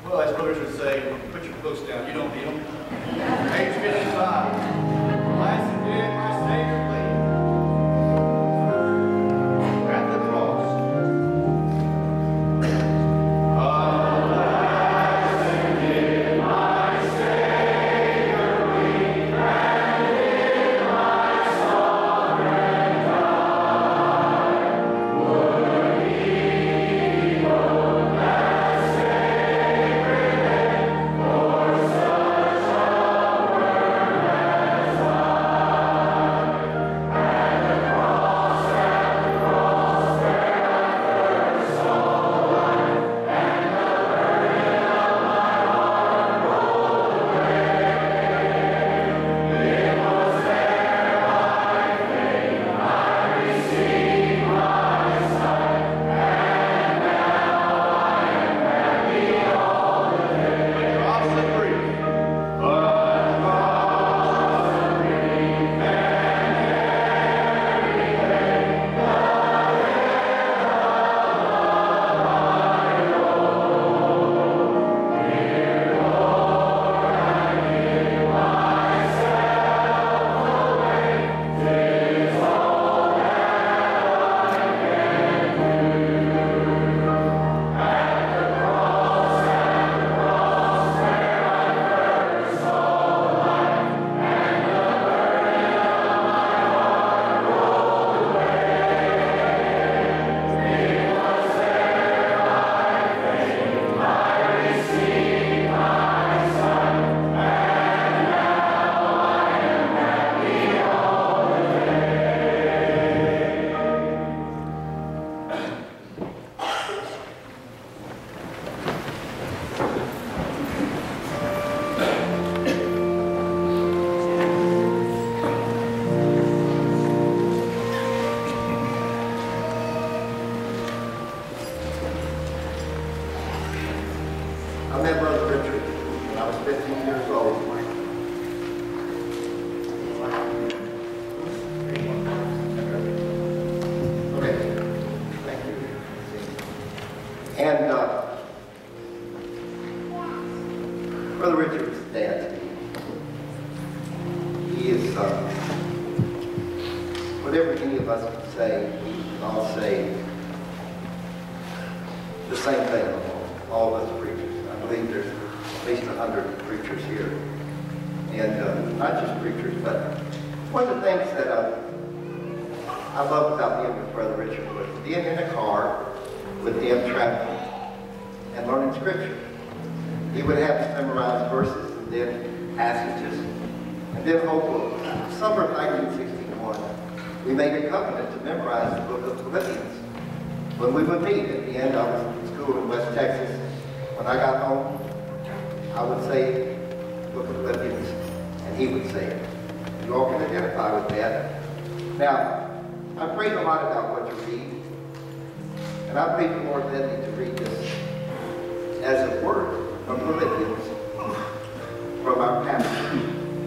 Well, as brothers would say, put your books down. You don't need them. Page 55. Last and dead, my Savior bleed. At the cross. Alas and dead, my Savior bleed. And in my sovereign die. Would he know that sacred end for such a word as I? At the cross where I first saw life, and the burden of my heart rolled away. It was there by faith I received my sight, and now I am happy all the day. Cross the grief, but cross the grief and everything, the head of my own. Dear Lord, I give myself away. 'Tis all that I can do. At the cross where I first saw life, and the burden of my heart rolled away. It was there by faith I received my sight, and now I am happy all the day. I met Brother Richard when I was 15 years old. Okay, thank you. And Brother Richard's dad to me. He is, whatever any of us can say, we can all say the same thing, all of us preachers. I believe there's at least 100 preachers here. And not just preachers, but one of the things that I loved about being with Brother Richard was being in a car with him traveling and learning Scripture. He would have us memorize verses and then passages. And then summer of 1961, we made a covenant to memorize the book of Philippians. When we would meet at the end, I was in school in West Texas. When I got home, I would say the book of Philippians, and he would say it. You all can identify with that. Now, I prayed a lot about what to read, and I prayed the Lord led me to read this as a word from Philippians from our pastor.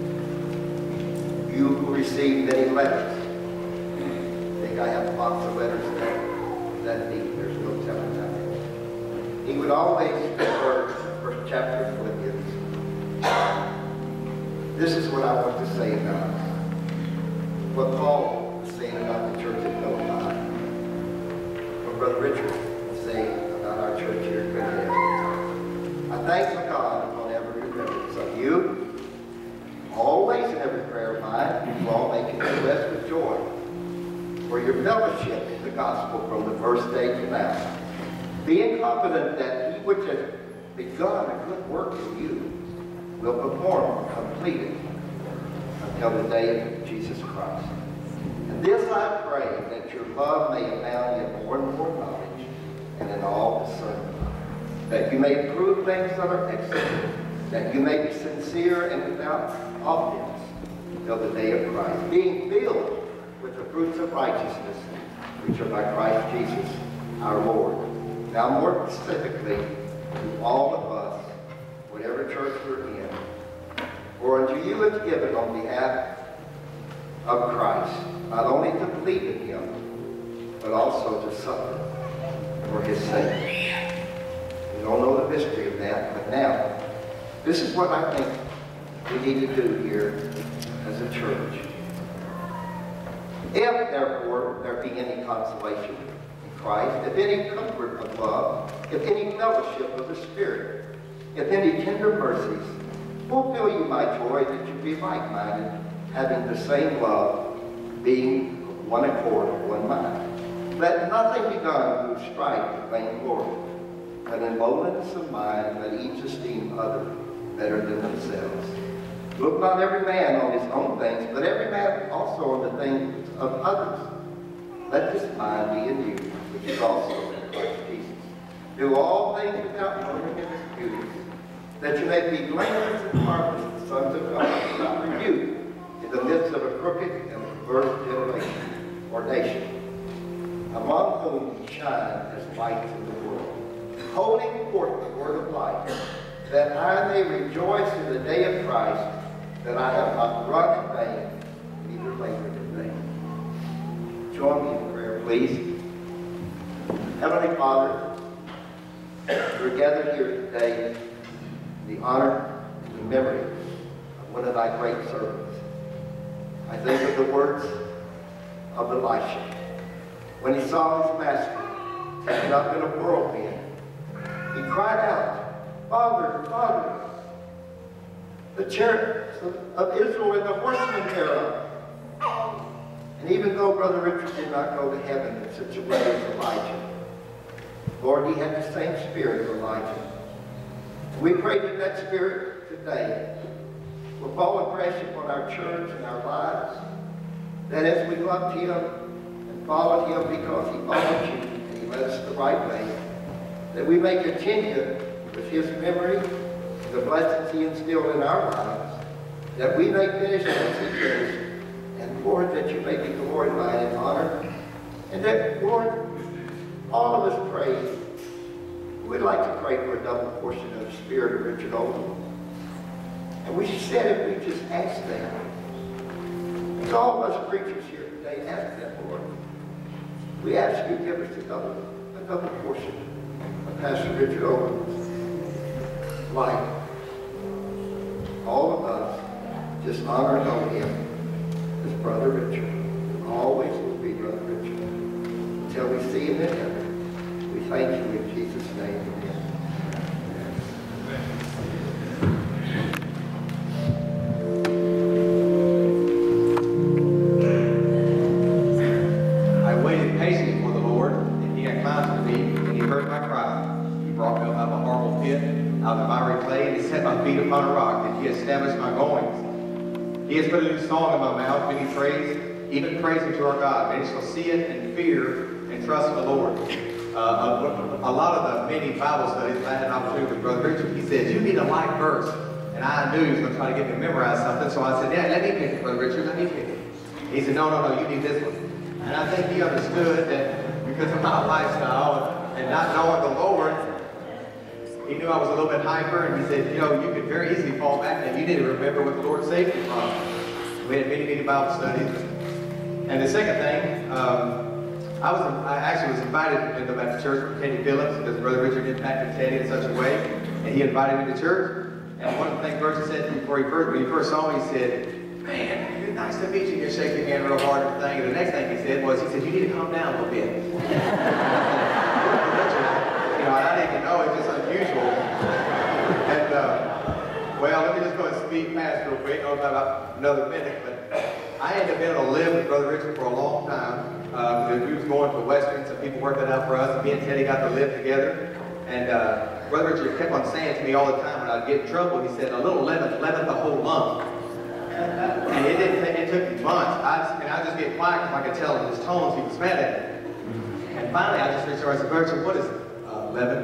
You who received many letters. I think I have a box of letters that deep. There's no telling that. He would always refer to the first chapter of Philippians. This is what I want to say about what Paul was saying about the church at Philippi. What Brother Richard was saying about our church here at Good Head. I thank my God upon every remembrance of you. Always in every prayer of mine, you all make it blessed with joy for your fellowship in the gospel from the first day to now. Being confident that he which has begun a good work in you will perform and complete it until the day of Jesus Christ. And this I pray, that your love may abound in more and more knowledge and in all discernment, that you may prove things that are excellent, that you may be sincere and without offense until the day of Christ, being filled with the fruits of righteousness, which are by Christ Jesus our Lord. Now more specifically, to all of us, whatever church we're in, for unto you is given on behalf of Christ, not only to believe in him, but also to suffer for his sake. We don't know the mystery of that, but now This is what I think we need to do here as a church. If, therefore, there be any consolation in Christ, if any comfort of love, if any fellowship of the Spirit, if any tender mercies, fulfill you my joy that you be like-minded, having the same love, being of one accord, of one mind. Let nothing be done through strife or vainglory, but in lowliness of mind let each esteem other better than themselves. Look not every man on his own things, but every man also on the things of others. Let this mind be in you, which is also in Christ Jesus. Do all things without murmuring and disputing, that you may be blameless and harmless, the sons of God, without rebuke, in the midst of a crooked and perverse generation or nation, among whom you shine as lights in the world, holding forth the word of life, that I may rejoice in the day of Christ, that I have not run in vain, neither labored in vain. Join me in prayer, please. Heavenly Father, we're gathered here today in the honor and the memory of one of thy great servants. I think of the words of Elisha when he saw his master taken up in a whirlwind. He cried out, Father, Father, the chariots of Israel and the horsemen thereof. And even though Brother Richard did not go to heaven in such a way as Elijah, Lord, he had the same spirit of Elijah. And we pray that that spirit today will fall afresh upon our church and our lives, that as we loved him and followed him because he followed you and he led us the right way, that we may continue with his memory, the blessings he instilled in our lives, that we may finish as he finished, and Lord, that you may be glorified and honored, and that, Lord, all of us pray. We'd like to pray for a double portion of the Spirit of Richard Oldham. And we said if we just ask that, as all of us preachers here today ask that, Lord, we ask you to give us a double portion of Pastor Richard Oldham's life. All of us just honor and know him as Brother Richard. Always will be Brother Richard. Until we see him in heaven, we thank you in Jesus' name. Amen. I waited patiently for the Lord, and he inclined to me, and he heard my cry. He brought me up out of a horrible pit, out of the miry clay, and he set my feet upon a rock, and he established my goings. He has put a new song in my mouth, many praise, even praising to our God. Many shall see it and fear and trust in the Lord. A lot of the many Bible studies I had an opportunity with Brother Richard, he said, you need a light verse. And I knew he was going to try to get me to memorize something, so I said, yeah, let me pick it, Brother Richard, let me pick it. He said, no, you need this one. And I think he understood that because of my lifestyle and not knowing the Lord, he knew I was a little bit hyper, and he said, you know, you could very easily fall back and you need to remember what the Lord saved you from. We had many Bible studies. And the second thing, I actually was invited to the Baptist church from Teddy Phillips because Brother Richard impacted Teddy in such a way, and he invited me to church. And one of the things Richard said when he first saw me, he said, man, it's nice to meet you. You're shaking your hand real hard and everything. And the next thing he said, you need to calm down a little bit. You know, I didn't even know, it's just unusual. And, well, let me just go and speed past real quick, about another minute, but I ended up being able to live with Brother Richard for a long time. We was going to Western, some people worked that out for us, and me and Teddy got to live together. And Brother Richard kept on saying to me all the time when I'd get in trouble, he said, a little leaven the whole lump. And it took me months. I just get quiet because I could tell in his tones he was mad at me. And finally I just reached over and said, Brother Richard, what is it? Leaven.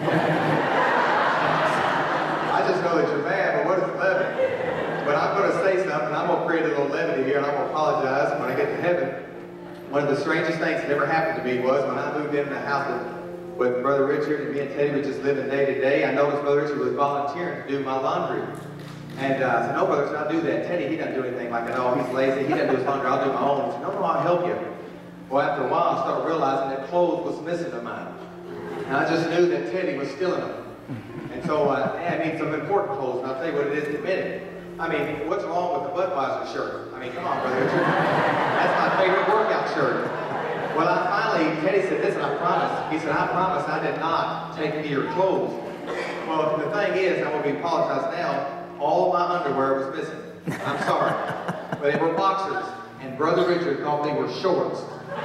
I just know that you're mad, but what is leaven? But I'm going to say something, I'm going to create a little levity here, and I'm going to apologize when I get to heaven. One of the strangest things that ever happened to me was when I moved into the house with Brother Richard, and me and Teddy were just living day to day, I noticed Brother Richard was volunteering to do my laundry. And I said, no, Brother Richard, I'll do that. Teddy, he doesn't do anything like that. Oh, he's lazy, he doesn't do his laundry, I'll do my own. He said, no, I'll help you. Well, after a while, I started realizing that clothes was missing of mine. And I just knew that Teddy was stealing them. And So, I mean, some important clothes, and I'll tell you what it is in a minute. I mean, what's wrong with the Budweiser shirt? I mean, come on, Brother Richard. That's my favorite workout shirt. Well, Teddy said, listen, I promise. He said, I promise I did not take any of your clothes. Well, the thing is, I'm going to be apologized now, all of my underwear was missing. I'm sorry. But they were boxers, and Brother Richard thought they were shorts.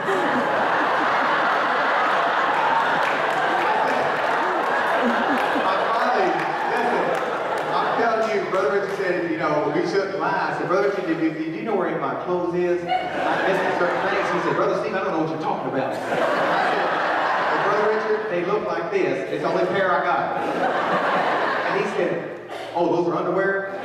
Brother Richard said, you know, we shouldn't lie. I said, Brother Richard, do you know where my clothes is? I missed certain things. He said, Brother Steve, I don't know what you're talking about. I said, well, Brother Richard, they look like this. It's the only pair I got. And he said, oh, those are underwear?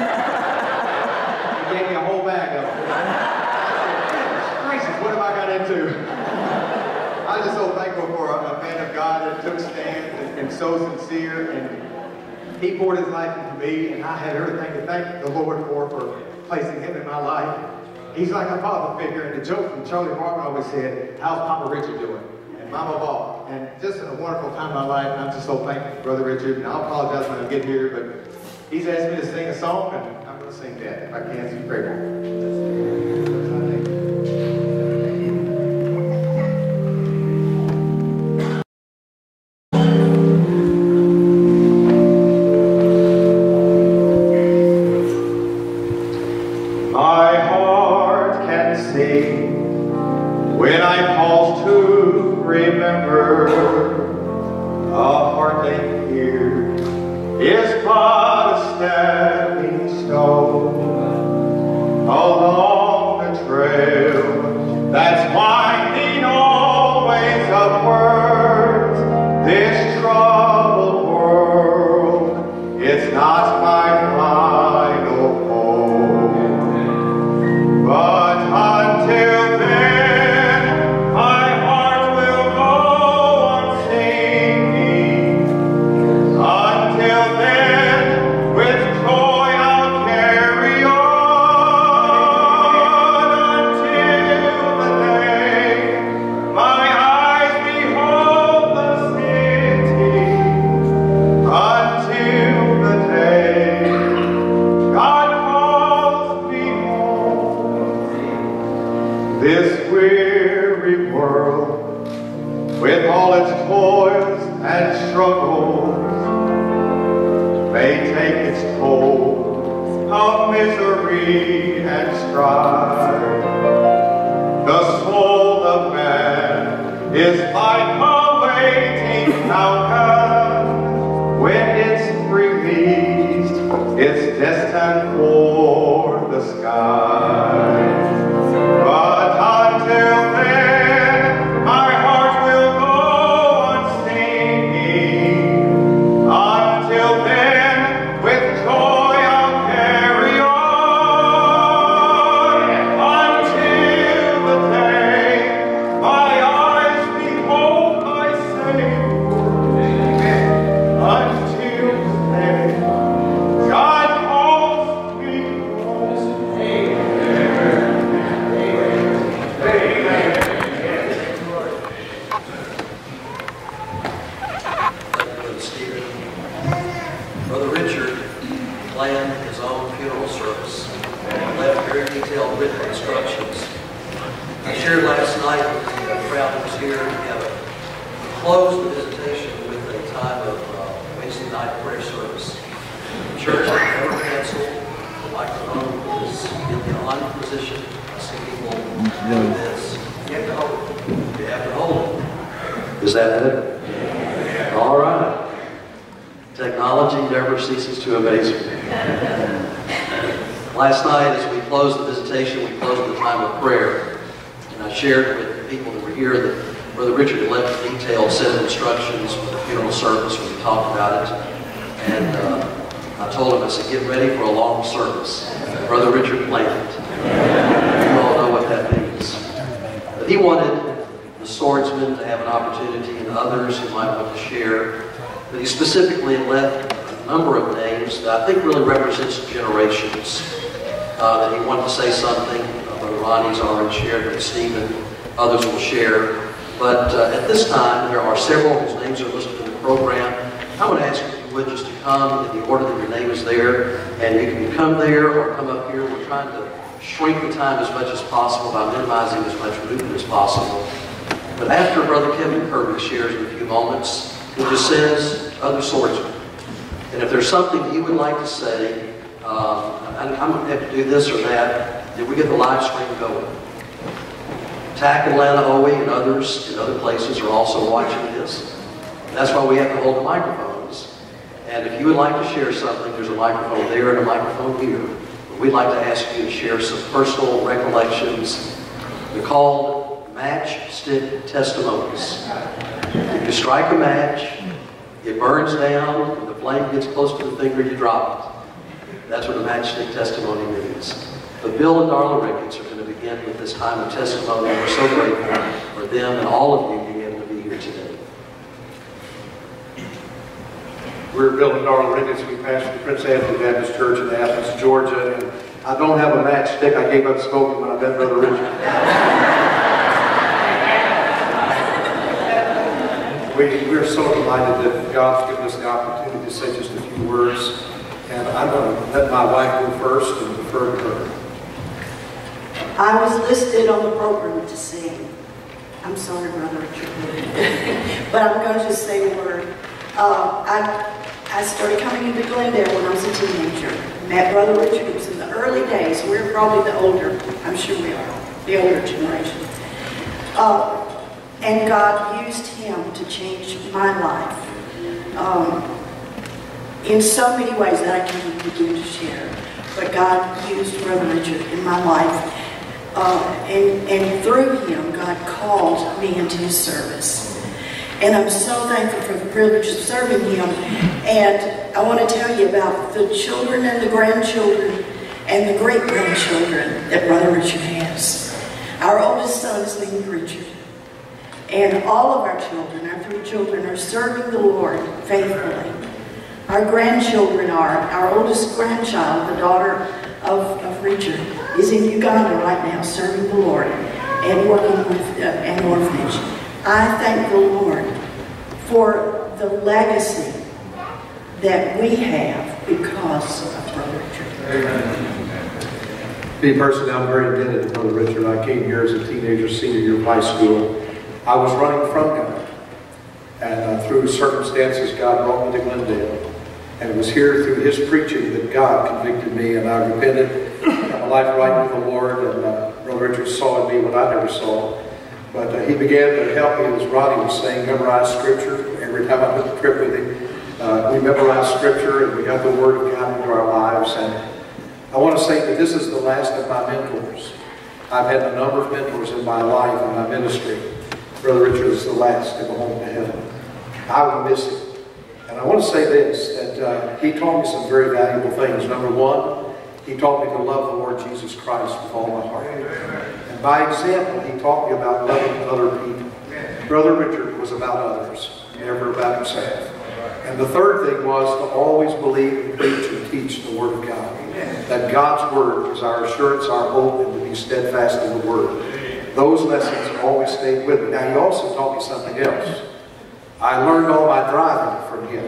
He gave me a whole bag of them. I said, gracious, what have I got into? I'm just so thankful for a man of God that took stand and so sincere, and he poured his life into me, and I have everything to thank the Lord for placing him in my life. He's like a father figure, and the joke from Charlie Barton always said, how's Papa Richard doing? And Mama Ball. And just a wonderful time in my life, and I'm just so thankful for Brother Richard, and I'll apologize when I get here, but he's asked me to sing a song, and I'm going to sing that if I can, so pray for me. When I pause to remember, a heart laid here is but a stepping stone along the trail that's winding always upwards. This troubled world, it's not my final home, but until then, this weary world, with all its toils and struggles, may take its toll of misery and strife. The soul of man is like a waiting falcon. When it's released, it's destined for the sky. But until then, my heart will go on singing. Until then, with joy I'll carry on. Until the day my eyes behold my Savior. Until the day God calls me home. Amen. Brother Richard planned his own funeral service and left very detailed written instructions. I shared last night with the crowd that was here. We have closed the visitation with a time of Wednesday night prayer service. The church has never canceled. The microphone is in the on position. I see people doing this. You have to hold it. You have to hold it. Is that better? All right. Technology never ceases to amaze me. Last night, as we closed the visitation, we closed the time of prayer. And I shared with the people that were here that Brother Richard had left a detailed set of instructions for the funeral service when we talked about it. And I told him, I said, get ready for a long service. And Brother Richard planned it. You all know what that means. But he wanted the swordsman to have an opportunity and others who might want to share. But he specifically left a number of names that I think really represents generations. That he wanted to say something. Brother Ronnie's already shared, and Stephen, others will share. But at this time, there are several whose names are listed in the program. I would ask you you would, just to come in the order that your name is there. And you can come there or come up here. We're trying to shrink the time as much as possible by minimizing as much movement as possible. But after Brother Kevin Kirby shares in a few moments, he just says other swordsmen. And if there's something that you would like to say, I'm going to have to do this or that, then we get the live stream going. TAC Atlanta, OE, and others in other places are also watching this. That's why we have to hold the microphones. And if you would like to share something, there's a microphone there and a microphone here. We'd like to ask you to share some personal recollections. They're called matchstick testimonies. If you strike a match, it burns down, and the flame gets close to the finger, you drop it. That's what a matchstick testimony means. But Bill and Darla Ricketts are going to begin with this time of testimony. We're so grateful for them and all of you being able to be here today. We're Bill and Darla Ricketts. We pastor the Prince Anthony Baptist Church in Athens, Georgia. And I don't have a matchstick. I gave up smoking when I met Brother Richard. We're so delighted that God's given us the opportunity to say just a few words. And I'm going to let my wife go first and defer to her. I was listed on the program to sing. I'm sorry, Brother Richard. But I'm going to just say a word. I started coming into Glendale when I was a teenager. Met Brother Richard. It was in the early days. We're probably the older, I'm sure we are, the older generation. And God used him to change my life in so many ways that I can't even begin to share. But God used Brother Richard in my life. And through him, God called me into his service. And I'm so thankful for the privilege of serving him. And I want to tell you about the children and the grandchildren and the great-grandchildren that Brother Richard has. Our oldest son is named Richard. And all of our children, our 3 children, are serving the Lord faithfully. Our grandchildren are. Our oldest grandchild, the daughter of Richard, is in Uganda right now serving the Lord and working with an orphanage. I thank the Lord for the legacy that we have because of Brother Richard. Amen. Me personally, I'm very indebted to Brother Richard. I came here as a teenager, senior year of high school. I was running from God. And through circumstances, God brought me to Glendale. And it was here through his preaching that God convicted me, and I repented. My life right with the Lord, and Brother Richard saw in me what I never saw. But he began to help me, as Ronnie was saying, memorize Scripture. Every time I took a trip with him, we memorized Scripture, and we got the Word of God into our lives. And I want to say that this is the last of my mentors. I've had a number of mentors in my life and my ministry. Brother Richard is the last to go home to heaven. I will miss him. And I want to say this, that he taught me some very valuable things. Number one, he taught me to love the Lord Jesus Christ with all my heart. And by example, he taught me about loving other people. Brother Richard was about others, never about himself. And the third thing was to always believe and preach and teach the Word of God. That God's Word is our assurance, our hope, and to be steadfast in the Word. Those lessons always stayed with me. Now, he also taught me something else. I learned all my driving from him.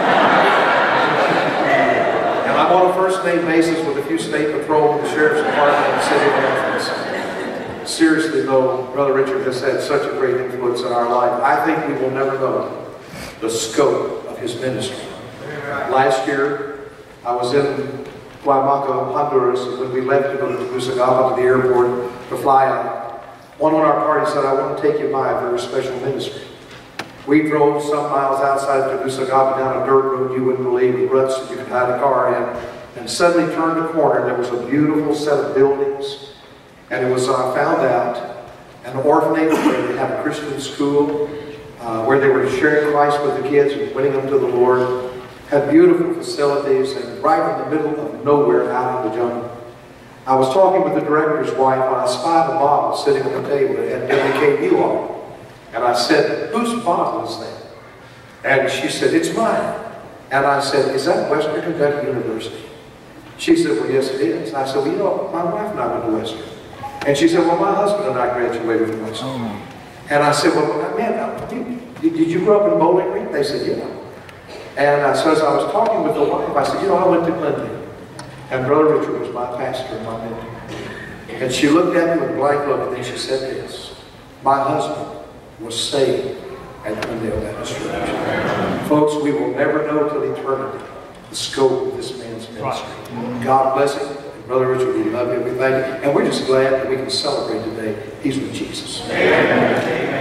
And I'm on a first-name basis with a few state patrol, the sheriff's department, and the city of Memphis. Seriously, though, Brother Richard has had such a great influence in our life. I think we will never know the scope of his ministry. Last year, I was in Guaymaca, Honduras, and when we left to go to Tegucigalpa to the airport to fly out, one on our party said, I want to take you by a very special ministry. We drove some miles outside of Tegucigalpa down a dirt road you wouldn't believe, with ruts that you could hide a car in, and suddenly turned a corner, and there was a beautiful set of buildings, and it was, I found out, an orphanage where they had a Christian school, where they were sharing Christ with the kids and winning them to the Lord, had beautiful facilities, and right in the middle of nowhere out in the jungle. I was talking with the director's wife when I spied a bottle sitting on the table that had MKU on it. And I said, whose bottle is that? And she said, it's mine. And I said, is that Western Kentucky University? She said, well, yes, it is. I said, well, you know, my wife and I went to Western. And she said, well, my husband and I graduated from Western. And I said, well, man, did you grow up in Bowling Green? They said, yeah. And so as I was talking with the wife, I said, I went to Glendale. And Brother Richard was my pastor and my mentor. And she looked at me with a blank look, and then she said this: my husband was saved at Glendale Baptist Church. Folks, we will never know till eternity the scope of this man's ministry. God bless him. And Brother Richard, we love you. We thank you. And we're just glad that we can celebrate today. He's with Jesus. Amen.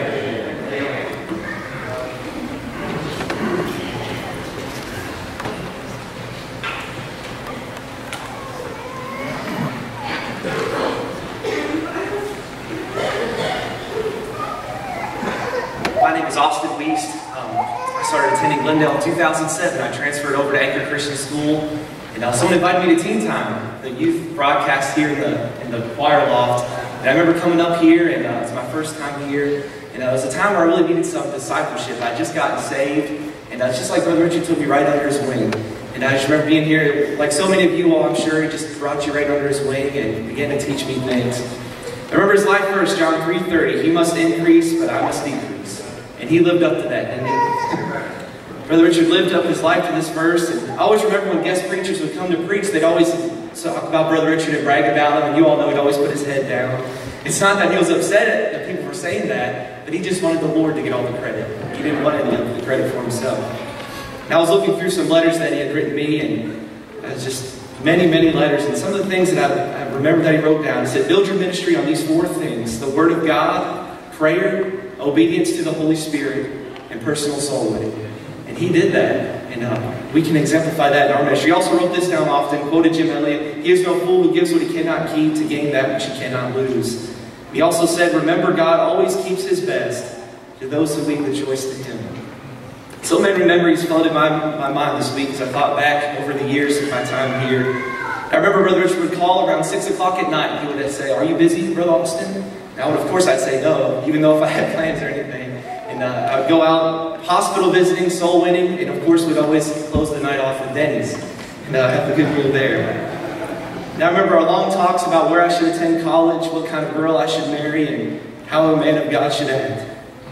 My name is Austin Wiest. I started attending Glendale in 2007. I transferred over to Anchor Christian School, and someone invited me to Teen Time, the youth broadcast here in the choir loft. And I remember coming up here, and it's my first time here, and it was a time where I really needed some discipleship. I had just gotten saved, and it's just like Brother Richard took me right under his wing. And I just remember being here, like so many of you all, I'm sure, he just brought you right under his wing and began to teach me things. I remember his life verse, John 3:30, he must increase, but I must decrease. And he lived up to that, didn't he? Brother Richard lived up his life to this verse. And I always remember when guest preachers would come to preach, they'd always talk about Brother Richard and brag about him. And you all know he'd always put his head down. It's not that he was upset that people were saying that, but he just wanted the Lord to get all the credit. He didn't want any of the credit for himself. And I was looking through some letters that he had written me, and it was just many, many letters. And some of the things that I remember that he wrote down, he said, build your ministry on these 4 things: the Word of God, prayer, obedience to the Holy Spirit, and personal soul winning. And he did that. And we can exemplify that in our ministry. He also wrote this down often, quoted Jim Elliott: he is no fool who gives what he cannot keep to gain that which he cannot lose. And he also said, remember, God always keeps his best to those who leave the choice to him. So many memories flooded my mind this week as I thought back over the years of my time here. I remember Brother Richard would call around 6 o'clock at night, and he would say, are you busy, Brother Austin? And I would, of course, I'd say no, even though if I had plans or anything. And I would go out hospital visiting, soul winning, and of course we'd always close the night off with Denny's and have a good meal there. And I remember our long talks about where I should attend college, what kind of girl I should marry, and how a man of God should act.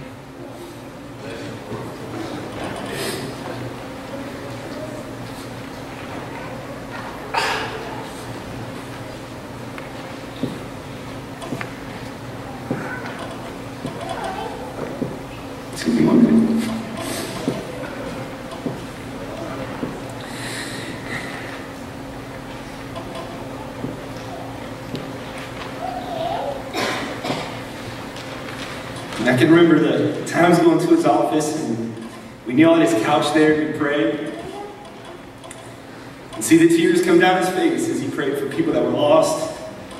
And I can remember the times going to his office, and we kneel on his couch there and pray. And see the tears come down his face as he prayed for people that were lost.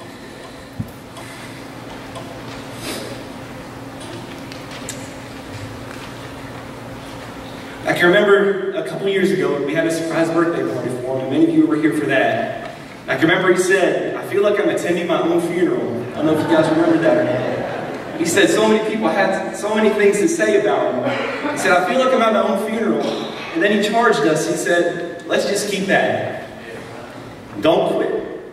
I can remember a couple years ago, we had a surprise birthday party for him, and many of you were here for that. And I can remember he said, I feel like I'm attending my own funeral. I don't know if you guys remember that or not. He said so many people had so many things to say about him. He said, I feel like I'm at my own funeral. And then he charged us. He said, let's just keep that. Don't quit.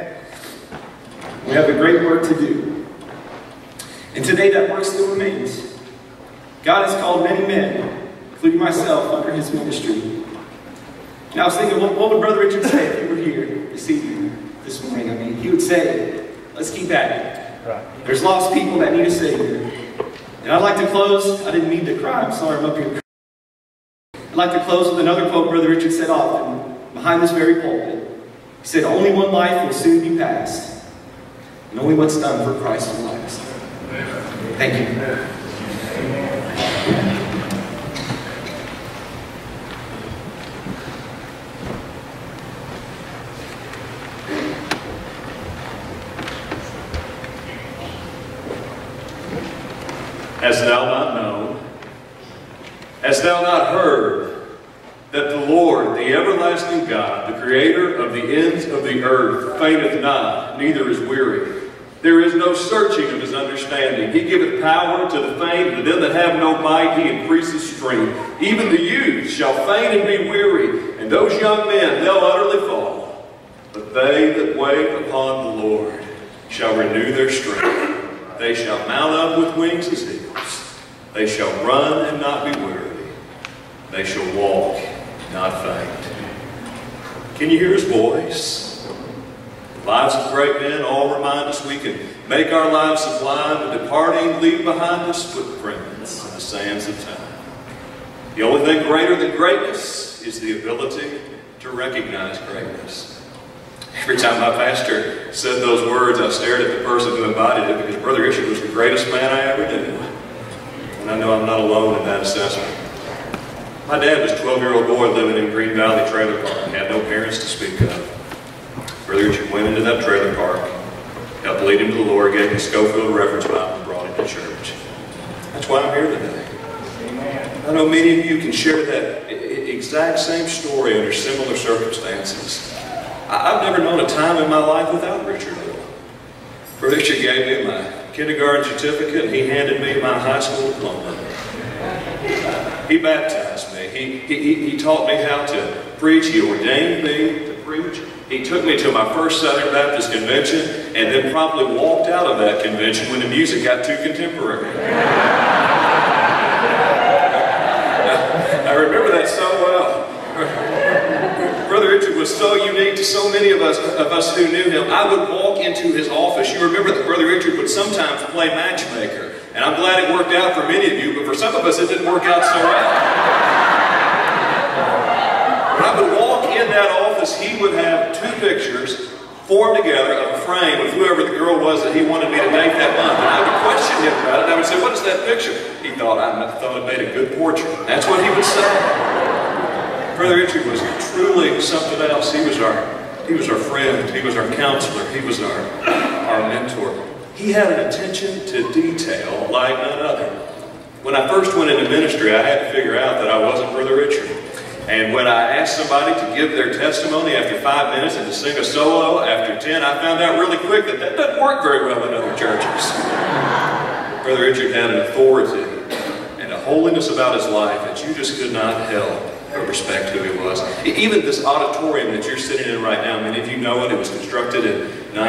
We have a great work to do. And today that work still remains. God has called many men, including myself, under his ministry. And I was thinking, what would Brother Richard say if he were here this evening, this morning? I mean, he would say, let's keep at it. Right. There's lost people that need a Savior. And I'd like to close. I didn't mean to cry. I'm sorry, I'm up here. I'd like to close with another quote Brother Richard said often behind this very pulpit. He said, only one life will soon be passed, and only what's done for Christ will last. Thank you. Hast thou not known? Hast thou not heard that the Lord, the everlasting God, the creator of the ends of the earth, fainteth not, neither is weary? There is no searching of his understanding. He giveth power to the faint, and them that have no might he increaseth strength. Even the youth shall faint and be weary, and those young men, they'll utterly fall. But they that wait upon the Lord shall renew their strength. They shall mount up with wings as eagles. They shall run and not be weary. They shall walk not faint. Can you hear his voice? The lives of great men all remind us we can make our lives sublime, and departing leave behind us footprints in the sands of time. The only thing greater than greatness is the ability to recognize greatness. Every time my pastor said those words, I stared at the person who embodied it, because Brother Richard was the greatest man I ever knew. And I know I'm not alone in that assessment. My dad was a 12-year-old boy living in Green Valley Trailer Park and had no parents to speak of. Brother Richard went into that trailer park, helped lead him to the Lord, gave him a Schofield Reference Bible, and brought him to church. That's why I'm here today. I know many of you can share that exact same story under similar circumstances. I've never known a time in my life without Richard Hill. Brother Richard gave me my kindergarten certificate, and he handed me my high school diploma. He baptized me. He taught me how to preach. He ordained me to preach. He took me to my first Southern Baptist convention, and then promptly walked out of that convention when the music got too contemporary. I remember that so well. Brother Richard was so unique to so many of us who knew him. I would walk into his office. You remember that Brother Richard would sometimes play matchmaker. And I'm glad it worked out for many of you, but for some of us it didn't work out so well. When I would walk in that office, he would have two pictures formed together of a frame with whoever the girl was that he wanted me to date that month. And I would question him about it, and I would say, "What is that picture?" He thought I made a good portrait. That's what he would say. Brother Richard was truly something else. He was our friend. He was our counselor. He was our mentor. He had an attention to detail like none other. When I first went into ministry, I had to figure out that I wasn't Brother Richard. And when I asked somebody to give their testimony after 5 minutes and to sing a solo after 10, I found out really quick that that doesn't work very well in other churches. Brother Richard had an authority and a holiness about his life that you just could not help but respect who he was. Even this auditorium that you're sitting in right now, many of you know it. It was constructed in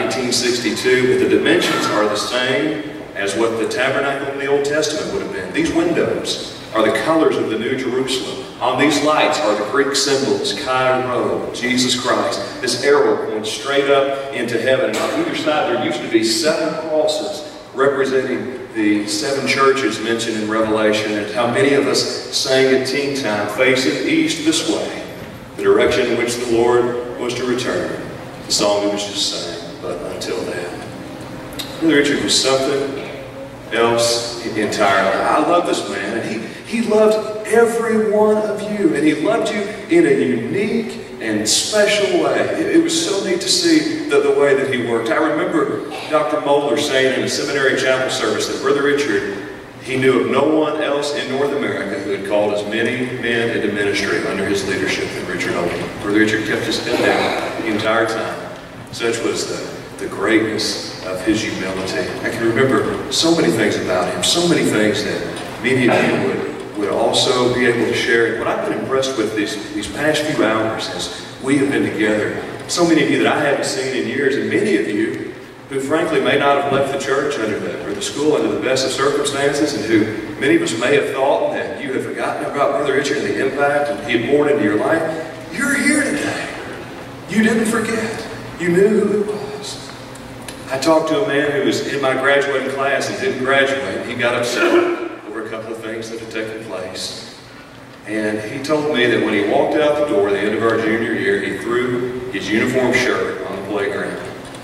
1962, but the dimensions are the same as what the tabernacle in the Old Testament would have been. These windows are the colors of the New Jerusalem. On these lights are the Greek symbols, Chi Rho, Jesus Christ. This arrow points straight up into heaven. And on either side there used to be 7 crosses representing the 7 churches mentioned in Revelation, and how many of us sang at teen time, "Facing east this way," the direction in which the Lord was to return. The song we was just sang, but until then. Brother Richard was something else entirely. I love this man, and he loved every one of you, and he loved you in a unique and special way. It was so neat to see the way that he worked. I remember Dr. Moeller saying in a seminary chapel service that Brother Richard, he knew of no one else in North America who had called as many men into ministry under his leadership than Richard Oldham. Brother Richard kept his head down the entire time. Such was the greatness of his humility. I can remember so many things about him, so many things that many of you would also be able to share. And what I've been impressed with these past few hours as we have been together, so many of you that I haven't seen in years, and many of you who frankly may not have left the church or the school under the best of circumstances, and who many of us may have thought that you have forgotten about Brother Richard and the impact that he had poured into your life. You're here today. You didn't forget. You knew who it was. I talked to a man who was in my graduating class and didn't graduate. He got upset over a couple of things that had taken place. And he told me that when he walked out the door at the end of our junior year, he threw his uniform shirt on the playground.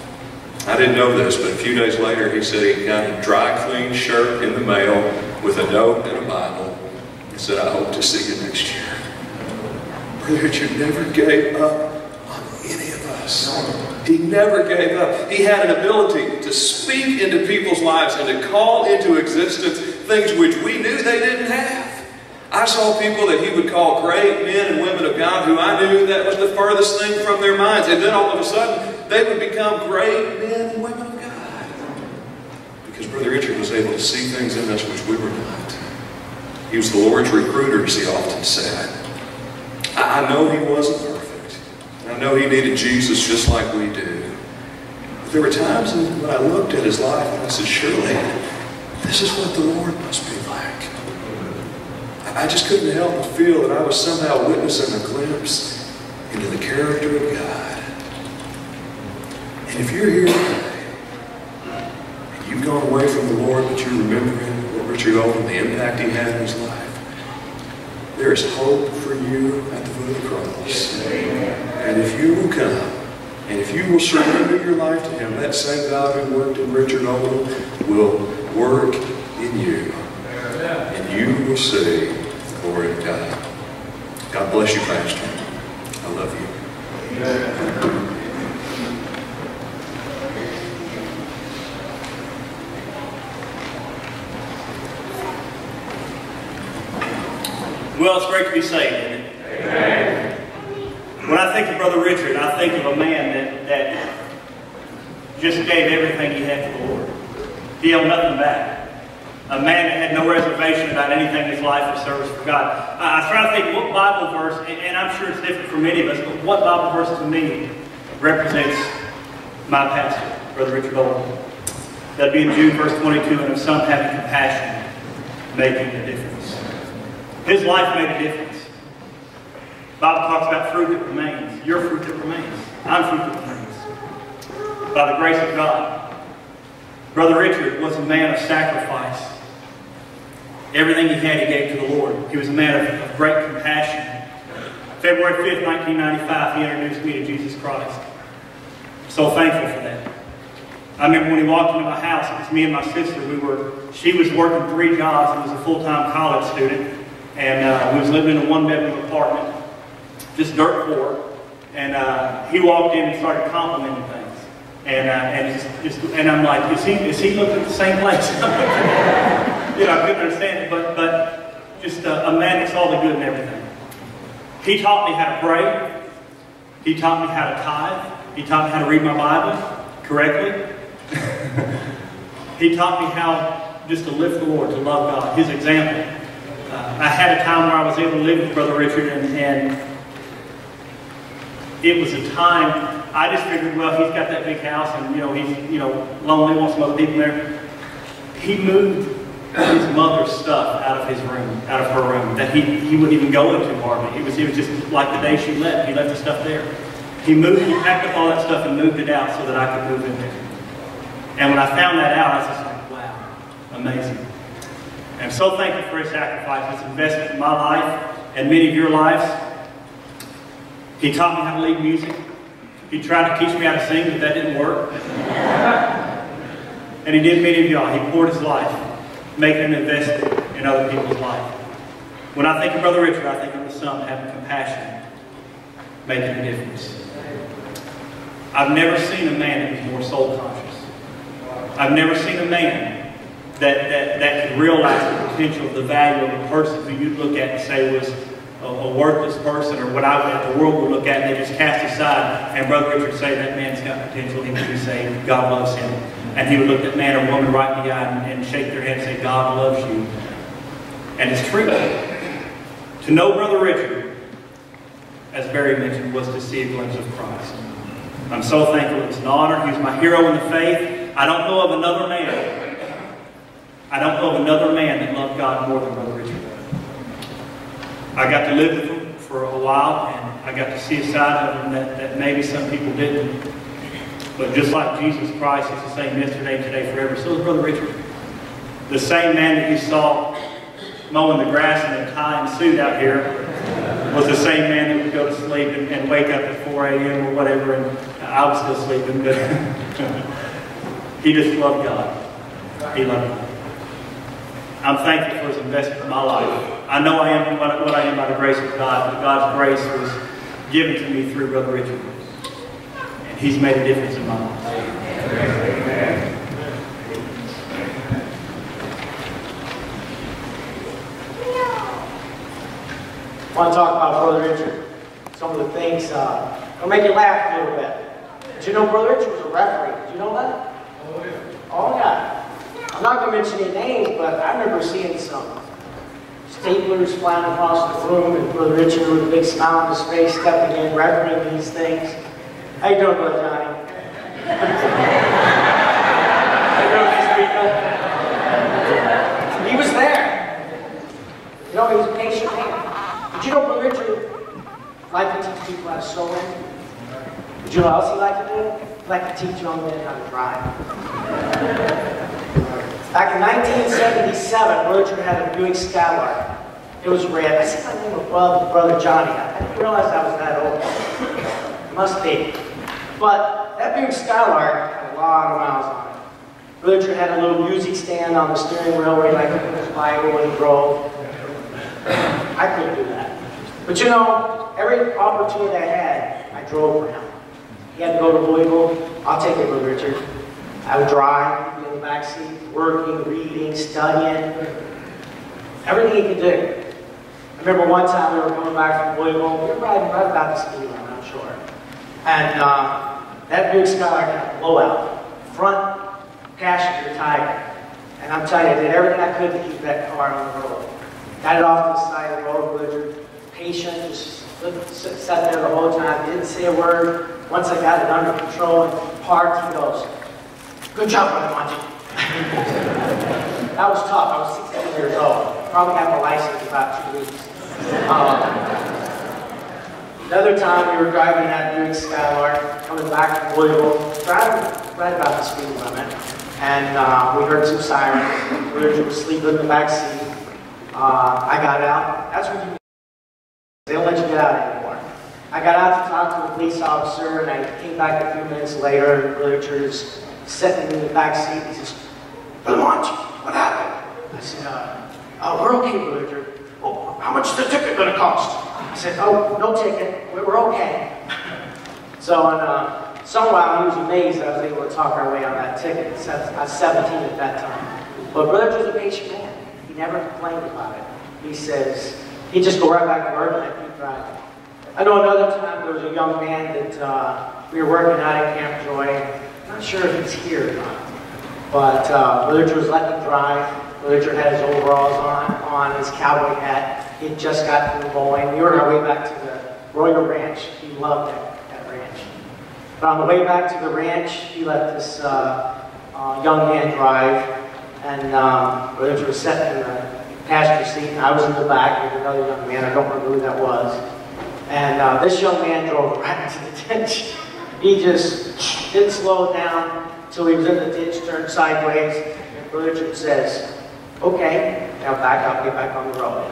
I didn't know this, but a few days later he said he got a dry clean shirt in the mail with a note and a Bible. He said, "I hope to see you next year." Brother Richard never gave up on any of us. He never gave up. He had an ability to speak into people's lives and to call into existence things which we knew they didn't have. I saw people that he would call great men and women of God who I knew that was the furthest thing from their minds. And then all of a sudden, they would become great men and women of God. Because Brother Richard was able to see things in us which we were not. He was the Lord's recruiter, as he often said. I know he wasn't perfect. I know he needed Jesus just like we do. But there were times when I looked at his life and I said, surely, this is what the Lord must be like. I just couldn't help but feel that I was somehow witnessing a glimpse into the character of God. And if you're here today, and you've gone away from the Lord, but you're remembering what Richard Oldham, the impact he had in his life, there is hope for you at the foot of the cross. And if you will come, and if you will surrender your life to Him, that same God who worked in Richard Oldham will work in you. And you will see the glory of God. God bless you, Pastor. I love you. Well, it's great to be saved, isn't it? Amen. When I think of Brother Richard, I think of a man that just gave everything he had to the Lord. He held nothing back. A man that had no reservation about anything in his life or service for God. I try to think what Bible verse, and I'm sure it's different for many of us, but what Bible verse to me represents my pastor, Brother Richard Oldham. That'd be in Jude verse 22, and of some having compassion, making a difference. His life made a difference. The Bible talks about fruit that remains. Your fruit that remains. I'm fruit that remains. By the grace of God. Brother Richard was a man of sacrifice. Everything he had, he gave to the Lord. He was a man of great compassion. February 5th, 1995, he introduced me to Jesus Christ. So thankful for that. I remember when he walked into my house, it was me and my sister. She was working 3 jobs and was a full-time college student. And we was living in a 1-bedroom apartment, just dirt poor. And he walked in and started complimenting things. And I'm like, is he looking at the same place? I couldn't understand it, but just a man that saw the good in everything. He taught me how to pray. He taught me how to tithe. He taught me how to read my Bible correctly. He taught me how just to live for the Lord, to love God. His example. I had a time where I was able to live with Brother Richard, and it was a time I just figured, well, he's got that big house, and he's lonely, wants some other people there. He moved his mother's stuff out of his room, out of her room, that he wouldn't even go into hardly. It was just like the day she left. He left the stuff there. He packed up all that stuff and moved it out so that I could move in there. And when I found that out, I was just like, wow, amazing. And I'm so thankful for his sacrifice, his investment in my life and many of your lives. He taught me how to lead music. He tried to teach me how to sing, but that didn't work. And he did many of y'all. He poured his life, making an investment in other people's life. When I think of Brother Richard, I think of the son having compassion, making a difference. I've never seen a man that was more soul-conscious. I've never seen a man that could realize the potential of the value of a person who you'd look at and say was a worthless person, or what the world would look at and they just cast aside. And Brother Richard would say, that man's got potential, he would be saved, God loves him. And he would look that man or woman right in the eye and shake their head and say, God loves you. And it's true. To know Brother Richard, as Barry mentioned, was to see a glimpse of Christ. I'm so thankful. It's an honor. He was my hero in the faith. I don't know of another man that loved God more than Brother Richard. I got to live with him for a while, and I got to see a side of him that maybe some people didn't. But just like Jesus Christ is the same yesterday, today, forever, so is Brother Richard. The same man that you saw mowing the grass in a tie and suit out here was the same man that would go to sleep and wake up at 4 a.m. or whatever, and I was still sleeping, but he just loved God. He loved God. I'm thankful for his investment in my life. I know I am what I am by the grace of God, but God's grace was given to me through Brother Richard. And he's made a difference in my life. Amen. I want to talk about Brother Richard. Some of the things will make you laugh a little bit. Did you know Brother Richard was a referee? Did you know that? Oh, yeah. Oh, yeah. I'm not going to mention any names, but I remember seeing some staplers flying across the room, and Brother Richard with a big smile on his face stepping in, refereeing these things. How you doing, Brother Johnny? How you doing, these people? He was there. He was patient people how to sew in. But you know what else he liked to do? He liked to teach young men how to drive. Back in 1977, Brother Richard had a Buick Skylark. It was red. I said my name above Brother Johnny. I didn't realize I was that old. Must be. But that Buick Skylark had a lot of miles on it. Brother Richard had a little music stand on the steering wheel where he liked to put his Bible when he drove. I couldn't do that. But you know, every opportunity I had, I drove for him. He had to go to Louisville. I'll take it, Brother Richard. I would drive, he'd be in the back seat, working, reading, studying, everything he could do. I remember one time we were coming back from Louisville. We were riding right about the speed limit, I'm sure. And that Buick Skylark had a blowout. Front passenger tire. And I'm telling you, I did everything I could to keep that car on the road. Got it off to the side of the road, Richard. Patient, just sat there the whole time, didn't say a word. Once I got it under control and parked, he goes, "Good job, Brother Monty." That was tough. I was 16 years old. Probably got my license in about 2 weeks. Another time we were driving that Buick Skylark, coming back from Louisville, driving right about the speed limit, and we heard some sirens. We were sleeping in the back seat. I got out. That's what you do. They don't let you get out anymore. I got out to talk to the police officer, and I came back a few minutes later, and Brother Richard is sitting in the back seat. He says, "Brother Monty, what happened?" I said, "We're okay, Brother Richard." "Oh, how much is the ticket going to cost?" I said, "Oh, no ticket. We're okay." So, somehow he was amazed that I was able to talk our way on that ticket. I was 17 at that time. But Brother Richard was a patient man. He never complained about it. He says, he'd just go right back to work and I'd keep driving. I know another time there was a young man that we were working out at Camp Joy. I'm not sure if he's here or not. But Brother Richard was letting him drive. Brother Richard had his overalls on his cowboy hat. He had just got through mowing. We were on our way back to the Royal Ranch. He loved that ranch. But on the way back to the ranch, he let this young man drive. And Brother Richard was sitting in the passenger seat, and I was in the back with another young man. I don't remember who that was. And this young man drove right into the ditch. He just didn't slow down until he was in the ditch, turned sideways, and Brother Richard says, "Okay, now back up, get back on the road."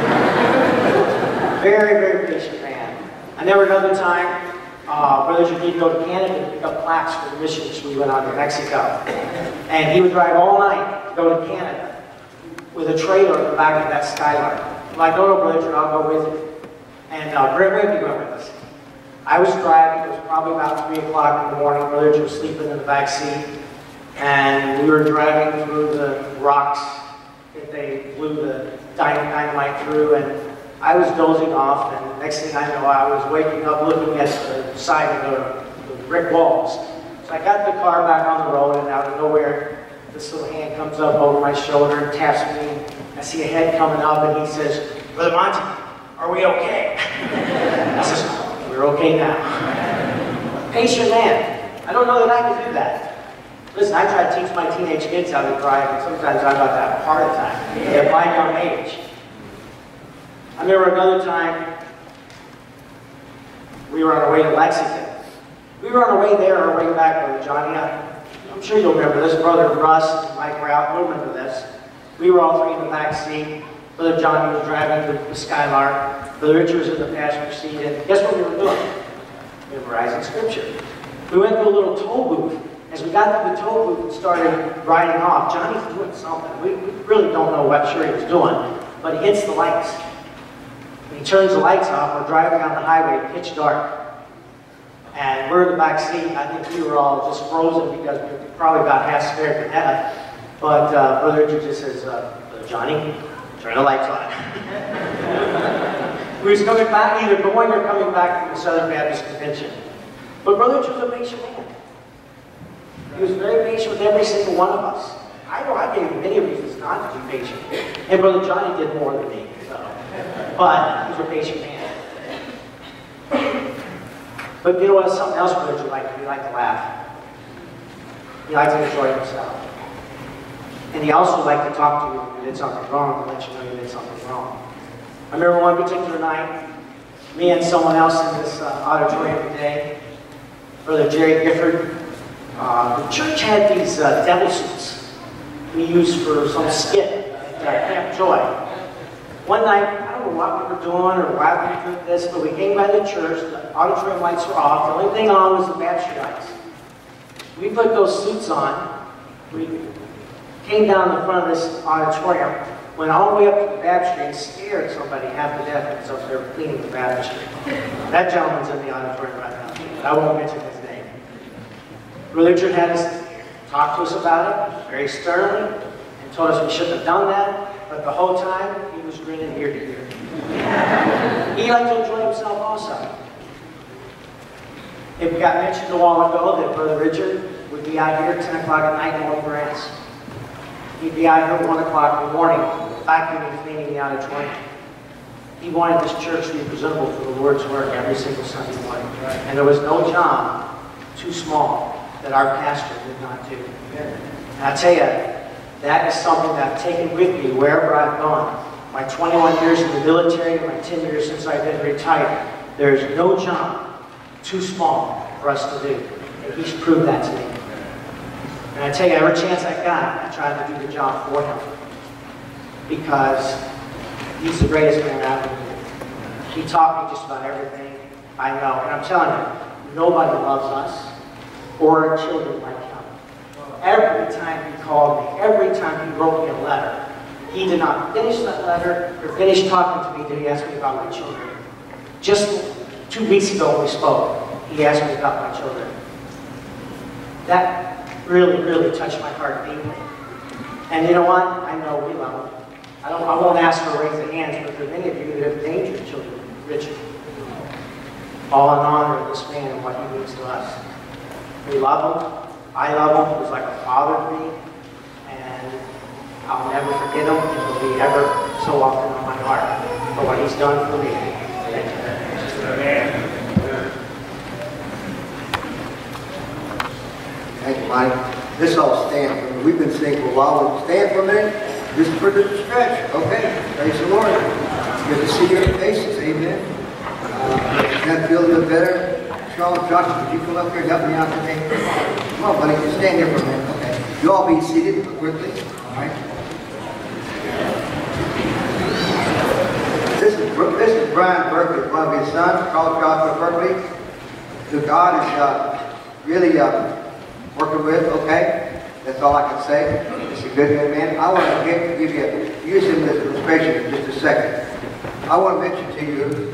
Very, very patient man. I remember another time, Brother Richard did go to Canada to pick up plaques for the missions we went on to Mexico. And he would drive all night to go to Canada with a trailer in the back of that Skylark. I'm like, "No, Brother Richard, I'll go with you." And Brett Wimpy went with us. I was driving. It was probably about 3 o'clock in the morning. Brother Richard was sleeping in the back seat. And we were driving through the rocks that they blew the dynamite through. And I was dozing off. And the next thing I know, I was waking up looking at the side of the brick walls. So I got the car back on the road, and out of nowhere, this little hand comes up over my shoulder and taps me. I see a head coming up, and he says, "Brother Monty, are we okay?" I says, "We're okay now." Patient man. I don't know that I can do that. Listen, I try to teach my teenage kids how to drive, and sometimes I'm about to have a heart attack at my young age. I remember another time, we were on our way to Lexington. We were on our way there, our way back, Brother Johnny. I'm sure you'll remember this. Brother Russ and Mike were out. You'll remember this. We were all three in the back seat. Brother Johnny was driving the Skylark. Brother Richard was in the passenger seat. And guess what we were doing? Memorizing Scripture. We went to a little toll booth. As we got to the toll booth and started riding off, Johnny's doing something. We really don't know what sure he was doing, but he hits the lights. When he turns the lights off, we're driving down the highway, pitch dark. And we're in the back seat. I think we were all just frozen because we were probably about half scared to death. But Brother Richard just says, "Brother Johnny, turn the lights on." We was coming back, either going or coming back from the Southern Baptist Convention. But Brother Richard was a patient man. He was very patient with every single one of us. I know I gave him many reasons not to be patient. And Brother Johnny did more than me. So. But he was a patient man. But you know what? Something else Brother Richard liked to do. He liked to laugh. He liked to enjoy himself. And he also liked to talk to you when you did something wrong, to let you know you did something wrong. I remember one particular night, me and someone else in this auditorium today, Brother Jerry Gifford. The church had these devil suits we used for some skit at Camp Joy. One night, I don't know what we were doing or why we did this, but we came by the church, the auditorium lights were off, the only thing on was the baptistry lights. We put those suits on, we came down the front of this auditorium, went all the way up to the baptistry and scared somebody half to death because up there cleaning the baptistry. That gentleman's in the auditorium right now, but I won't mention his name. Brother Richard had us talk to us about it very sternly and told us we shouldn't have done that, but the whole time he was grinning ear to ear. He liked to enjoy himself also. It got mentioned a while ago that Brother Richard would be out here at 10 o'clock at night mowing grass. He'd be out here at 1 o'clock in the morning vacuuming and cleaning the auditorium. He wanted this church to be presentable for the Lord's work every single Sunday morning. And there was no job too small that our pastor did not do. And I tell you, that is something that I've taken with me wherever I've gone. My 21 years in the military and my 10 years since I've been retired, there is no job too small for us to do. And he's proved that to me. And I tell you, every chance I got, I tried to do the job for him. Because he's the greatest man I've ever known. He taught me just about everything I know. And I'm telling you, nobody loves us or our children like him. Every time he called me, every time he wrote me a letter, he did not finish that letter or finish talking to me till he asked me about my children. Just 2 weeks ago when we spoke, he asked me about my children. That really, really touched my heart deeply. And you know what? I know we love him. I won't ask for a raise of hands, but there are many of you that have named your children Richard. All in honor of this man and what he means to us. We love him. I love him. He was like a father to me. And I'll never forget him. It will be ever so often on my heart for what he's done for me. Thank you. Thank you, Mike. Let's all stand for me. We've been singing for a while. We'll stand for a minute. Just for the stretch. Okay. Praise the Lord. Good to see your faces. Amen. Can I feel a little better? Charles, Joshua, would you come up here and help me out today? Come on, buddy. Just stand here for a minute. Okay. You all be seated quickly. All right. This is Brian Berkeley, one of his sons, Charles Joshua Berkeley, who God is really working with. Okay. That's all I can say. He's a good young man. I want to use him as an illustration in just a second. I want to mention to you,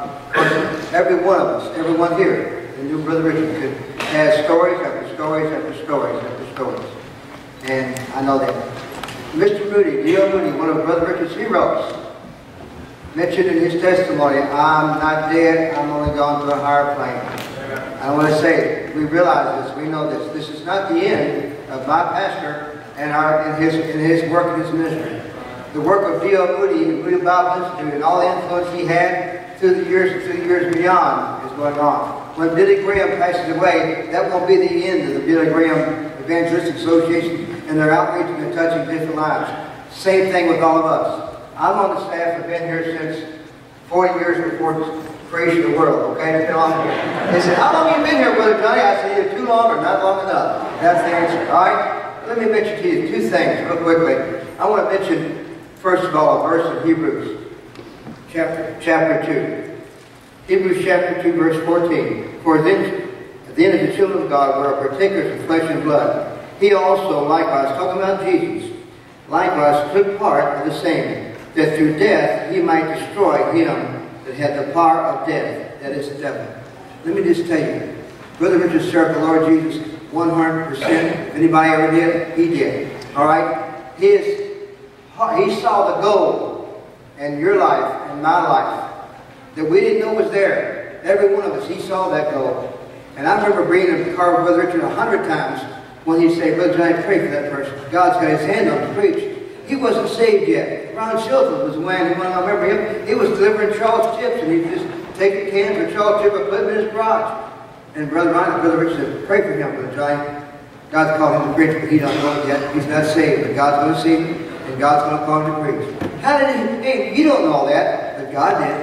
every one of us, everyone here, and you, Brother Richard, has stories after stories after stories after stories. And I know that. Mr. Moody, D.L. Moody, one of Brother Richard's heroes, mentioned in his testimony, I'm not dead, I'm only gone to a higher plane. I want to say, we realize this, we know this. This is not the end of my pastor and his work in his ministry. The work of D.L. Moody and Moody Bible Institute and all the influence he had through the years beyond is going on. When Billy Graham passes away, that won't be the end of the Billy Graham Evangelistic Association and their outreach and their touching different lives. Same thing with all of us. I'm on the staff, I've been here since 40 years before the creation of the world, okay? It's been on here. They said, how long have you been here, Brother Johnny? I said, either too long or not long enough. That's the answer, all right? Let me mention to you 2 things real quickly. I want to mention, first of all, a verse in Hebrews, chapter 2. Hebrews chapter 2, verse 14. For then as the children of God were partakers of flesh and blood, he also likewise, talking about Jesus, likewise took part of the same, that through death he might destroy him that had the power of death, that is the devil. Let me just tell you, Brother Richard served the Lord Jesus 100%. If anybody ever did, he did. All right? He saw the goal in your life, in my life, that we didn't know was there. Every one of us, he saw that goal. And I remember being in the car with Brother Richard 100 times when he'd say, Brother Johnny, pray for that person. God's got his hand on to preach. He wasn't saved yet. Ron Shelton was the man who, I remember him, he was delivering Charles chips, and he'd just take the cans of Charles chip and put them in his garage. And Brother Ron and Brother Richard said, pray for him, Brother Johnny. God's called him to preach, but he don't know it yet. He's not saved, but God's going to see him, and God's going to call him to preach. How did he? Hey, you don't know all that, but God did.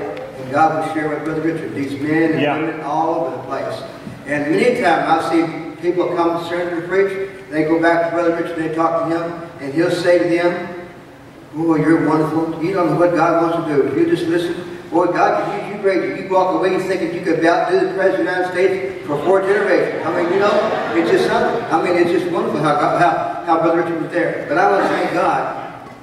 that God will share with Brother Richard. These men and women all over the place. And many times I see people come to sermon and preach, they go back to Brother Richard, they talk to him, and he'll say to them, "Oh, you're wonderful. You don't know what God wants to do. If you just listen, boy, God can use you great. You walk away thinking you could outdo the President of the United States for 4 generations." I mean, you know, it's just something. I mean, it's just wonderful how Brother Richard was there. But I want to thank God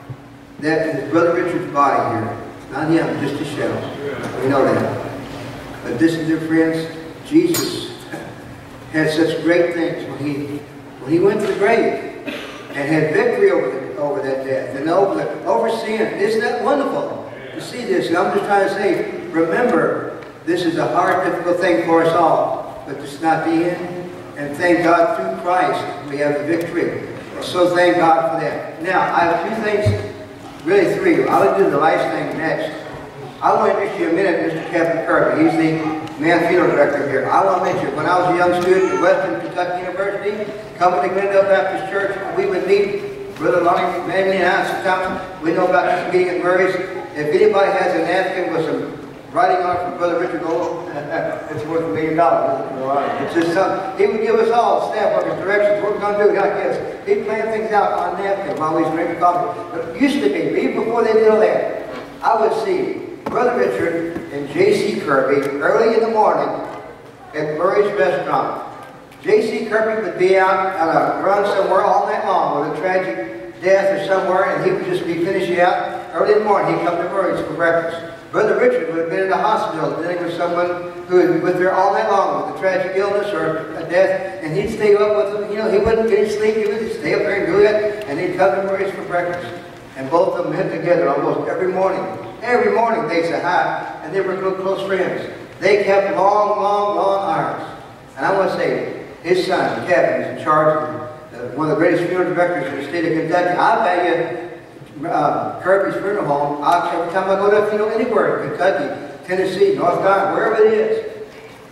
that it's Brother Richard's body here. It's not him, just a shell. We know that. But listen, dear friends, Jesus had such great things when he went to the grave and had victory over that death and over sin. Isn't that wonderful to see this? And I'm just trying to say, remember, this is a hard, difficult thing for us all, but it's not the end. And thank God through Christ we have the victory. So thank God for that. Now, I have 2 things, really 3. I'll do the last thing next. I want to introduce you a minute, Mr. Kevin Kirby. He's the man funeral director here. I want to mention, when I was a young student at Western Kentucky University, coming to Glendale Baptist Church, we would meet, Brother Lonnie, Manny and I, sometimes we know about this meeting at Murray's. If anybody has a napkin with some writing on it from Brother Richard Gold, it's worth $1 million. It's just something. He would give us all staff workers directions, what we're going to do, like this. He'd plan things out on napkin while we was drinking coffee. But it used to be, even before they did all that, I would see Brother Richard and J.C. Kirby early in the morning at Murray's restaurant. J.C. Kirby would be out on a run somewhere all night long with a tragic death or somewhere, and he would just be finishing out early in the morning. He'd come to Murray's for breakfast. Brother Richard would have been in the hospital dealing with someone who was there all night long with a tragic illness or a death, and he'd stay up with them. You know, he wouldn't get any sleep. He would stay up there and do that, and he'd come to Murray's for breakfast. And both of them met together almost every morning. Every morning they'd say hi, and they were real close friends. They kept long, long, long hours. And I want to say, his son, Kevin, is in charge of one of the greatest funeral directors in the state of Kentucky. I value Kirby's Funeral Home. Every time I go to a funeral anywhere in Kentucky, Tennessee, North Carolina, wherever it is,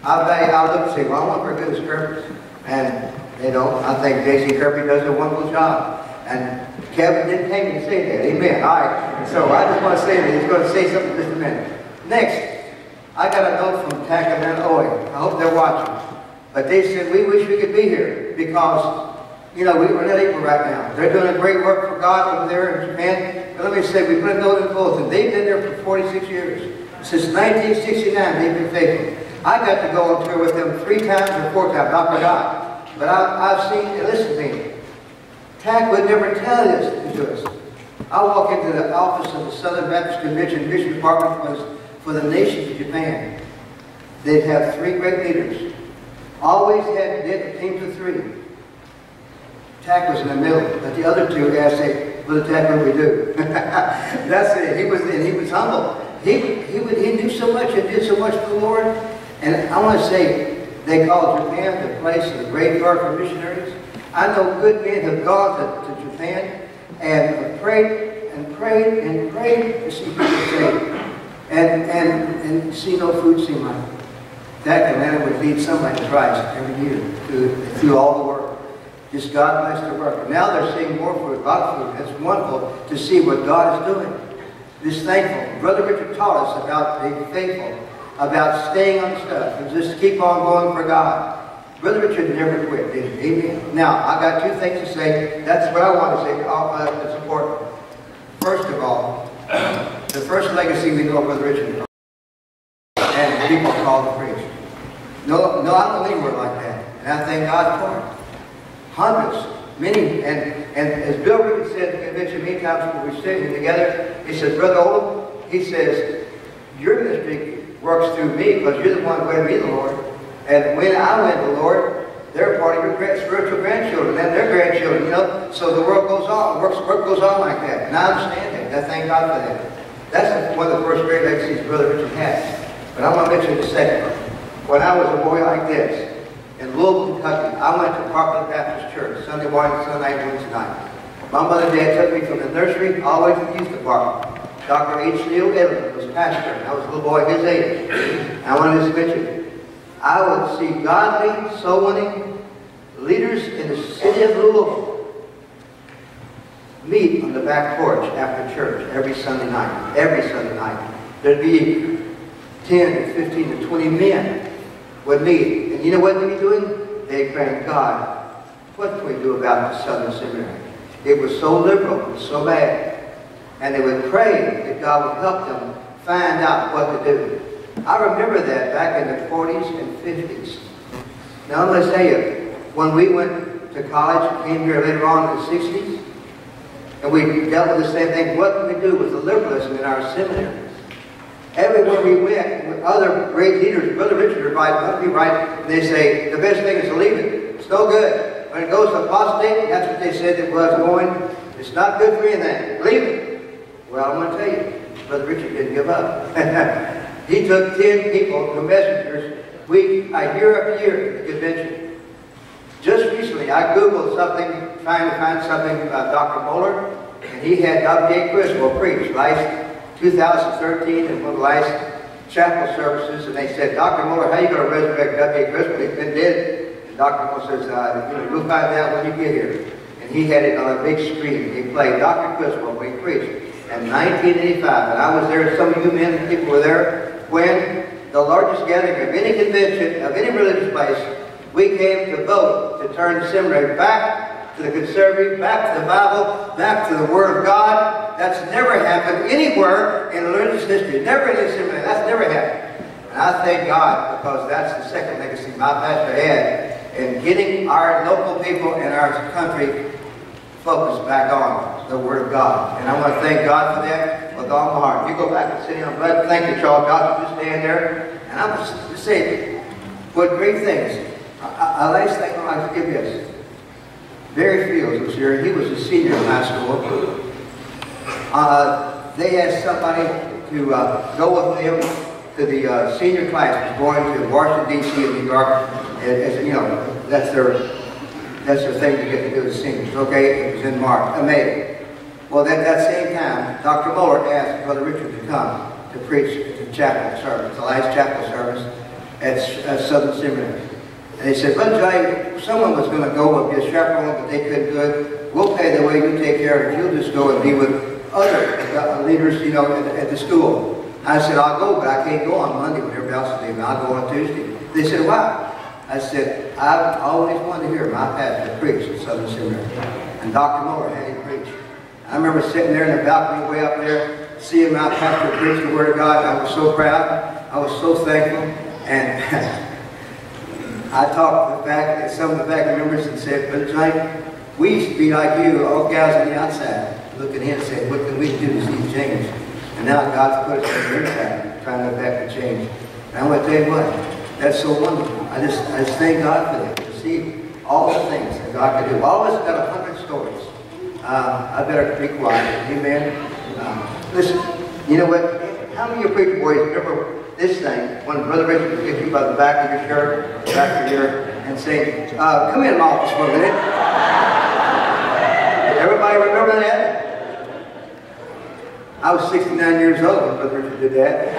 I look and say, well, I want for good as Kirby's. And, you know, I think J.C. Kirby does a wonderful job. And Kevin didn't pay me to say that. Amen. All right. So I just want to say that he's going to say something in just a minute. Next, I got a note from Tackleman Oil. I hope they're watching. But they said, we wish we could be here because, you know, we're not able right now. They're doing a great work for God over there in Japan. But let me say, we put a note in bulletin. They've been there for 46 years. Since 1969, they've been faithful. I got to go on tour with them 3 times or 4 times. I forgot. But I've seen, and listen to me, TAC would never tell this to us. I walk into the office of the Southern Baptist Convention Mission Department for the nation of Japan. They'd have 3 great leaders. Always had teams of 3. TAC was in the middle, but the other 2 asked, "Hey, Brother TAC, what do we do?" That's it. He was humble. He knew so much and did so much for the Lord. And I want to say, they called Japan the place of the graveyard for missionaries. I know good men have gone to Japan and have prayed and prayed and prayed to see people saved. And see no food seem like it. That Atlanta would lead somebody to Christ every year through all the work. Just God bless their work. And now they're seeing more food, a lot of food. It's wonderful to see what God is doing. Just thankful. Brother Richard taught us about being faithful, about staying on stuff, and just keep on going for God. Brother Richard never quit, did he? Amen. Now, I got 2 things to say. That's what I want to say. That's important. First of all, the first legacy we know of Brother Richard, and people call the preach. No, I don't believe we're like that. And I thank God for it. Hundreds, many, and as Bill Richard said at the convention many times when we were sitting together, he says, Brother Oldham, he says, your ministry works through me because you're the one who went to me, the Lord. And when I went to the Lord, they're part of your spiritual grandchildren and their grandchildren, you know. So the work goes on, work goes on like that. And I understand that. I thank God for that. That's one of the first great legacies Brother Richard has. But I want to mention the second one. When I was a boy like this, in Louisville, Kentucky, I went to Parkland Baptist Church, Sunday morning, Sunday night, Wednesday night. My mother and dad took me from the nursery all the way to the youth department. Dr. H. Neil Edlund was pastor, and I was a little boy his age. And I wanted to mention, I would see godly, soul-winning leaders in the city of Louisville meet on the back porch after church every Sunday night. Every Sunday night. There'd be 10 to 15 to 20 men would meet. And you know what they'd be doing? They'd pray, God, what can we do about the Southern Seminary? It was so liberal, it was so bad. And they would pray that God would help them find out what to do. I remember that back in the 40s and 50s. Now, I'm going to tell you, when we went to college, came here later on in the 60s, and we dealt with the same thing. What can we do with the liberalism in our seminary? Everywhere we went, with other great leaders, Brother Richard would write, and they say, the best thing is to leave it. It's no good. When it goes to apostate, that's what they said it was going. It's not good for anything. Leave it. Well, I'm going to tell you, Brother Richard didn't give up. He took 10 people, the messengers, year after year at the convention. Just recently, I Googled something, trying to find something about Dr. Moeller, and he had W.A. Criswell preach last 2013 in one of the last chapel services, and they said, Dr. Moeller, how are you going to resurrect W.A. Criswell? He's been dead. And Dr. Moeller says, you'll find out when you get here. And he had it on a big screen. He played Dr. Criswell when he preached in 1985. And I was there, some of you men and people were there, when the largest gathering of any convention, of any religious place, we came to vote to turn the seminary back to the conservative, back to the Bible, back to the Word of God. That's never happened anywhere in religious history. Never in the seminary. That's never happened. And I thank God, because that's the second legacy my pastor had in getting our local people and our country focused back on the Word of God. And I want to thank God for that with all my heart. You go back and sit down, but thank you, Charles. God, just stand there. And I'm just saying, what great things. Last thing I'd like to give you, Barry Fields was here. He was a senior in high school. They asked somebody to go with them to the senior class, going to Washington, D.C. and New York. As you know, that's their thing to get to do the seniors. Okay, it was in May. Well, at that same time, Dr. Moeller asked Brother Richard to come to preach the chapel service, the last chapel service at Southern Seminary. And they said, Brother Johnny, someone was going to go with his chaperone, but they couldn't do it. We'll pay the way you take care of it. You'll just go and be with other leaders, you know, at the school. I said, I'll go, but I can't go on Monday when everybody else is leaving. I'll go on Tuesday. They said, why? I said, I've always wanted to hear my pastor preach at Southern Seminary. And Dr. Moeller had him preach. I remember sitting there in the balcony way up there, seeing my pastor preach the Word of God. I was so proud. I was so thankful. And I talked to the fact, some of the faculty members, and said, Brother Johnny, we used to be like you, all guys on the outside, looking in and saying, what can we do to see change? And now God's put us on the inside, trying to affect the change. And I want to tell you what, that's so wonderful. I just thank God for that, to see all the things that God can do. All of us got 100 stories. I better be quiet. Amen. Listen, you know what? How many of you preacher boys remember this thing when Brother Richard would get you by the back of your shirt, back of your, and say, come in my office for a minute. Everybody remember that? I was 69 years old when Brother Richard did that.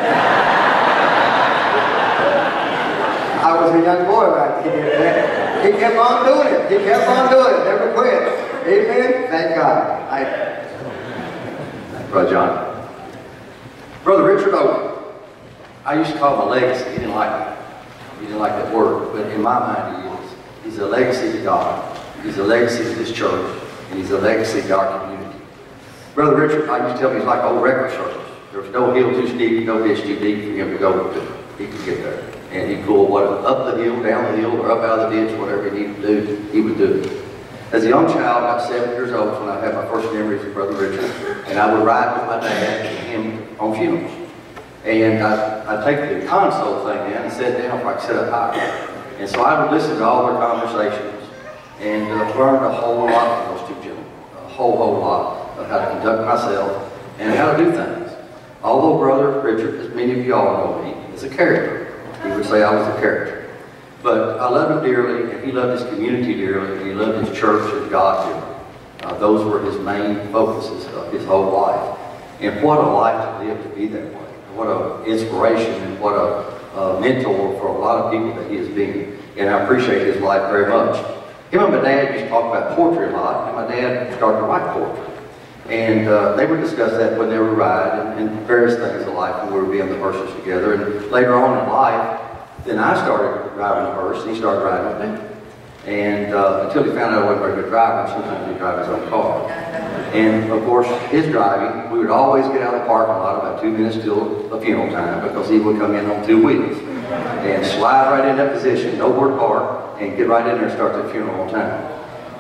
I was a young boy right when he did that. He kept on doing it. He kept on doing it. Never quit. Amen? Thank God. Brother John. Brother Richard Owen. I used to call him a legacy. He didn't like it. He didn't like that word. But in my mind, he is. He's a legacy to God. He's a legacy to this church. And he's a legacy to our community. Brother Richard, I used to tell him he's like old record circles. There was no hill too steep, no ditch too deep for him to go to. He could get there. And he'd go up the hill, down the hill, or up out of the ditch, whatever he needed to do, he would do it. As a young child, about 7 years old, when I had my first memories of Brother Richard, and I would ride with my dad and him on funerals. And I'd take the console thing down and sit down if I could sit up higher. And so I would listen to all their conversations and learned a whole lot from those two gentlemen. A whole lot of how to conduct myself and how to do things. Although Brother Richard, as many of you all know me, is a character. He would say I was a character. But I loved him dearly, and he loved his community dearly, and he loved his church and God dearly. Those were his main focuses of his whole life. And what a life to live to be that way. What an inspiration and what a mentor for a lot of people that he has been. And I appreciate his life very much. Him and my dad used to talk about poetry a lot, and my dad started to write poetry. And they would discuss that when they were riding and various things in life when we were being the horses together. And later on in life, then I started driving the horse, and he started riding with me. And until he found out I wasn't a very good driver, sometimes he'd drive his own car. And of course, his driving, we would always get out of the parking lot about 2 minutes till a funeral time because he would come in on 2 wheels and slide right in that position, no word park, and get right in there and start the funeral on time.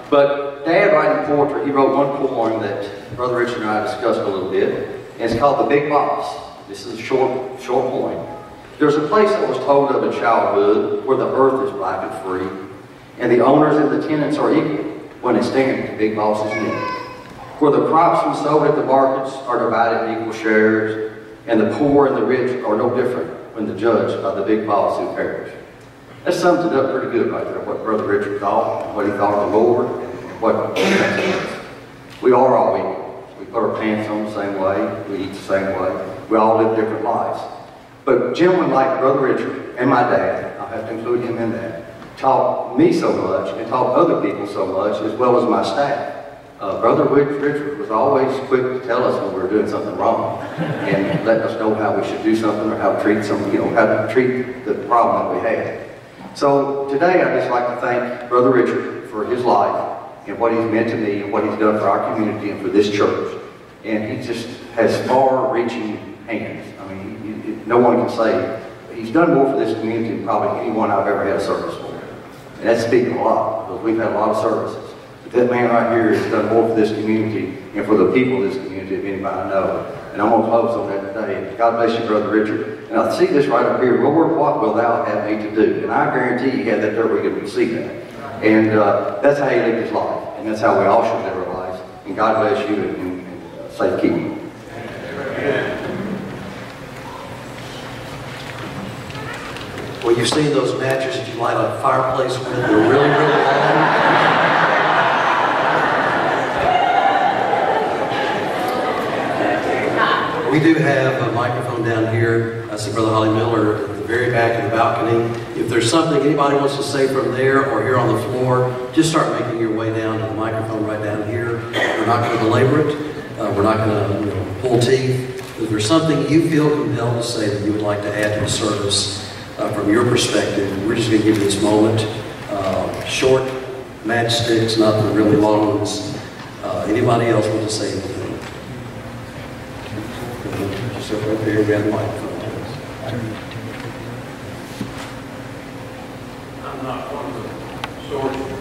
But Dad, writing poetry, he wrote one poem that Brother Richard and I discussed a little bit, and it's called The Big Boss. This is a short poem. There's a place that was told of in childhood where the earth is black and free, and the owners and the tenants are equal when they stand at the big boss's knee. Where the crops we sold at the markets are divided in equal shares, and the poor and the rich are no different when the judged by the big boss who perish. That sums it up pretty good right there, what Brother Richard thought, what he thought of the Lord, and what he meant. We are all equal. We put our pants on the same way, we eat the same way, we all live different lives. But gentlemen like Brother Richard and my dad, I'll have to include him in that, taught me so much and taught other people so much, as well as my staff. Brother Richard was always quick to tell us when we were doing something wrong and letting us know how we should do something or how to treat something, how to treat the problem that we had. So today I'd just like to thank Brother Richard for his life and what he's meant to me and what he's done for our community and for this church. And he just has far-reaching hands. I mean, no one can say he's done more for this community than probably anyone I've ever had a service for. And that's speaking a lot, because we've had a lot of services. But that man right here has done more for this community and for the people of this community than anybody I know. And I'm going to close on that today. God bless you, Brother Richard. And I see this right up here. Lord, what will thou have me to do? And I guarantee you had that there we could see that. And that's how he lived his life. And that's how we all should live our lives. And God bless you and safekeeping. Well, you've seen those matches that you light on a fireplace with. They're really, really long. We do have a microphone down here. I see Brother Holly Miller at the very back of the balcony. If there's something anybody wants to say from there or here on the floor, just start making your way down to the microphone right down here. We're not going to belabor it. We're not going to pull teeth. If there's something you feel compelled to say that you would like to add to the service from your perspective, we're just going to give you this moment. Short matchsticks, not the really long ones. Anybody else want to say anything? Just up right there, grab the microphone. I'm not one of the swordsmen.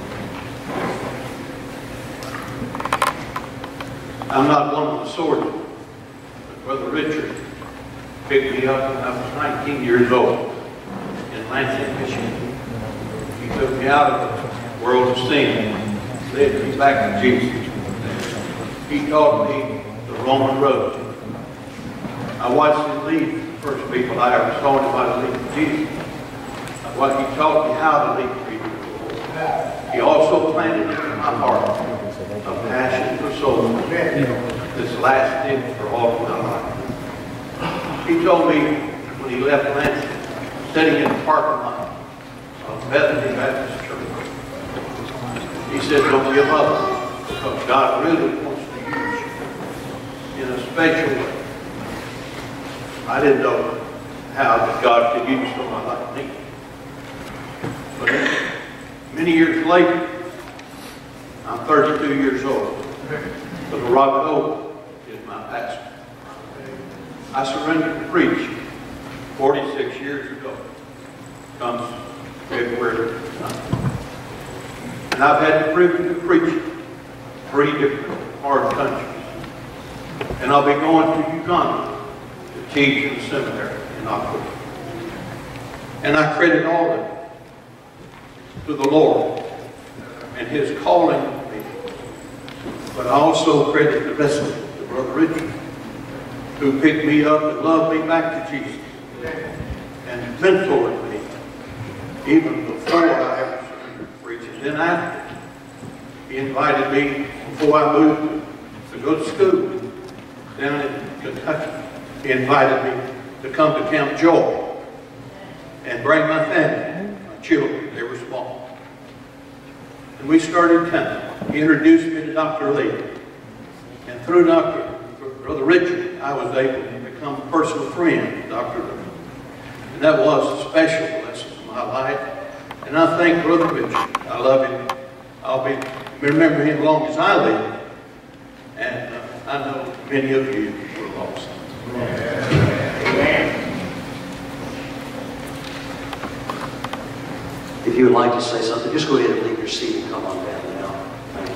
I'm not one of the swordsmen. But Brother Richard picked me up when I was 19 years old in Lansing, Michigan. He took me out of the world of sin and led me back to Jesus. He taught me the Roman road. I watched him lead the first people I ever saw him how to lead to Jesus. He taught me how to lead people to the Lord. He also planted in my heart a passion for souls that's lasted for all of my life. He told me when he left Lansing, sitting in the parking lot of Bethany Baptist Church, he said, don't give up, because God really wants to use you in a special way. I didn't know how that God could use someone like me. But many years later, I'm 32 years old. But Robert Oak is my pastor. I surrendered to preach 46 years ago. Comes February 9th. And I've had the privilege of preaching 3 different foreign countries. And I'll be going to Uganda to teach in the seminary in October. And I credit all of it to the Lord and His calling on me. But I also credit the rest of it to Brother Richard, who picked me up and loved me back to Jesus and mentored me even before I ever started preaching. Then after, he invited me, before I moved to go to school down in Kentucky, he invited me to come to Camp Joy and bring my family, my children. They were small. And we started coming. He introduced me to Dr. Lee. And through Brother Richard, I was able to become a personal friend with Dr. Luther. And that was a special lesson in my life. And I thank Brother Richard. I love him. I'll remember him as long as I live. And I know many of you were lost. Amen. If you would like to say something, just go ahead and leave your seat and come on down now. Thank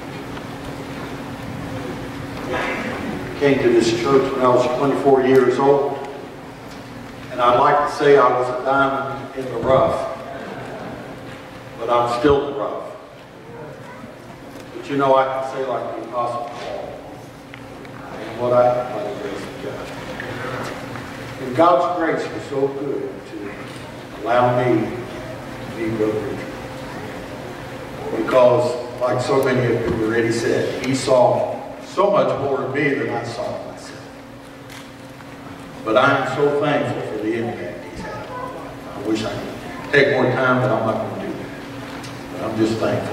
you. Came to this church when I was 24 years old, and I'd like to say I was a diamond in the rough, but I'm still the rough. But you know, I can say like the Apostle Paul, and what I have by the grace of God. And God's grace was so good to allow me to be Brother Richard. Because, like so many of you already said, he saw so much more of me than I saw of myself. But I am so thankful for the impact he's had. I wish I could take more time, but I'm not going to do that. But I'm just thankful.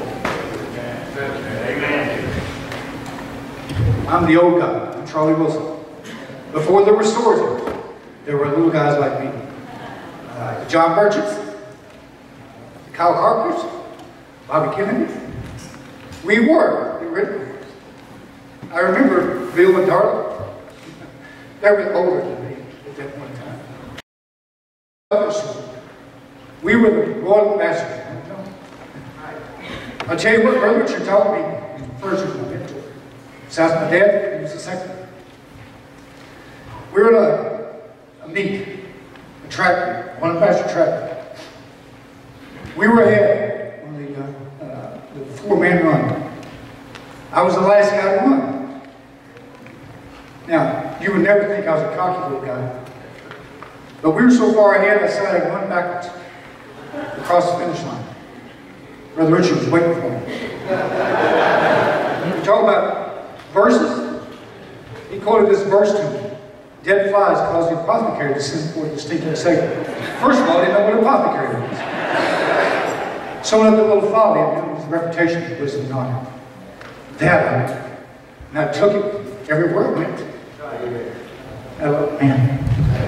Amen. I'm the old guy. I'm Charlie Wilson. Before there were stores, there were little guys like me. The John Burchets, the Kyle Carpenters, Bobby Kennedy. We were the originals. I remember Bill McDarland. They were older than me at that one time. We were the Royal Masters. I'll tell you what Brother Richard taught me. First was my mentor. Besides my dad, he was the second. We were at a meet, a track, one of the faster track. We were ahead on the four-man run. I was the last guy to run. Now, you would never think I was a cocky little guy. But we were so far ahead, I said I'd run backwards across the finish line. Brother Richard was waiting for me. You talk about verses. He quoted this verse to me. Dead flies cause the apothecary to send forth the stinking Satan. First of all, I didn't know what an apothecary was. Someone up a little folly and his reputation for wisdom and honor. That I knew. And I took it everywhere I went. Oh, man.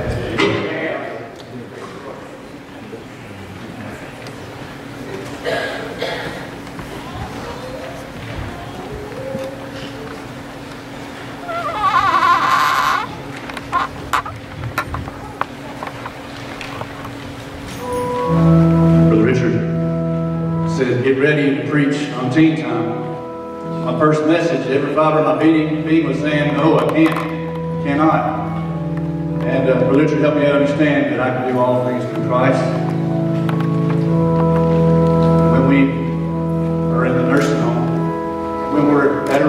Brother Richard said, get ready to preach on teen time. My first message to every fiber of my being was saying, no, I cannot. And Brother Richard helped me understand that I can do all things through Christ. When we are in the nursing home, when we're at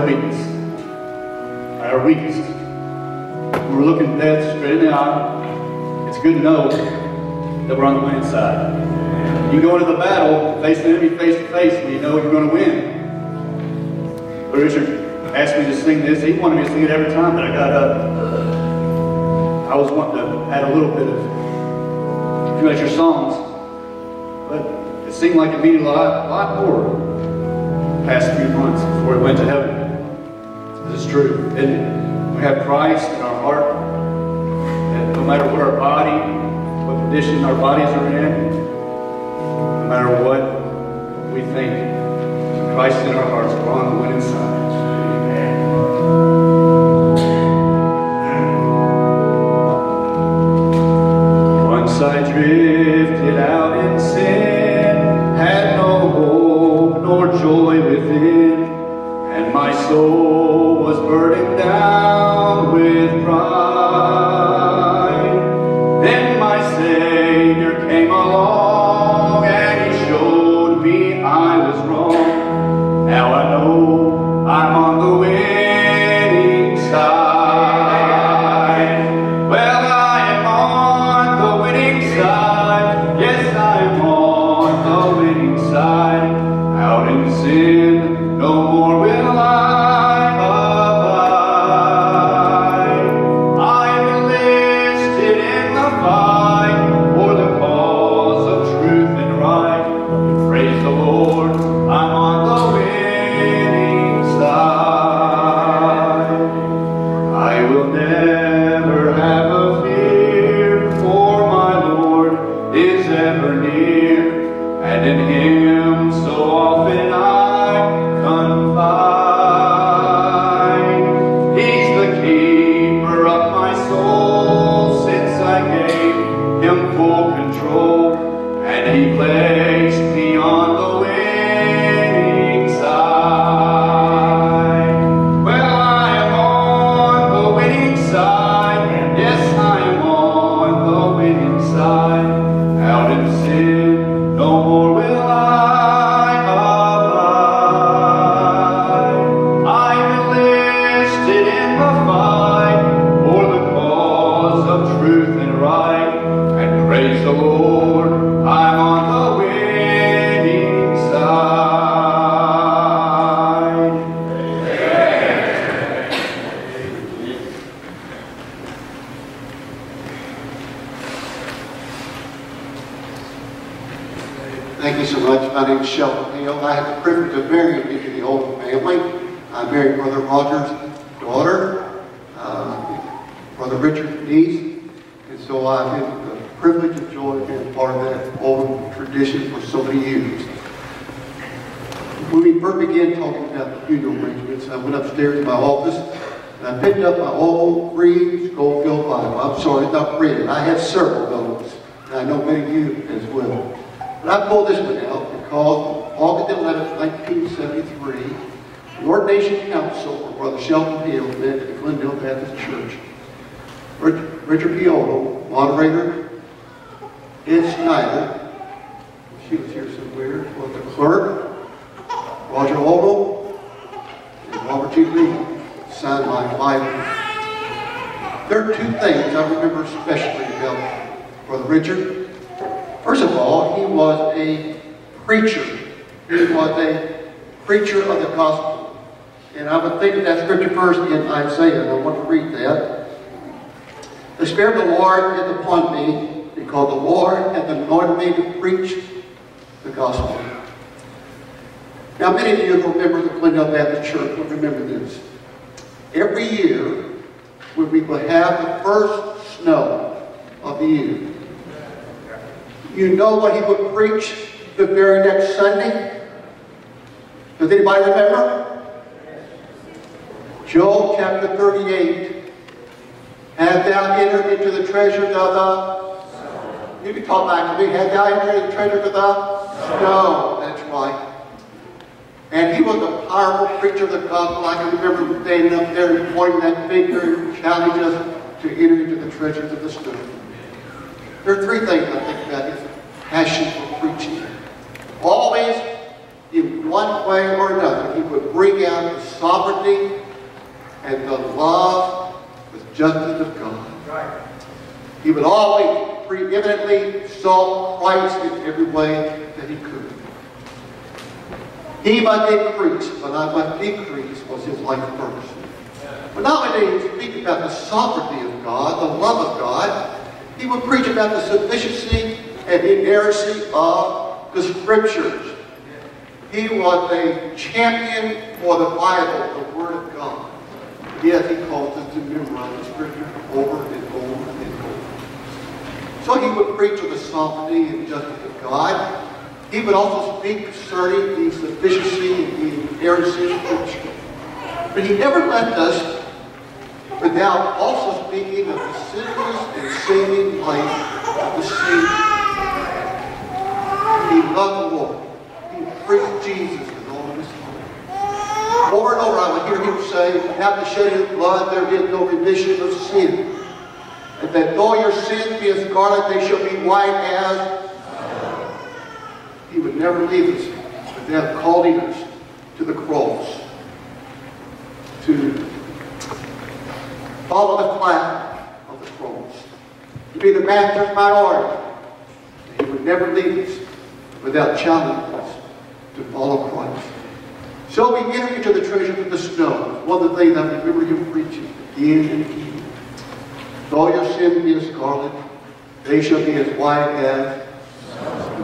our weakest, when we're looking death straight in the eye, it's good to know that we're on the winning side. You go into the battle, face the enemy face to face, and you know you're going to win. But Richard asked me to sing this. He wanted me to sing it every time that I got up. I was wanting to add a little bit of few extra songs, but it seemed like it needed a lot more the past few months before it went to heaven. This is true, isn't it? We have Christ in our heart, and no matter what our body, what condition our bodies are in, no matter what we think, Christ in our hearts, we're on the winning side. Once I drifted out in sin, had no hope nor joy within, and my soul was burdened down with pride. Then my Savior came along, and He showed me I was wrong. Now I know I'm on the winning side. Well, I am on the winning side. Yes, I am on the winning side. Out in sin, no more will I abide. I am enlisted in the fight for the cause of truth and right. Praise the Lord, I'm on the winning side. Shelton Hale. I had the privilege of marrying into the Oldham family. I married Brother Rogers' daughter, Brother Richard's niece, and so I've had the privilege and joy of being part of that Oldham tradition for so many years. When we first began talking about the funeral arrangements, I went upstairs to my office and I picked up my old free Schofield Bible. I'm sorry, it's not printed. I have several of those, and I know many of you as well. But I pulled this one out because August 11, 1973, the Ordination Council for Brother Shelton Hale met at the Glendale Baptist Church. Richard Piolo, moderator, Ed Snyder, she was here somewhere, was the clerk, Roger Oldham, and Robert G. Lee signed my Bible. There are two things I remember especially about Brother Richard. First of all, he was a preacher. He was a preacher of the gospel. And I would think of that scripture verse in Isaiah, and I want to read that. The Spirit of the Lord is upon me, because the Lord hath anointed me to preach the gospel. Now, many of you who remember the Glendale Baptist Church will remember this. Every year, when we would have the first snow of the year, you know what he would preach the very next Sunday? Does anybody remember? Joel chapter 38. Have thou entered into the treasures of the... You can talk back to me. Have thou entered into the treasures of the... No, that's right. And he was a powerful preacher of the gospel. I can remember standing up there and pointing that finger and challenging us to enter into the treasures of the snow. There are three things I think about his passion for preaching. Always, in one way or another, he would bring out the sovereignty and the love, the justice of God. He would always preeminently exalt Christ in every way that he could. He might increase, but I might decrease was his life purpose. But nowadays, he speaks about the sovereignty of God, the love of God. He would preach about the sufficiency and inerrancy of the Scriptures. He was a champion for the Bible, the Word of God. Yes, he calls us to memorize the Scripture over and over and over. So he would preach of the sovereignty and justice of God. He would also speak concerning the sufficiency and the inerrancy of Scripture. But he never left us without also speaking of the sinless and saving life of the Savior. He loved the Lord. He preached Jesus with all of his heart. Over and over I would hear him say, without the shedding of blood there is no remission of sin. And that though your sins be as scarlet, they shall be white as... He would never leave us without calling us to the cross, to follow the flag of the cross, to be the master's minority. He would never leave us without challenging us to follow Christ. So we enter into the treasures of the snow. One of the things I remember him preaching again and again. Though your sin be as scarlet, they shall be as white as snow.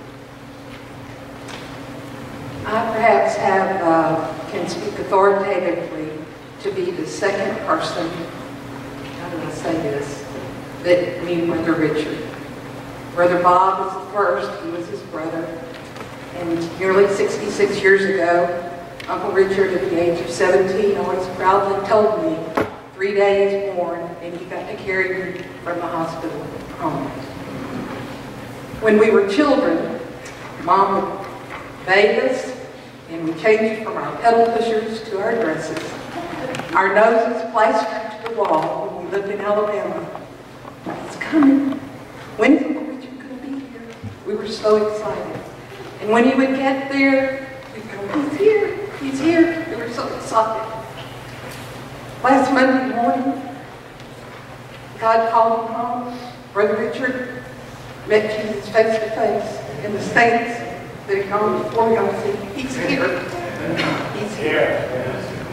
I perhaps can speak authoritatively to be the second person, how do I say this, that knew Brother Richard. Brother Bob was the first, he was his brother. And nearly 66 years ago, Uncle Richard, at the age of 17, always proudly told me 3 days born, and he got to carry me from the hospital home. When we were children, Mom would bathe us, and we changed from our pedal pushers to our dresses. Our noses plastered to the wall when we lived in Alabama. It's coming. When is Uncle Richard going to be here? We were so excited. And when he would get there, we'd go, he's here, he's here. We were so excited. Last Monday morning, God called him home. Brother Richard met Jesus face to face, and the saints that had gone before him said, he's here. He's here.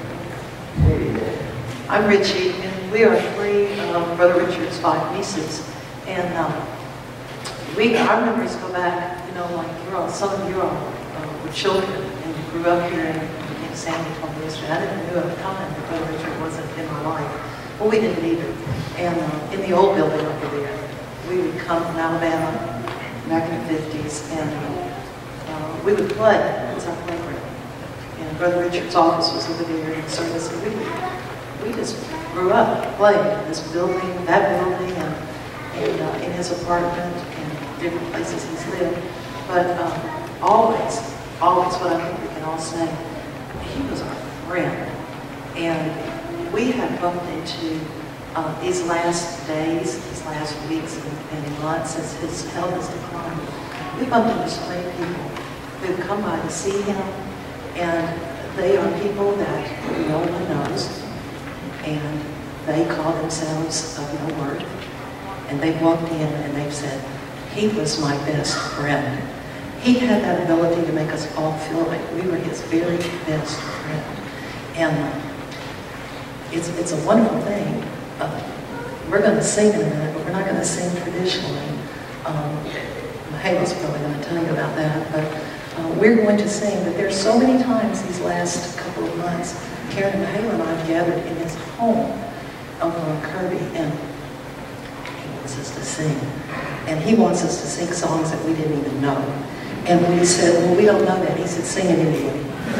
I'm Richie, and we are three of Brother Richard's 5 nieces. And our memories go back, like some of you all children, and we grew up here in Sandy told me yesterday. I didn't know at the time that Brother Richard wasn't in my life. Well, we didn't either. And in the old building over there, we would come from Alabama back in the 50s, and we would play at our playground. And Brother Richard's office was over there in the service, and we just grew up playing in this building, that building, and in his apartment, and different places he's lived. But always what I think we can all say, he was our friend. And we have bumped into these last days, these last weeks and months as his health has declined. We bumped into so many people who've come by to see him, and they are people that no one knows, and they call themselves of no word. And they've walked in and they've said, he was my best friend. He had that ability to make us all feel like we were his very best friend. And it's a wonderful thing. We're going to sing in a minute, but we're not going to sing traditionally. Mahala's probably going to tell you about that, but we're going to sing. But there's so many times these last couple of months, Karen and Mahala and I have gathered in his home over on Kirby, and he wants us to sing. And he wants us to sing songs that we didn't even know. And we said, well, we don't know that. He said, sing it anyway.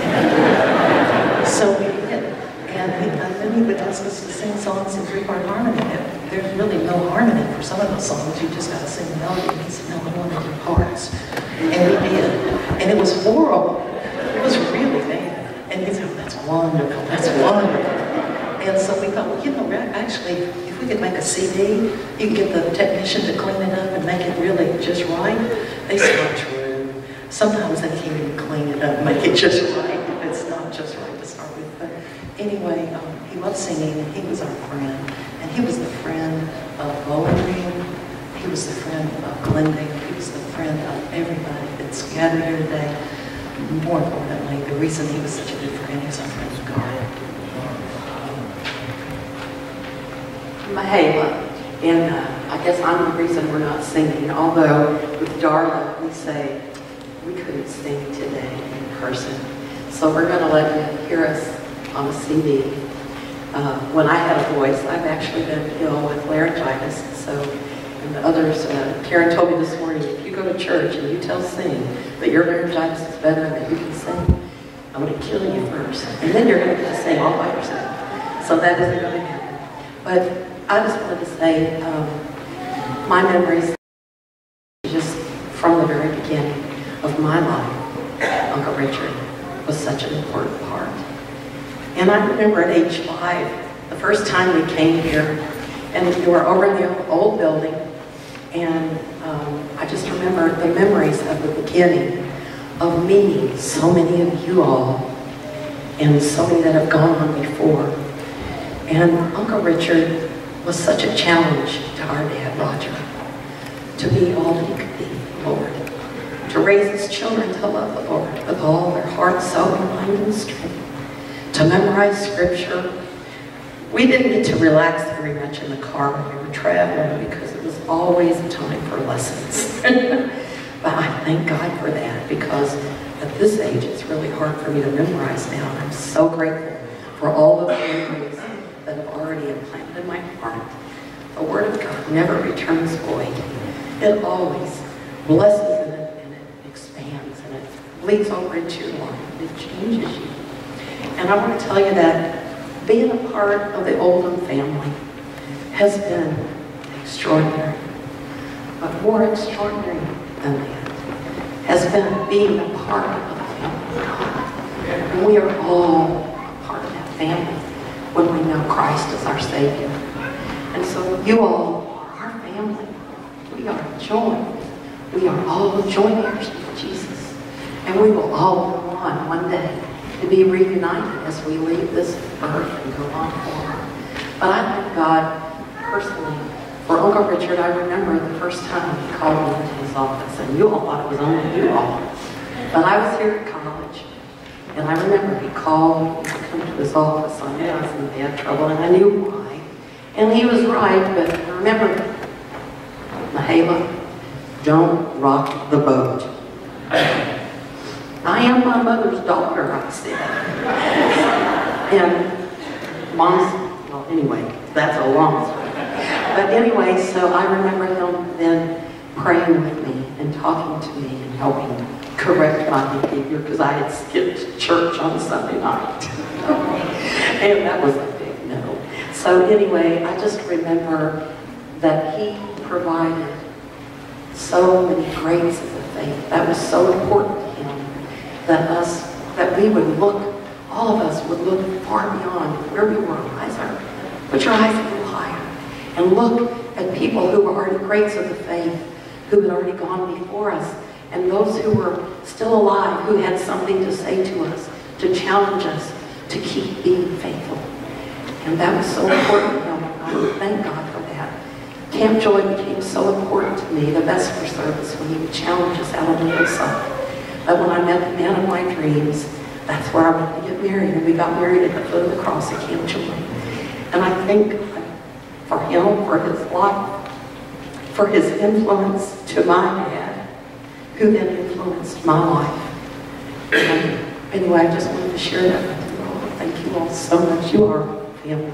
So we did. And then he would ask us to sing songs in 3-part harmony. There's really no harmony for some of those songs. You just got to sing the melody. And he said, no, I want to do parts. And we did. And it was horrible. It was really bad. And he said, oh, that's wonderful. That's wonderful. And so we thought, well, you know, actually, if we could make a CD, you can get the technician to clean it up and make it really just right. They said, not true. Sometimes they can't even clean it up and make it just right. It's not just right to start with. But anyway, he loved singing, and he was our friend. And he was the friend of Bowling Green. He was the friend of Glendale. He was the friend of everybody that's gathered here today. More importantly, the reason he was such a good friend, he was our friend of God. Mahala, and I guess I'm the reason we're not singing, although with Darla we say we couldn't sing today in person. So we're going to let you hear us on a CD. When I had a voice, I've actually been ill with laryngitis, so, and others, Karen told me this morning, if you go to church and you tell Sing that your laryngitis is better and that you can sing, I'm going to kill you first, and then you're going to get to sing all by yourself. So that isn't going to happen. But I just wanted to say, my memories, just from the very beginning of my life, Uncle Richard was such an important part. And I remember at age 5, the first time we came here, and we were over in the old building, and I just remember the memories of the beginning of meeting so many of you all, and so many that have gone on before. And Uncle Richard was such a challenge to our dad, Roger, to be all that he could be, Lord, to raise his children to love the Lord with all their heart, soul, mind, and strength, to memorize scripture. We didn't get to relax very much in the car when we were traveling because it was always a time for lessons. But I thank God for that, because at this age it's really hard for me to memorize now. And I'm so grateful for all the memories that have already implanted in my heart. The Word of God never returns void. It always blesses and it expands and it bleeds over into your life. It changes you. And I want to tell you that being a part of the Oldham family has been extraordinary. But more extraordinary than that has been being a part of the family of God. And we are all a part of that family when we know Christ as our Savior. And so you all are our family. We are joined. We are all joint heirs with Jesus. And we will all go on one day to be reunited as we leave this earth and go on forward. But I thank God personally for Uncle Richard. I remember the first time he called me into his office, and you all thought it was only you all. But I was here at college, and I remember he called me to come to his office. I knew I was in bad trouble, and I knew why. And he was right, but remember, Mahala, don't rock the boat. I am my mother's daughter, I said. And Mom's, well, anyway, that's a long story. But anyway, so I remember him then praying with me and talking to me and helping correct my behavior because I had skipped church on Sunday night. And that was a big no. So anyway, I just remember that he provided so many grades of the faith. That was so important to him that we would look, all of us would look far beyond where we were. Put your eyes a little higher and look at people who were already greats of the faith, who had already gone before us, and those who were still alive, who had something to say to us, to challenge us, to keep being faithful. And that was so important. I thank God for that. Camp Joy became so important to me, the Vesper service, when he would challenge us out of the himself. That when I met the man of my dreams, that's where I went to get married. And we got married at the foot of the cross at Camp Joy. And I thank God for him, for his life, for his influence to my dad, who then influenced my life. And anyway, I just wanted to share that with you all. Thank you all so much. You are family.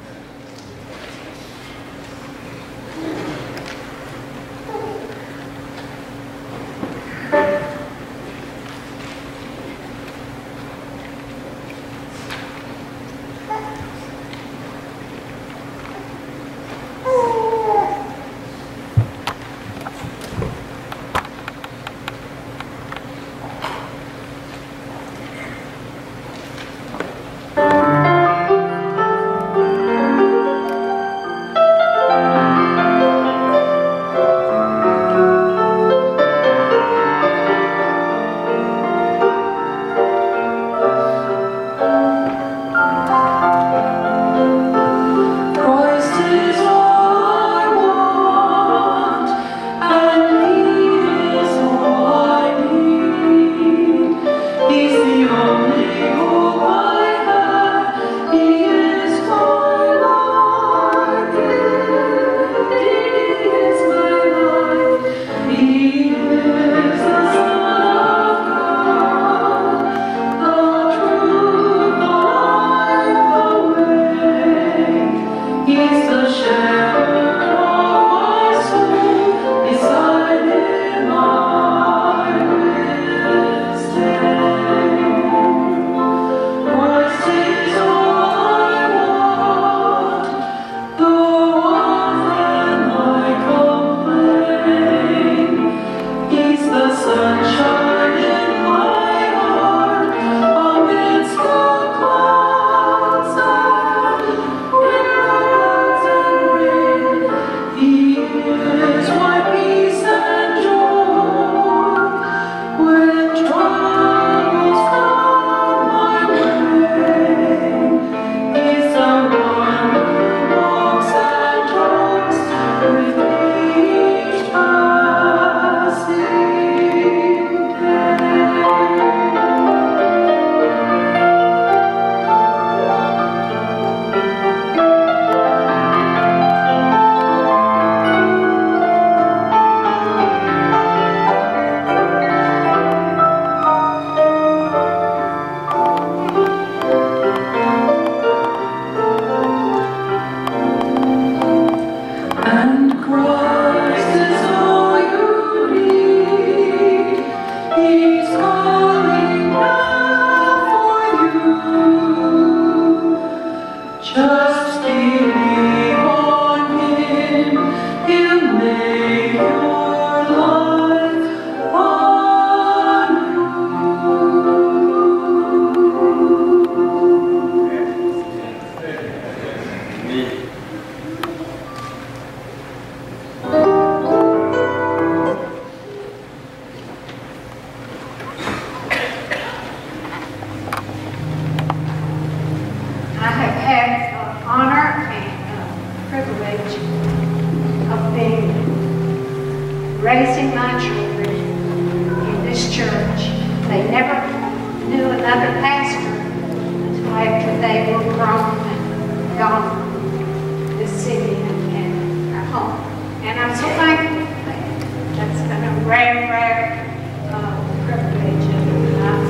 raising my children in this church. They never knew another pastor until after they were grown and gone from this city and our home. And I'm so thankful for that. That's been a rare privilege. And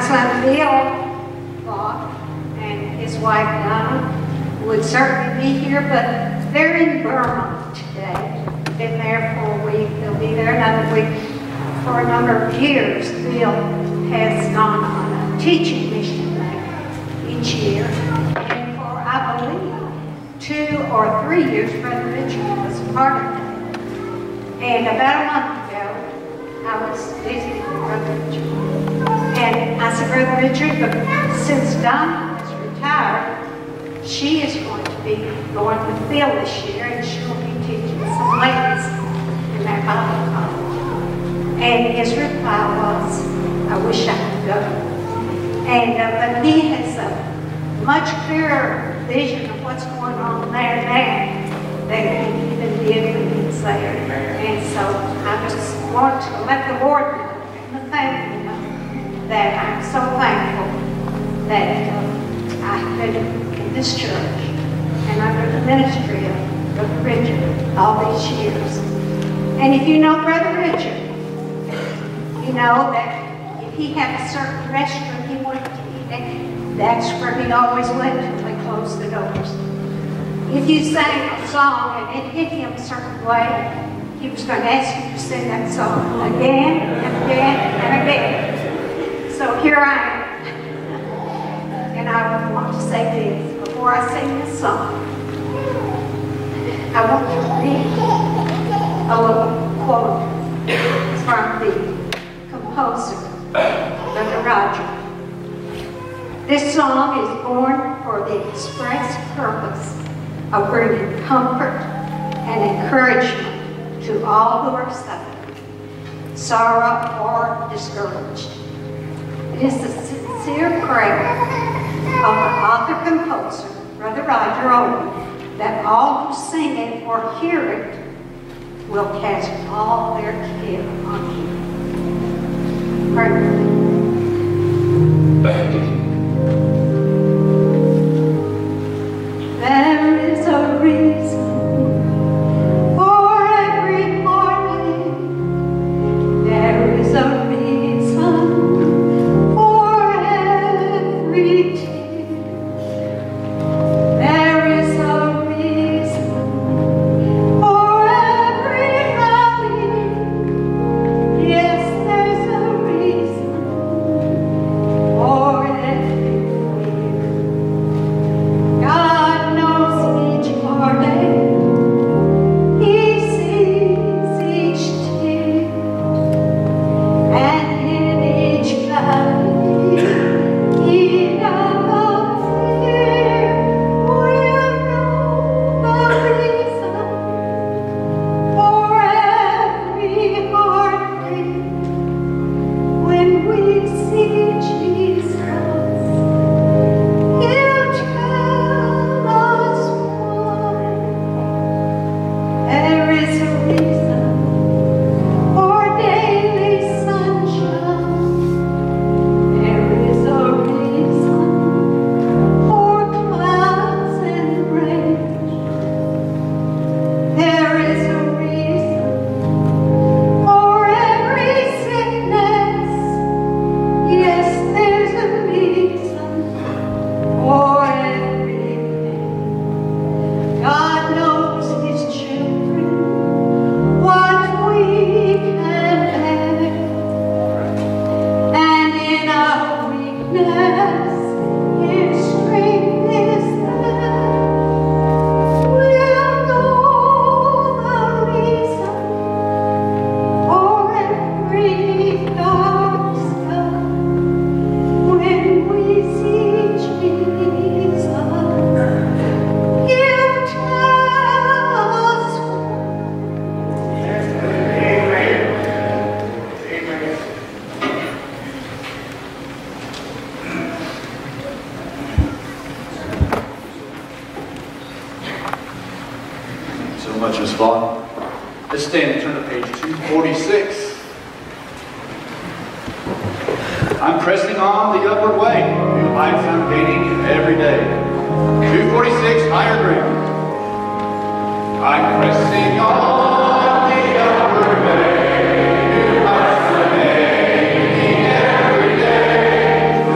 son Bill Locke and his wife Donna would certainly be here, but they're in Burma today. Been there for a week. They'll be there another week. For a number of years, Bill has gone on a teaching mission there each year. And for, I believe, 2 or 3 years, Brother Richard was part of that. And about a month ago, I was visiting Brother Richard. And I said, Brother Richard, but since Donna is retired, she is going to be going with Bill this year, and she'll be teaching some ladies in their Bible college. And his reply was, I wish I could go. And but he has a much clearer vision of what's going on there now than he even did when he was there. And so I just want to let the Lord know and the family know that I'm so thankful that I have been in this church and under the ministry of Brother Richard all these years. And if you know Brother Richard, you know that if he had a certain restroom he wanted to eat at, that's where he always went until they closed the doors. If you sang a song and it hit him a certain way, he was going to ask you to sing that song again and again and again. So here I am. And I want to say this before I sing this song. I want to read a little quote from the composer, Brother Roger. This song is born for the express purpose of bringing comfort and encouragement to all who are suffering, sorrow, or discouraged. It is the sincere prayer of the author-composer, Brother Roger Owen, that all who sing it or hear it will cast all their care on him. There is a reason for every heartache. There is a reason for every tear. There is a reason for every rally. Yes, there's a reason for every fear. God knows each heartache. He sees each tear. And in each valley, He knows fear. We'll know the reason for every heartache when we see Jesus. He'll tell us why. There is a reason for daily sunshine. There is a reason for clouds and rain. There is a reason for every sickness. Yes, there's a reason for every pain. God knows His children, what we can bear. And in our weakness, His strength is there. We'll know the reason for every dark sky when we see Jesus. He'll tell us. So much, Ms. Vaughn. Let's stand and turn to page 246. I'm pressing on the upward way. New heights I'm gaining every day. 246, higher ground. I'm pressing on the upward way. New heights I'm gaining every day.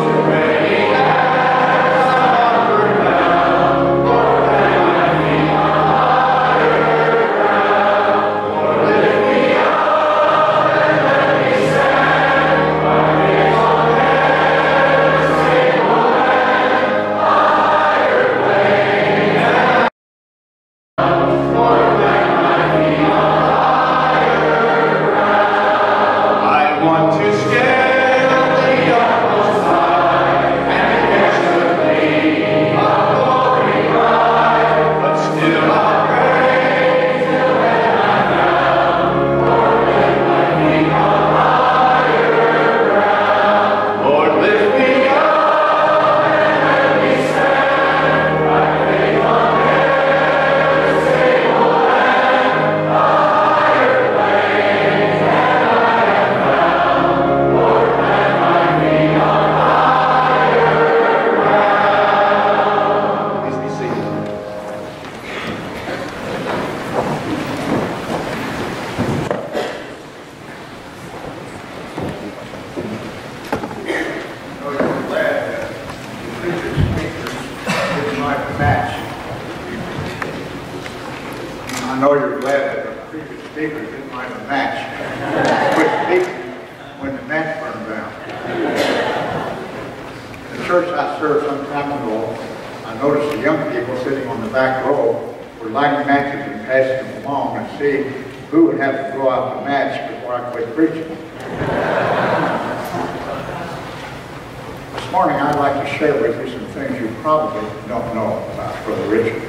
time ago, I noticed the young people sitting on the back row were lighting matches and passing them along and see who would have to blow out the match before I quit preaching. This morning I'd like to share with you some things you probably don't know about Brother Richard.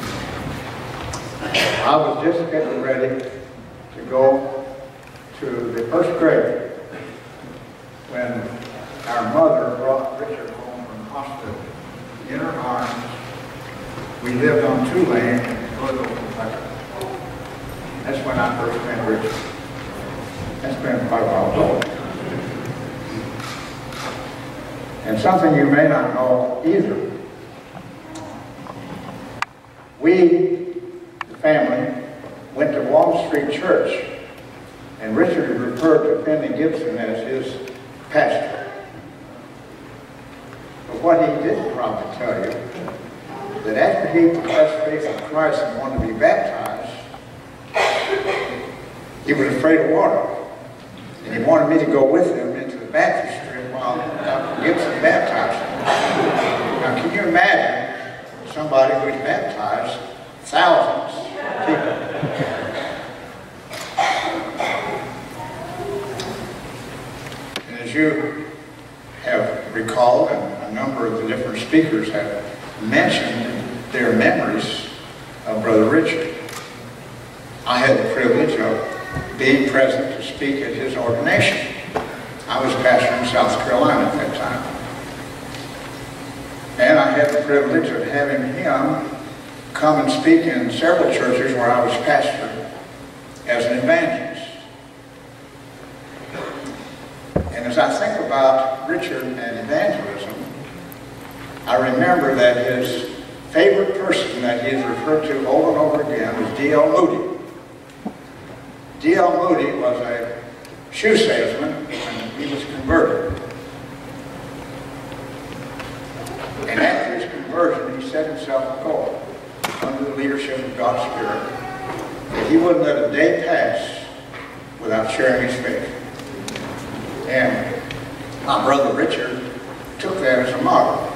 I was just getting ready to go to the first grade when our mother brought Richard home from the hospital. In her arms, we lived on 2 Lane in Louisville, Kentucky. That's when I first met Richard. That's been quite a while ago. And something you may not know either. We, the family, went to Wall Street Church, and Richard referred to Finley Gibson as his pastor. But what he didn't probably tell you, that after he professed faith in Christ and wanted to be baptized, he was afraid of water. And he wanted me to go with him into the baptistry while Dr. Gibson baptized him. Now, can you imagine somebody who's baptized thousands of people? And as you have recalled, and a number of the different speakers have mentioned their memories of Brother Richard, I had the privilege of being present to speak at his ordination. I was pastor in South Carolina at that time. And I had the privilege of having him come and speak in several churches where I was pastor as an evangelist. And as I think about Richard and evangelism, I remember that his favorite person that he has referred to over and over again was D.L. Moody. D.L. Moody was a shoe salesman when he was converted. And after his conversion, he set himself a goal, under the leadership of God's Spirit, that he wouldn't let a day pass without sharing his faith. And my brother Richard took that as a model.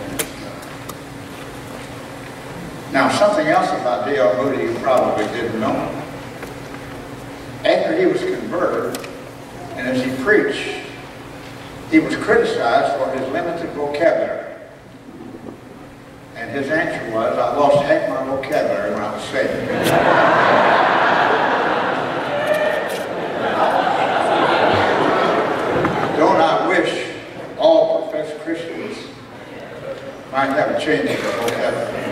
Now, something else about D.L. Moody you probably didn't know. After he was converted, and as he preached, he was criticized for his limited vocabulary. And his answer was, I lost half my vocabulary when I was saved. Don't I wish all professed Christians might have a change in their vocabulary?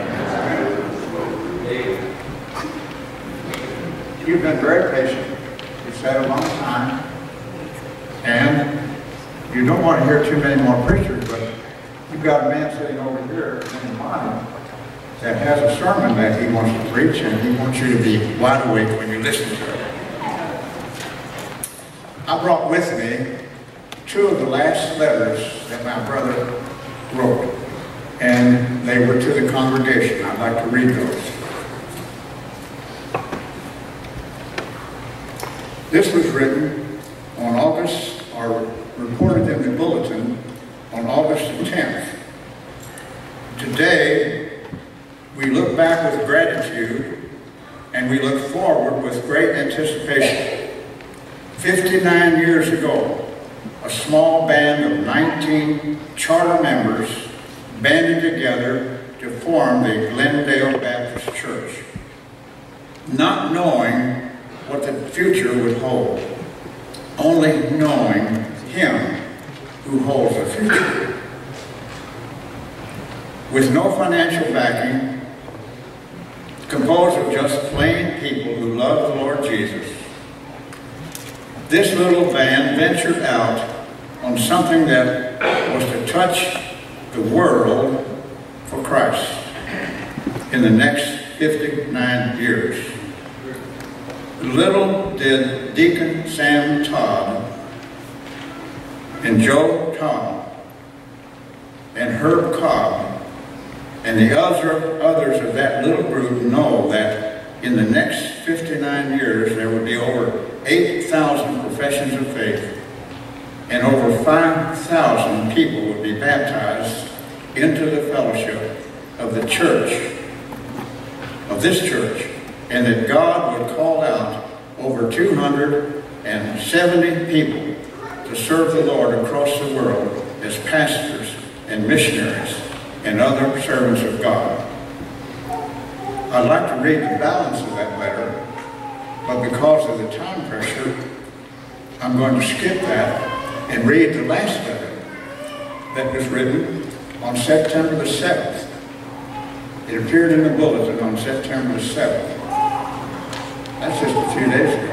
You've been very patient. You've sat a long time. And you don't want to hear too many more preachers, but you've got a man sitting over here in the bottom that has a sermon that he wants to preach, and he wants you to be wide awake when you listen to it. I brought with me 2 of the last letters that my brother wrote, and they were to the congregation. I'd like to read those. This was written on August, or reported in the bulletin on August the 10th. Today, we look back with gratitude and we look forward with great anticipation. 59 years ago, a small band of 19 charter members banded together to form the Glendale Baptist Church, not knowing what the future would hold, only knowing Him who holds the future. With no financial backing, composed of just plain people who love the Lord Jesus, this little band ventured out on something that was to touch the world for Christ in the next 59 years. Little did Deacon Sam Todd and Joe Tom and Herb Cobb and the others of that little group know that in the next 59 years there would be over 8,000 professions of faith and over 5,000 people would be baptized into the fellowship of the church, of this church, and that God would call out over 270 people to serve the Lord across the world as pastors and missionaries and other servants of God. I'd like to read the balance of that letter, but because of the time pressure, I'm going to skip that and read the last letter that was written on September the 7th. It appeared in the bulletin on September the 7th. That's just a few days ago.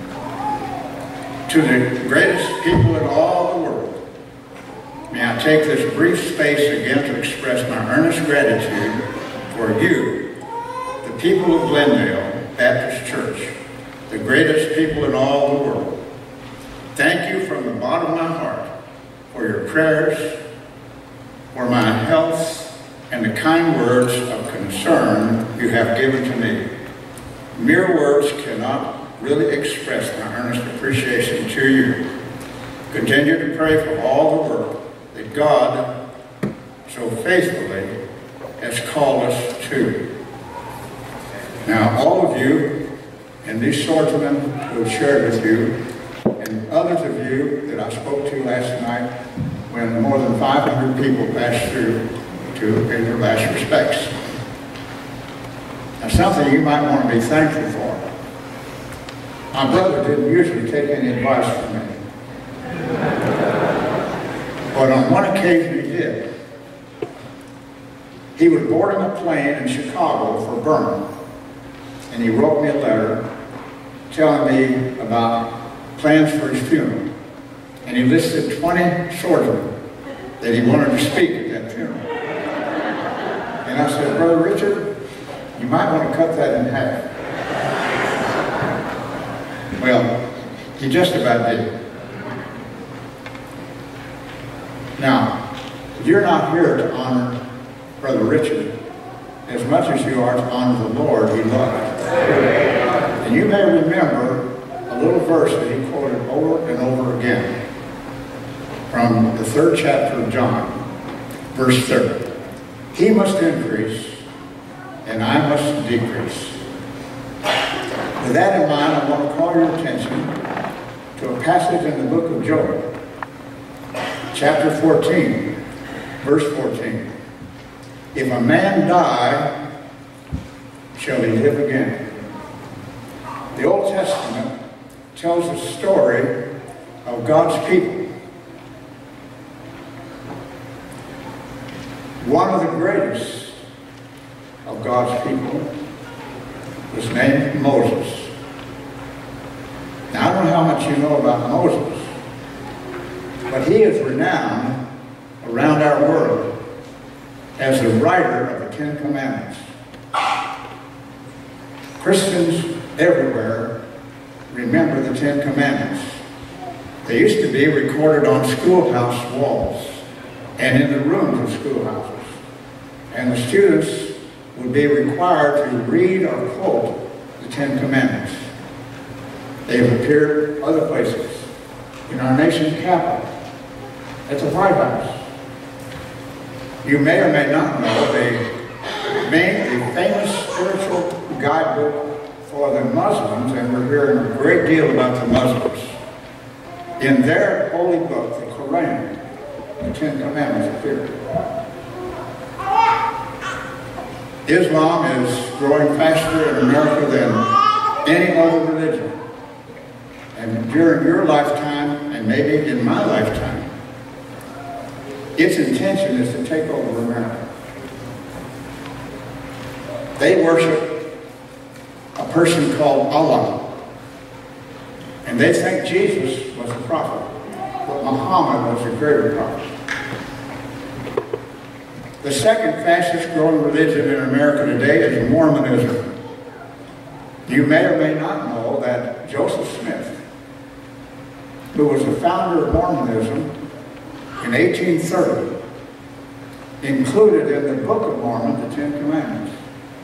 To the greatest people in all the world, may I take this brief space again to express my earnest gratitude for you, the people of Glendale Baptist Church, the greatest people in all the world. Thank you from the bottom of my heart for your prayers, for my health, and the kind words of concern you have given to me. Mere words cannot really express my earnest appreciation to you. Continue to pray for all the work that God so faithfully has called us to. Now, all of you and these swordsmen who have shared with you, and others of you that I spoke to last night when more than 500 people passed through to pay their last respects. Now, something you might want to be thankful for. My brother didn't usually take any advice from me. But on one occasion he did. He was boarding a plane in Chicago for Burma, and he wrote me a letter telling me about plans for his funeral. And he listed 20 swordsmen that he wanted to speak at that funeral. And I said, Brother Richard, you might want to cut that in half. Well, he just about did. Now, you're not here to honor Brother Richard as much as you are to honor the Lord he loved. And you may remember a little verse that he quoted over and over again from the 3rd chapter of John, verse 30. He must increase, and I must decrease. With that in mind, I want to call your attention to a passage in the book of Job, chapter 14, verse 14. If a man die, shall he live again? The Old Testament tells the story of God's people. One of the greatest of God's people was named Moses. Now, I don't know how much you know about Moses, but he is renowned around our world as the writer of the 10 Commandments. Christians everywhere remember the 10 Commandments. They used to be recorded on schoolhouse walls and in the rooms of schoolhouses. And the students would be required to read or quote the 10 Commandments. They have appeared other places, in our nation's capital, at the White House. You may or may not know they made the famous spiritual guidebook for the Muslims, and we're hearing a great deal about the Muslims. In their holy book, the Quran, the 10 Commandments appear. Islam is growing faster in America than any other religion. And during your lifetime, and maybe in my lifetime, its intention is to take over America. They worship a person called Allah. And they think Jesus was a prophet, but Muhammad was a greater prophet. The second fastest growing religion in America today is Mormonism. You may or may not know that Joseph Smith, who was the founder of Mormonism in 1830, included in the Book of Mormon the 10 Commandments.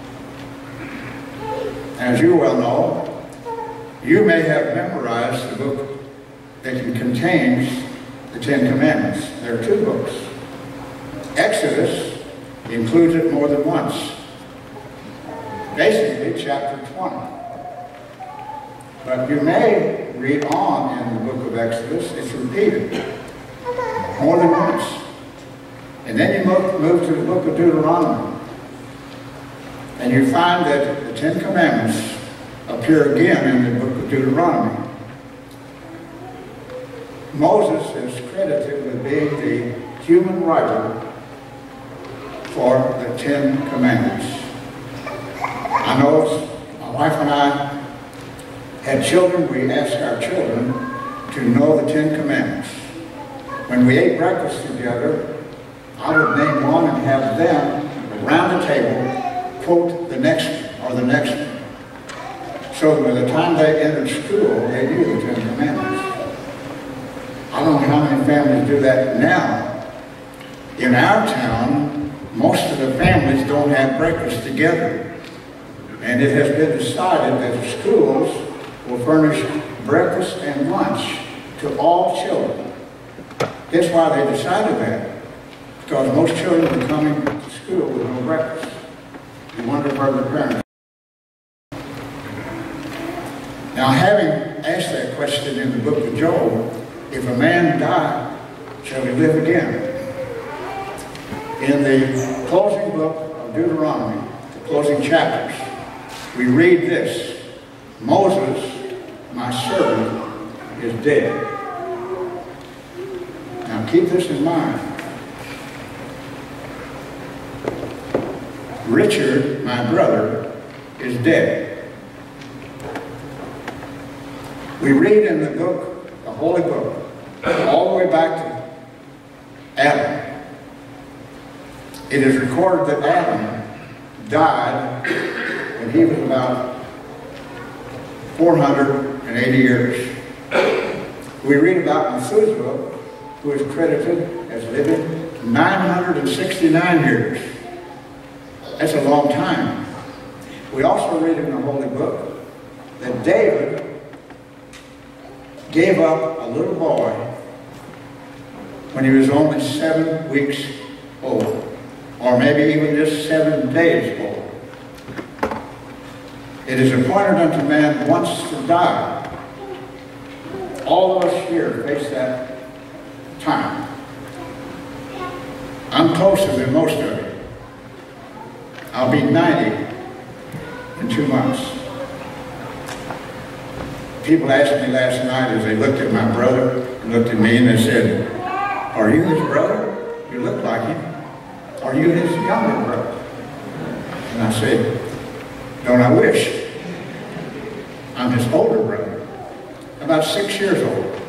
As you well know, you may have memorized the book that contains the 10 Commandments. There are 2 books, Exodus He includes it more than once. Basically, chapter 20. But you may read on in the book of Exodus, it's repeated more than once. And then you move to the book of Deuteronomy. And you find that the Ten Commandments appear again in the book of Deuteronomy. Moses is credited with being the human writer for the Ten Commandments. I know my wife and I had children, we asked our children to know the Ten Commandments. When we ate breakfast together, I would name one and have them around the table quote the next one or the next one. So by the time they entered school, they knew the Ten Commandments. I don't know how many families do that now. In our town, most of the families don't have breakfast together. And it has been decided that the schools will furnish breakfast and lunch to all children. Guess why they decided that? Because most children are coming to school with no breakfast. You wonder where their parents. Now, having asked that question in the book of Job, if a man die, shall he live again? In the closing book of Deuteronomy, the closing chapters, we read this: Moses, my servant, is dead. Now keep this in mind. Richard, my brother, is dead. We read in the book, the Holy Book, all the way back to Adam. It is recorded that Adam died when he was about 480 years. We read about Methuselah, who is credited as living 969 years. That's a long time. We also read in the Holy Book that David gave up a little boy when he was only 7 weeks old, or maybe even just 7 days old. It is appointed unto man once to die. All of us here face that time. I'm closer than most of you. I'll be 90 in 2 months. People asked me last night as they looked at my brother and looked at me and they said, "Are you his brother? You look like him. Are you his younger brother?" And I said, "Don't I wish? I'm his older brother, about 6 years old."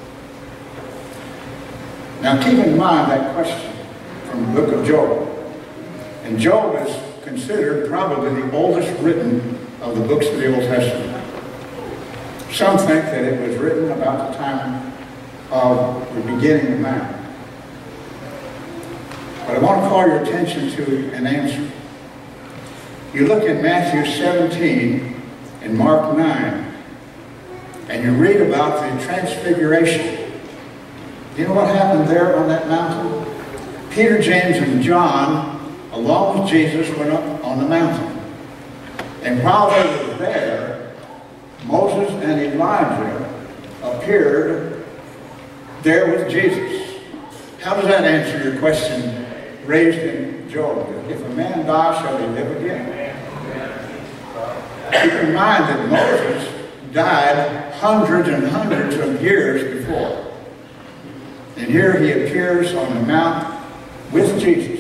Now keep in mind that question from the book of Job. And Job is considered probably the oldest written of the books of the Old Testament. Some think that it was written about the time of the beginning of man. But I want to call your attention to an answer. You look at Matthew 17 and Mark 9, and you read about the transfiguration. You know what happened there on that mountain? Peter, James, and John, along with Jesus, went up on the mountain. And while they were there, Moses and Elijah appeared there with Jesus. How does that answer your question raised in Job? If a man die, shall he live again? Keep in mind that Moses died hundreds and hundreds of years before. And here he appears on the mount with Jesus.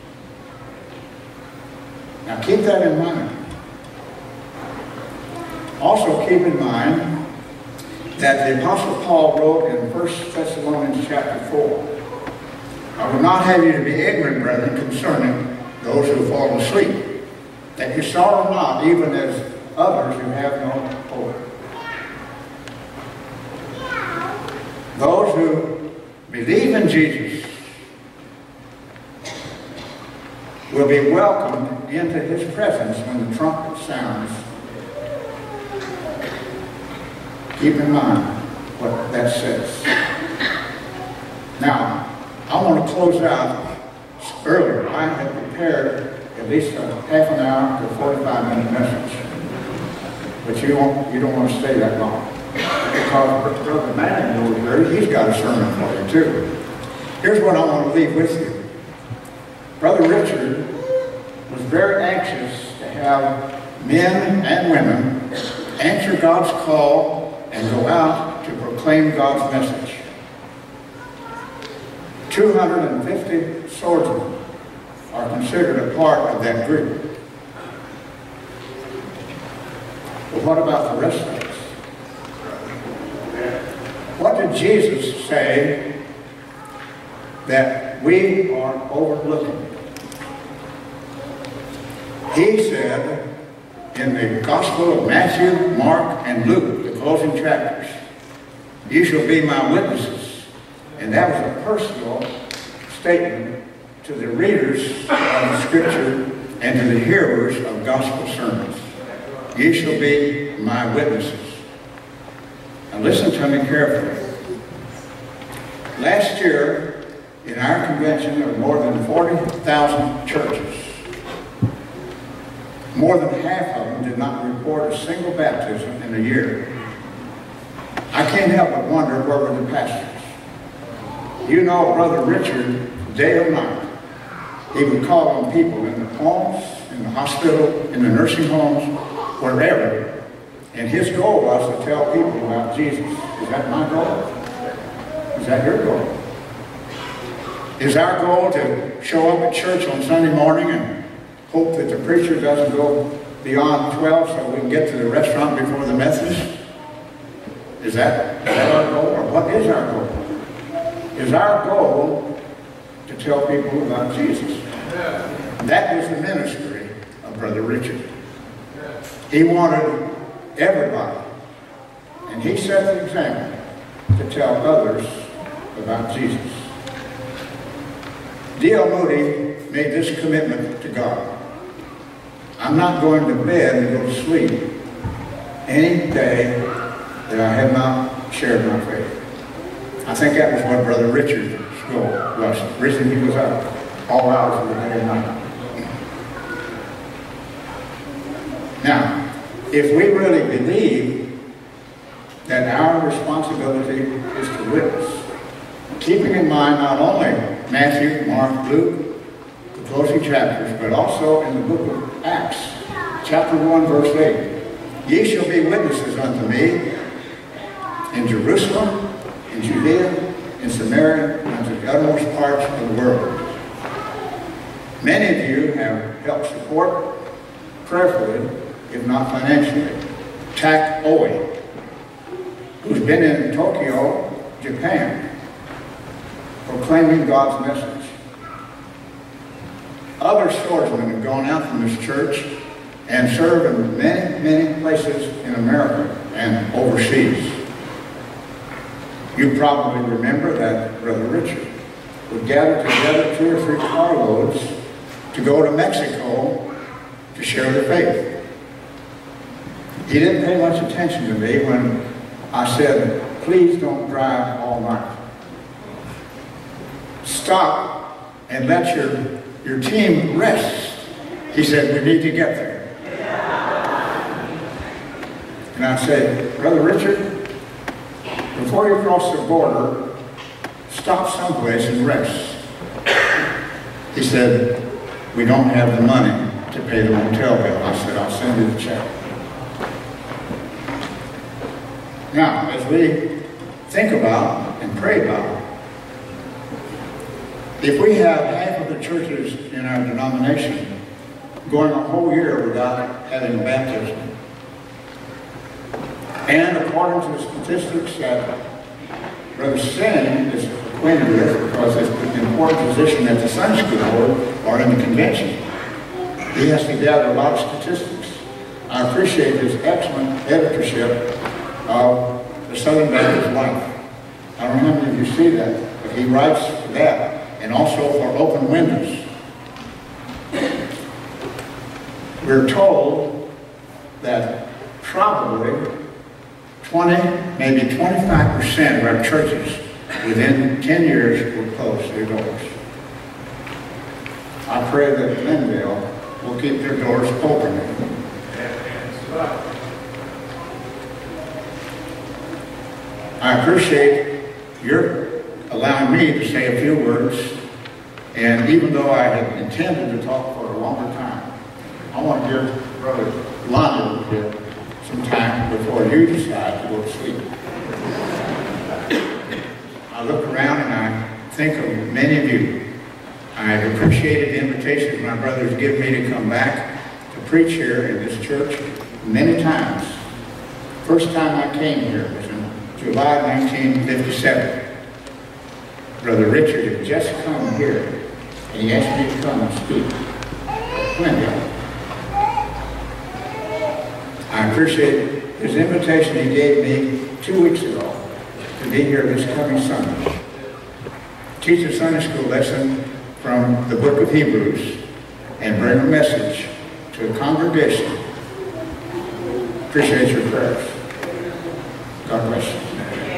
Now keep that in mind. Also keep in mind that the Apostle Paul wrote in 1 Thessalonians chapter 4, "I would not have you to be ignorant, brethren, concerning those who have fallen asleep, that you sorrow not, even as others who have no hope." Those who believe in Jesus will be welcomed into his presence when the trumpet sounds. Keep in mind what that says. Now, I want to close out earlier, I had prepared at least a half an hour to 45-minute message. But you don't want to stay that long. Because Brother Manning over here, he's got a sermon for you too. Here's what I want to leave with you. Brother Richard was very anxious to have men and women answer God's call and go out to proclaim God's message. 250 swordsmen are considered a part of that group. But what about the rest of us? What did Jesus say that we are overlooking? He said in the Gospel of Matthew, Mark, and Luke, the closing chapters, "You shall be my witnesses." And that was a personal statement to the readers of the Scripture and to the hearers of gospel sermons. "You shall be my witnesses." Now listen to me carefully. Last year, in our convention, there were more than 40,000 churches. More than half of them did not report a single baptism in a year. I can't help but wonder where were the pastors. You know Brother Richard, day or night, he would call on people in the homes, in the hospital, in the nursing homes, wherever. And his goal was to tell people about Jesus. Is that my goal? Is that your goal? Is our goal to show up at church on Sunday morning and hope that the preacher doesn't go beyond 12 so we can get to the restaurant before the message? Is that our goal? Or what is our goal? Is our goal to tell people about Jesus? That was the ministry of Brother Richard. He wanted everybody, and he set the example to tell others about Jesus. D.L. Moody made this commitment to God. "I'm not going to bed and go to sleep any day that I have not shared my faith." I think that was what Brother Richard's goal was. The reason he was up all hours of the day and night. Now, if we really believe that our responsibility is to witness, keeping in mind not only Matthew, Mark, Luke, the closing chapters, but also in the book of Acts, chapter 1, verse 8. "Ye shall be witnesses unto me in Jerusalem, in Judea, in Samaria, and unto the uttermost parts of the world." Many of you have helped support prayerfully, if not financially, Tak Oe, who's been in Tokyo, Japan, proclaiming God's message. Other swordsmen have gone out from this church and served in many, many places in America and overseas. You probably remember that Brother Richard would gather together 2 or 3 carloads to go to Mexico to share the faith. He didn't pay much attention to me when I said, "Please don't drive all night. Stop and let your team rest." He said, "We need to get there." And I said, "Brother Richard, before you cross the border, stop someplace and rest." He said, "We don't have the money to pay the hotel bill." I said, "I'll send you the check." Now, as we think about and pray about, if we have half of the churches in our denomination going a whole year without having a baptism, and according to the statistics that Brother Sin is acquainted with, because it's an important position at the Sunday School Board or in the convention, he has to gather a lot of statistics. I appreciate his excellent editorship of the Southern Baptist Life. I don't know how many of you see that, but he writes for that, and also for Open Windows. We're told that probably 20, maybe 25% of our churches within 10 years will close their doors. I pray that Glendale will keep their doors open. I appreciate your allowing me to say a few words, and even though I had intended to talk for a longer time, I want to give Brother Lonnie here some time before you decide to go to sleep. I look around and I think of many of you. I appreciated the invitation my brothers give me to come back to preach here in this church many times. First time I came here was in July 1957. Brother Richard had just come here and he asked me to come and speak. Glendale. I appreciate his invitation he gave me 2 weeks ago to be here this coming Sunday. Teach a Sunday school lesson from the book of Hebrews and bring a message to a congregation. Appreciate your prayers. God bless you.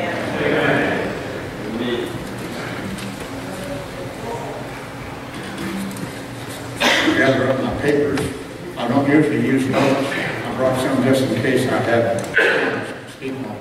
Gather up my papers. I don't usually use notes. I brought some just in case I had to speak on.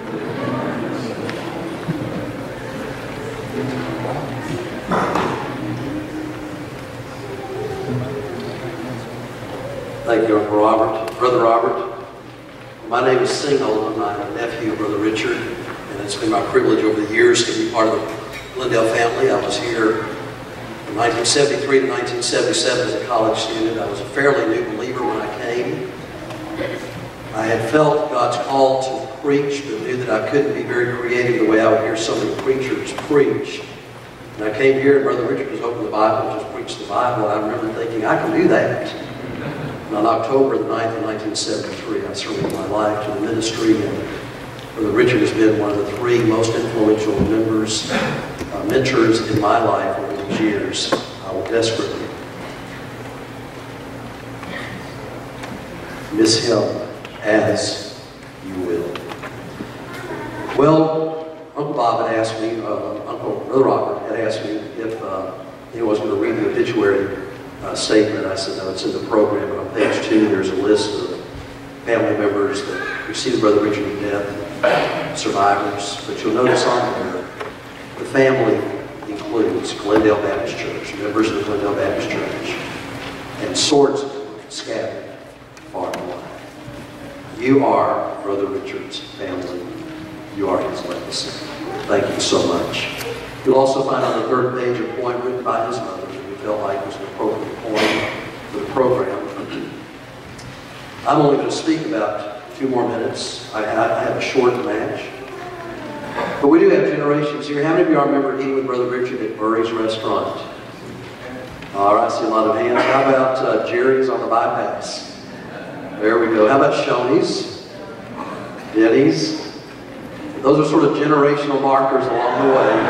Thank you, Uncle Robert. Brother Robert, my name is Single. I'm my nephew, Brother Richard, and it's been my privilege over the years to be part of the Glendale family. I was here from 1973 to 1977 as a college student. I was a fairly new believer when I came. I had felt God's call to preach, but knew that I couldn't be very creative the way I would hear so many preachers preach. And I came here and Brother Richard was opening the Bible and just preached the Bible, and I remember thinking, I can do that. And on October the 9th of 1973, I surrendered my life to the ministry, and Brother Richard has been one of the 3 most influential members, mentors in my life over these years. I will desperately miss him, as you will. Well, Uncle Bob had asked me, Brother Robert had asked me if he was going to read the obituary statement. I said, no, it's in the program. And on page 2, there's a list of family members that preceded Brother Richard's death, survivors. But you'll notice on there, the family includes Glendale Baptist Church, members of the Glendale Baptist Church, and swords scattered far and wide. You are Brother Richard's family. You are his legacy. Thank you so much. You'll also find on the 3rd page a poem written by his mother that we felt like was an appropriate poem for the program. I'm only going to speak about 2 more minutes. I have a short match. But we do have generations here. How many of you remember eating with Brother Richard at Murray's Restaurant? All right, I see a lot of hands. How about Jerry's on the bypass? There we go. How about Shoney's? Denny's? Those are sort of generational markers along the way.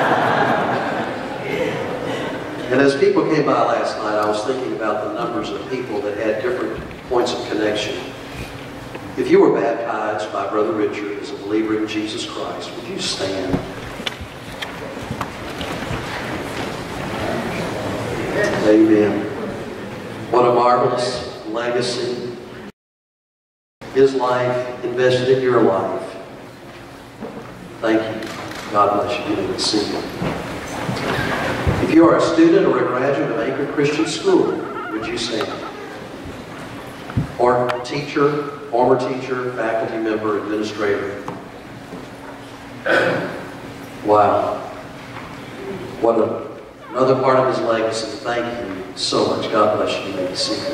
And as people came by last night, I was thinking about the numbers of people that had different points of connection. If you were baptized by Brother Richard as a believer in Jesus Christ, would you stand? Amen. What a marvelous legacy. His life invested in your life. Thank you. God bless you. Give me a seat. If you are a student or a graduate of Anchor Christian School, would you stand? Or teacher, former teacher, faculty member, administrator. Wow. What another part of his legacy. Thank you so much. God bless you. You may be seated.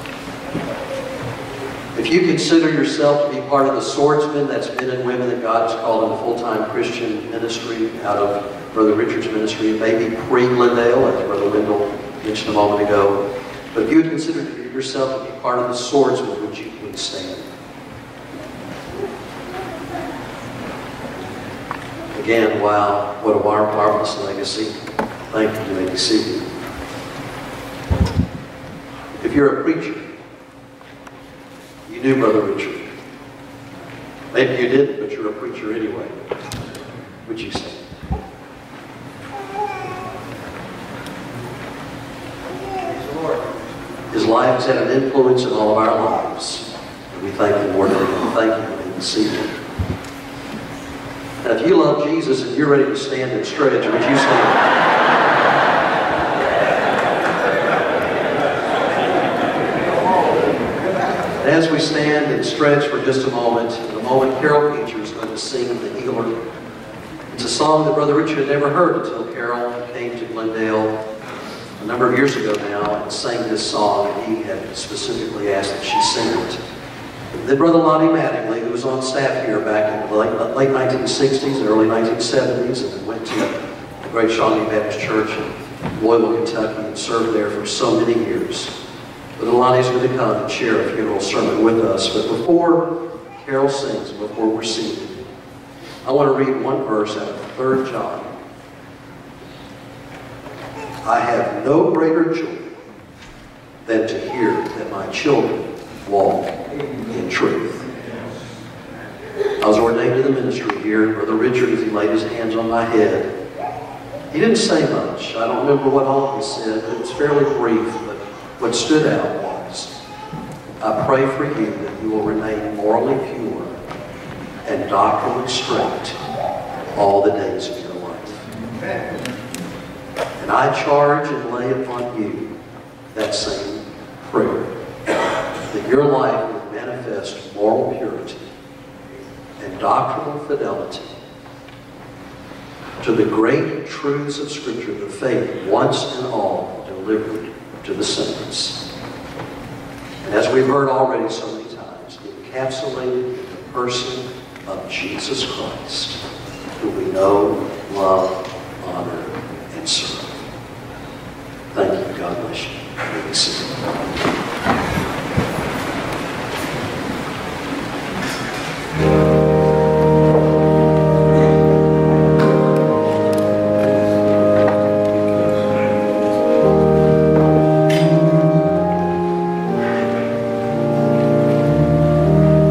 If you consider yourself to be part of the swordsmen, that's men and women that God has called into full-time Christian ministry out of Brother Richard's ministry, it may be pre-Glendale, as Brother Wendell mentioned a moment ago. But if you would consider yourself to be part of the swordsmen, would you please stand? Again, wow, what a marvelous legacy. Thank you. You may be seated. If you're a preacher, you knew Brother Richard. Maybe you didn't, but you're a preacher anyway. Would you stand? life has had an influence in all of our lives. And we thank the Lord and thank you for this evening. Now, if you love Jesus and you're ready to stand and stretch, would you stand? As we stand and stretch for just a moment, in a moment Carol Peacher is going to sing The Healer. It's a song that Brother Richard had never heard until Carol came to Glendale a number of years ago now and sang this song, and he had specifically asked that she sing it. Then Brother Lonnie Mattingly, who was on staff here back in the late 1960s and early 1970s, and went to the Great Shawnee Baptist Church in Louisville, Kentucky, and served there for so many years. Brother Lonnie's going to come and share a funeral sermon with us. But before Carol sings, before we're seated, I want to read one verse out of 3 John. I have no greater joy than to hear that my children walk in truth. I was ordained to the ministry here. Brother Richard, as he laid his hands on my head, he didn't say much. I don't remember what all he said, but it was fairly brief. But what stood out was, I pray for you that you will remain morally pure and doctrinally straight all the days of your life. And I charge and lay upon you that same prayer, that your life will manifest moral purity and doctrinal fidelity to the great truths of Scripture, the faith once and all delivered to the saints. And as we've heard already so many times, encapsulated in the person of Jesus Christ, who we know, love, honor, and serve. Thank you. God bless you. May we sing.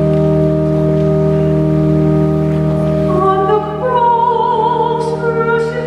On the cross, crucified.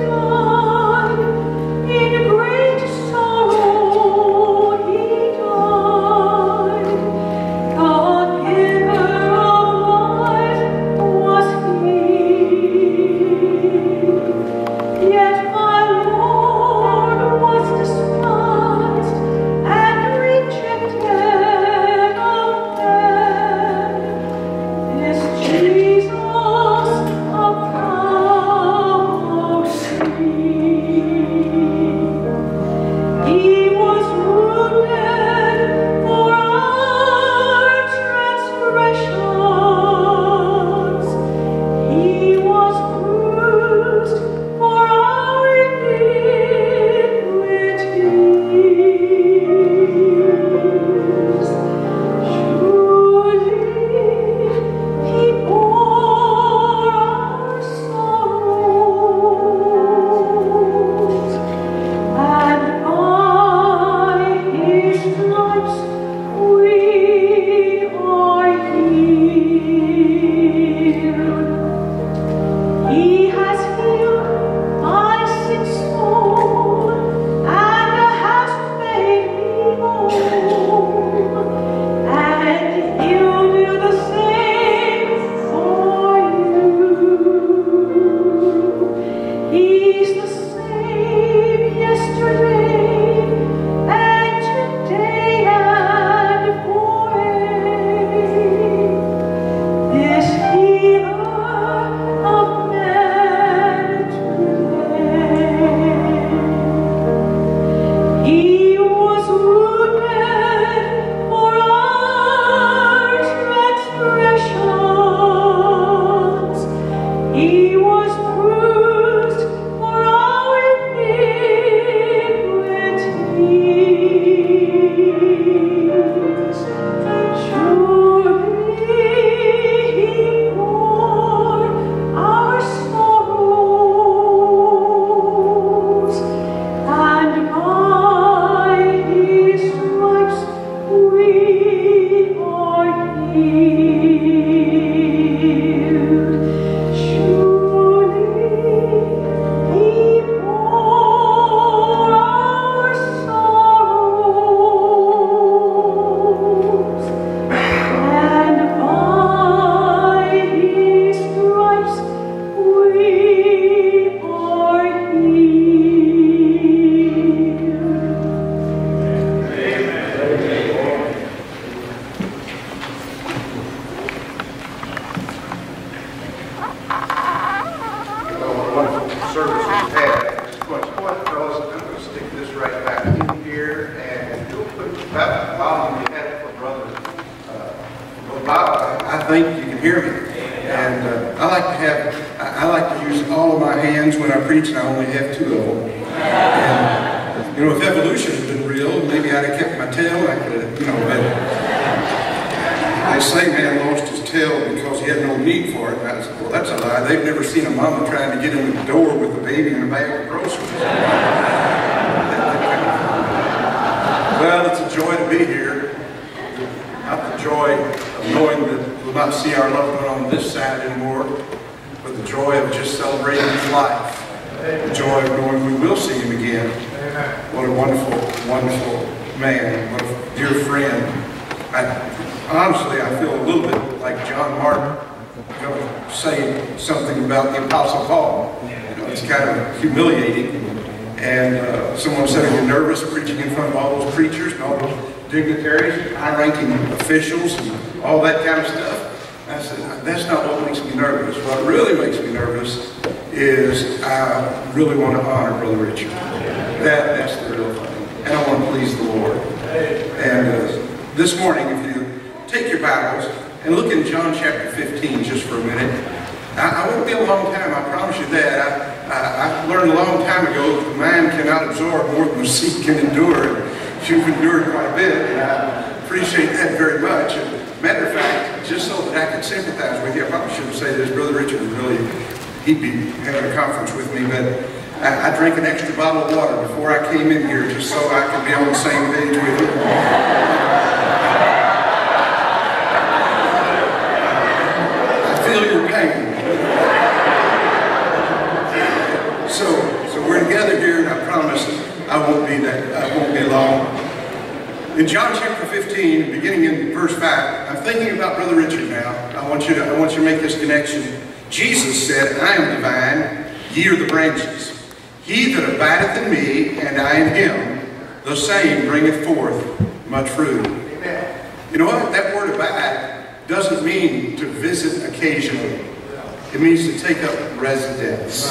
service we've had at this point. So what, fellas, I'm going to stick this right back in here, and you'll put about the volume you had for Brother Bob. I think you can hear me. And I like to use all of my hands when I preach, and I only have 2 of them. And, you know, if evolution had been real, maybe I'd have kept my tail. I could have, you know, but they say man lost his tail because he had no need for it. And I said, well, that's a lie. They've never seen a mama trying to get in the door with a baby and a bag of groceries. Well, it's a joy to be here. Not the joy of knowing that we'll not see our loved one on this side anymore, but the joy of just celebrating his life. The joy of knowing we will see him again. What a wonderful, wonderful man. What a dear friend. Honestly, I feel a little bit like John Martin saying something about the Apostle Paul. You know, it's kind of humiliating. And someone said, are you nervous preaching in front of all those preachers and all those dignitaries, high-ranking officials, and all that kind of stuff? I said, that's not what makes me nervous. What really makes me nervous is I really want to honor Brother Richard. That's the real thing. And I want to please the Lord. And this morning, if you take your Bibles and look in John chapter 15 just for a minute. I won't be a long time, I promise you that. I learned a long time ago that the mind cannot absorb more than the seat can endure. And you've endured quite a bit, and I appreciate that very much. Matter of fact, just so that I could sympathize with you, I probably shouldn't say this. Brother Richard was really, he'd be having a conference with me, but I drank an extra bottle of water before I came in here just so I could be on the same page with you. I feel your pain. So we're together here, and I promise I won't be long. In John chapter 15, beginning in verse 5, I'm thinking about Brother Richard now. I want you to make this connection. Jesus said, I am the vine, ye are the branches. He that abideth in me, and I in him, the same bringeth forth much fruit. Amen. You know what? That word abide doesn't mean to visit occasionally. It means to take up residence.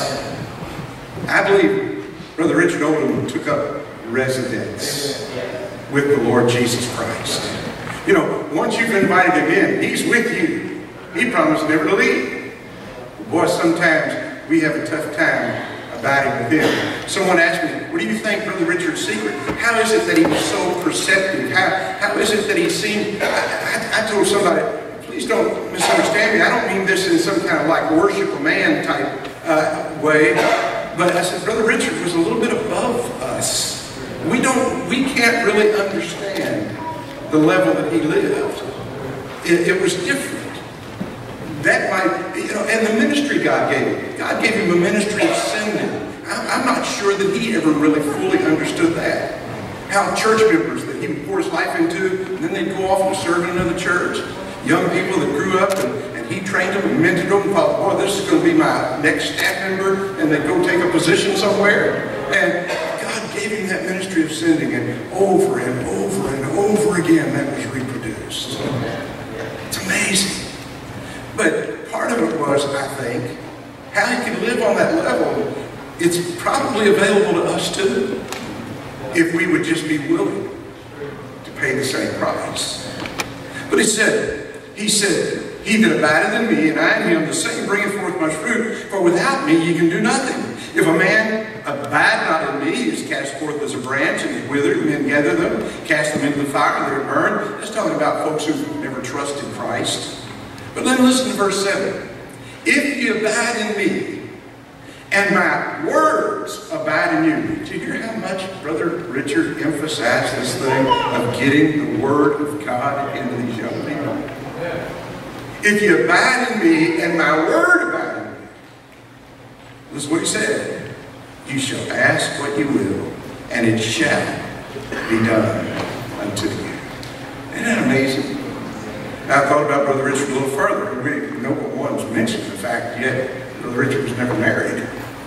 I believe Brother Richard Oldham took up residence with the Lord Jesus Christ. You know, once you've invited him in, he's with you. He promised never to leave. Boy, sometimes we have a tough time abiding with him. Someone asked me, what do you think Brother Richard's secret? How is it that he was so perceptive? How is it that he seemed... I told somebody, please don't misunderstand me. I don't mean this in some kind of like worship a man type way. But I said, Brother Richard was a little bit above us. We can't really understand the level that he lived. It was different. That might, you know, and the ministry God gave him. God gave him a ministry of sending. I'm not sure that he ever really fully understood that. How church members that he would pour his life into, and then they'd go off and serve in another church. Young people that grew up and he trained them and mentored them and thought, boy, this is going to be my next staff member, and they'd go take a position somewhere. And God gave him that ministry of sending, and over and over and over again that was reproduced. It's amazing. But part of it was, I think, how he could live on that level. It's probably available to us too, if we would just be willing to pay the same price. But he said, he that abideth in me, and I in him, the same bringeth forth much fruit. For without me ye can do nothing. If a man abide not in me, he is cast forth as a branch, and is withered, and men gather them, cast them into the fire, and they are burned. That's talking about folks who've never trusted Christ. But then listen to verse 7. If ye abide in me, and my words abide in you. Did you hear how much Brother Richard emphasized this thing of getting the Word of God into these young people? If you abide in me, and my word abide in you. This is what he said. You shall ask what you will, and it shall be done unto you. Isn't that amazing? Now, I thought about Brother Richard a little further. No one's mentioned the fact yet Brother Richard was never married.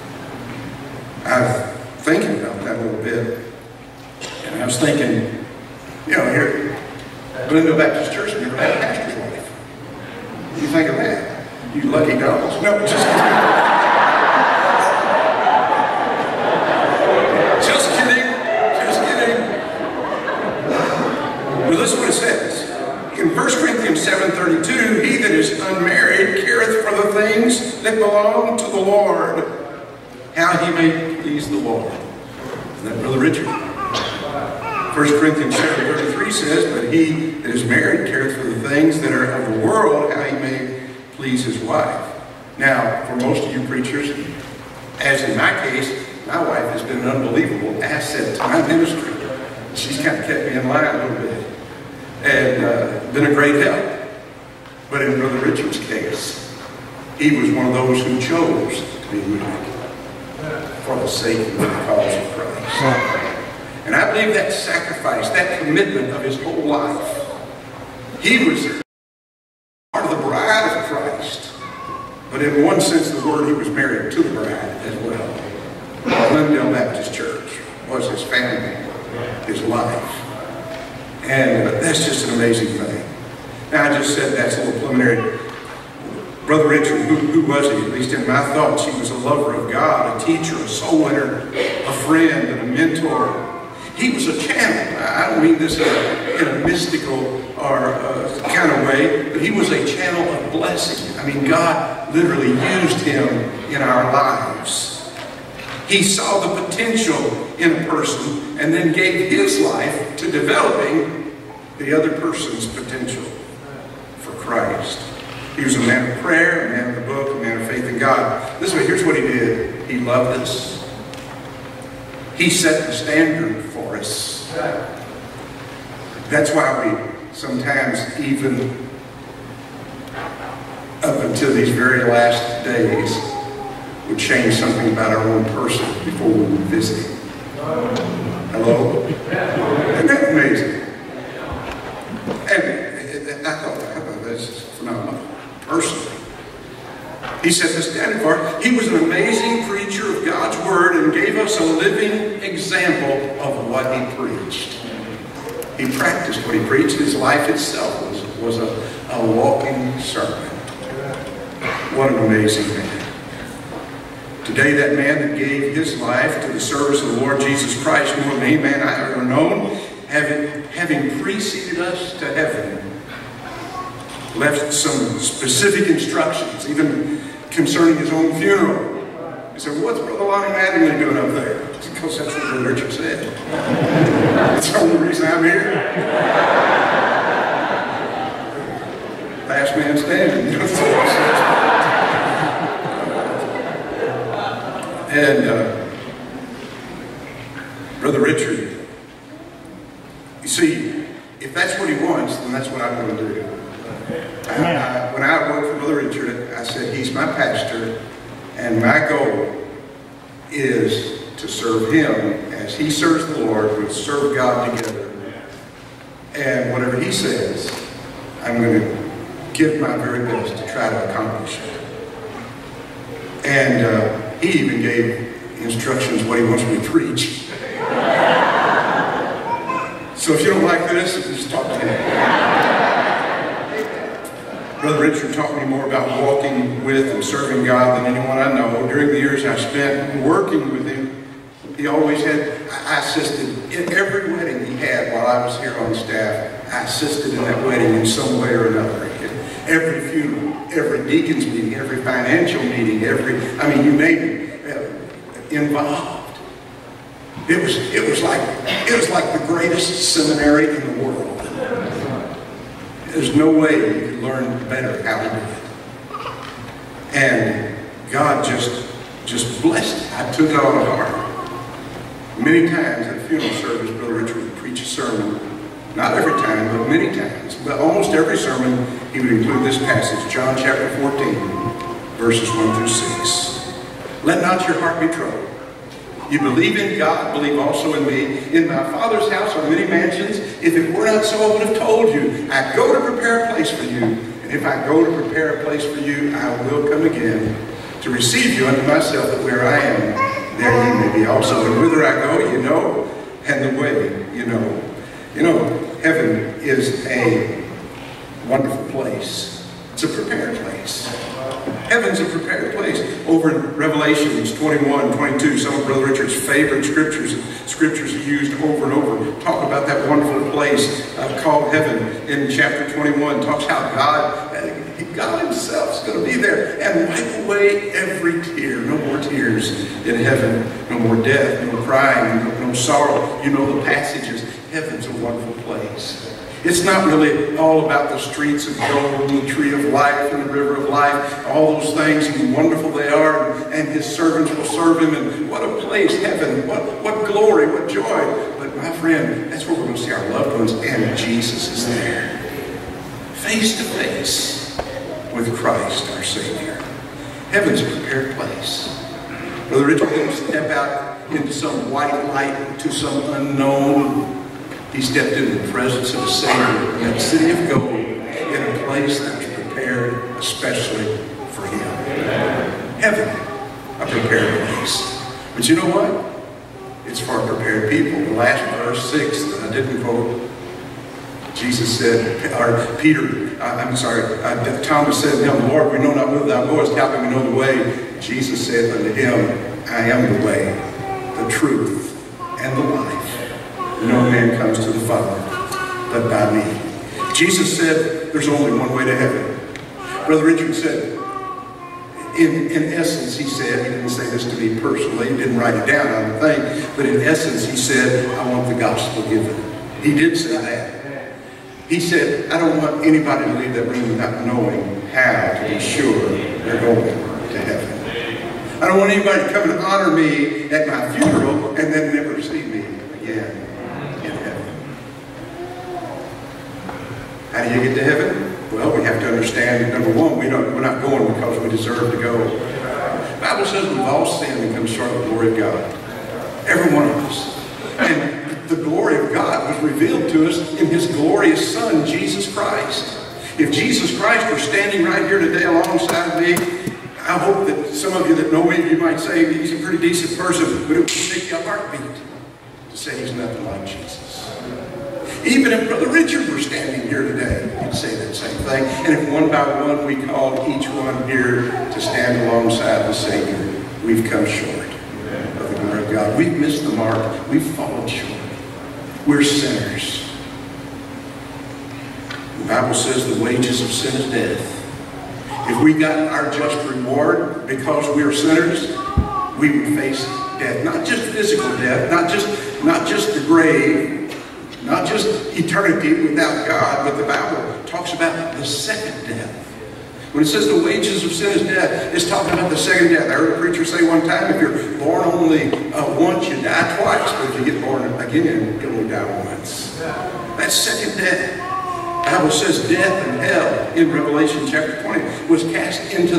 I was thinking about that a little bit. And I was thinking, you know, here, Glendale Baptist Church never had a pastor's wife. What do you think of that? You lucky dogs. No, just that belong to the Lord, how he may please the Lord. Isn't that Brother Richard? 1 Corinthians 7:33 says, but he that is married careth for the things that are of the world, how he may please his wife. Now, for most of you preachers, as in my case, my wife has been an unbelievable asset to my ministry. She's kind of kept me in line a little bit and been a great help. But in Brother Richard's case, he was one of those who chose to be eunuch for the sake of the cause of Christ. And I believe that sacrifice, that commitment of his whole life, he was part of the bride of Christ. But in one sense of the word, he was married to the bride as well. Glendale Baptist Church was his family, his life. And that's just an amazing thing. Now, I just said that's a little preliminary. Brother Richard, who was he? At least in my thoughts, he was a lover of God, a teacher, a soul winner, a friend, and a mentor. He was a channel. I don't mean this in a mystical or kind of way, but he was a channel of blessing. I mean, God literally used him in our lives. He saw the potential in a person and then gave his life to developing the other person's potential for Christ. He was a man of prayer, a man of the book, a man of faith in God. Here's what he did. He loved us. He set the standard for us. That's why we sometimes, even up until these very last days, would change something about our own person before we would visit him. Hello? Isn't that amazing? And I thought this is phenomenal. Personally, he set the standard for it. He was an amazing preacher of God's word and gave us a living example of what he preached. He practiced what he preached. His life itself was a walking sermon. What an amazing man. Today, that man that gave his life to the service of the Lord Jesus Christ, more than any man I have ever known, having preceded us to heaven, left some specific instructions, even concerning his own funeral. He said, what's Brother Lonnie Mattingly doing up there? It's because that's what Brother Richard said. That's the only reason I'm here. Last man standing. And Brother Richard, you see, if that's what he wants, then that's what I'm going to do. When I worked for Brother Richard, I said, he's my pastor, and my goal is to serve him as he serves the Lord. We'll serve God together. And whatever he says, I'm going to give my very best to try to accomplish it. And he even gave instructions what he wants me to preach. So if you don't like this, just talk to him. Brother Richard taught me more about walking with and serving God than anyone I know. During the years I spent working with him, he always had, I assisted in every wedding he had while I was here on staff. I assisted in that wedding in some way or another. Every funeral, every deacon's meeting, every financial meeting, you name it, involved. It was like the greatest seminary in the world. There's no way you could learn better how to do it. And God just blessed it. I took it on heart. Many times at a funeral service, Brother Richard would preach a sermon. Not every time, but many times. But almost every sermon, he would include this passage, John chapter 14, verses 1 through 6. Let not your heart be troubled. You believe in God, believe also in me. In my Father's house are many mansions. If it were not so, I would have told you. I go to prepare a place for you. And if I go to prepare a place for you, I will come again to receive you unto myself, that where I am, there you may be also. And whither I go, you know, and the way, you know. You know, heaven is a wonderful place. It's a prepared place. Heaven's a prepared place. Over in Revelations 21, 22, some of Brother Richard's favorite scriptures he used over and over, talk about that wonderful place called heaven. In chapter 21, talks how God, God himself is going to be there and wipe away every tear. No more tears in heaven. No more death, no crying, no sorrow. You know the passages. Heaven's a wonderful place. It's not really all about the streets of gold and the tree of life and the river of life, all those things, and wonderful they are, and his servants will serve him, and what a place, heaven, what glory, what joy. But my friend, that's where we're going to see our loved ones, and Jesus is there, face to face with Christ, our Savior. Heaven's a prepared place. Brother Richard didn't step out into some white light to some unknown. He stepped into the presence of the Savior in a city of gold, in a place that was prepared especially for him. Heaven, a prepared place. But you know what? It's for prepared people. The last verse, 6, that I didn't quote, Jesus said, or Thomas said to him, Lord, we know not whither thou goest, how can we know the way? Jesus said unto him, I am the way, the truth, and the life. No man comes to the Father but by me. Jesus said there's only one way to heaven. Brother Richard said, in essence, he said, he didn't say this to me personally, he didn't write it down, I don't think, but in essence, he said, I want the gospel given. He did say that. He said, I don't want anybody to leave that room without knowing how to be sure they're going to heaven. I don't want anybody to come and honor me at my funeral and then never see me again. How do you get to heaven? Well, we have to understand, number one, we're not going because we deserve to go. The Bible says we've all sinned and come short of the glory of God. Every one of us. And the glory of God was revealed to us in his glorious Son, Jesus Christ. If Jesus Christ were standing right here today alongside me, I hope that some of you that know me, you might say he's a pretty decent person, but it would take you a heartbeat to say he's nothing like Jesus. Even if Brother Richard were standing here today, he'd say that same thing. And if one by one we called each one here to stand alongside the Savior, we've come short of the glory of God. We've missed the mark. We've fallen short. We're sinners. The Bible says the wages of sin is death. If we got our just reward because we're sinners, we would face death. Not just physical death, not just the grave, not just eternity without God, but the Bible talks about the second death. When it says the wages of sin is death, it's talking about the second death. I heard a preacher say one time, if you're born only once, you die twice. But if you get born again, you only die once. That's second death. The Bible says death and hell in Revelation chapter 20 was cast into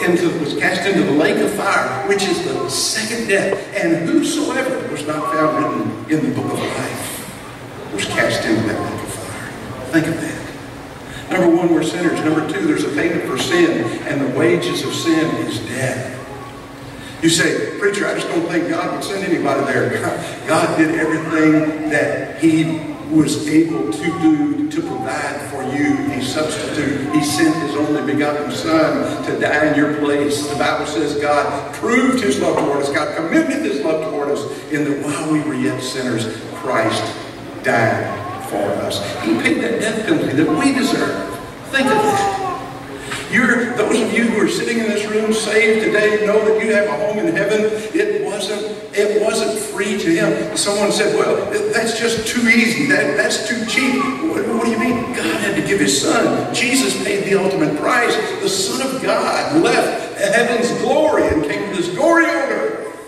the lake of fire, which is the second death. And whosoever was not found written in the book of life was cast into that lake of fire. Think of that. Number one, we're sinners. Number two, there's a payment for sin, and the wages of sin is death. You say, preacher, I just don't think God would send anybody there. God did everything that he was able to do to provide for you a substitute. He sent his only begotten Son to die in your place. The Bible says God proved his love toward us. God commended his love toward us in that while we were yet sinners, Christ died for us. He paid that death penalty that we deserve. Think of that. Those of you who are sitting in this room saved today know that you have a home in heaven. It wasn't free to him. Someone said, well, that's just too easy. That's too cheap. What do you mean? God had to give his Son. Jesus paid the ultimate price. The Son of God left heaven's glory and came to this glory on earth.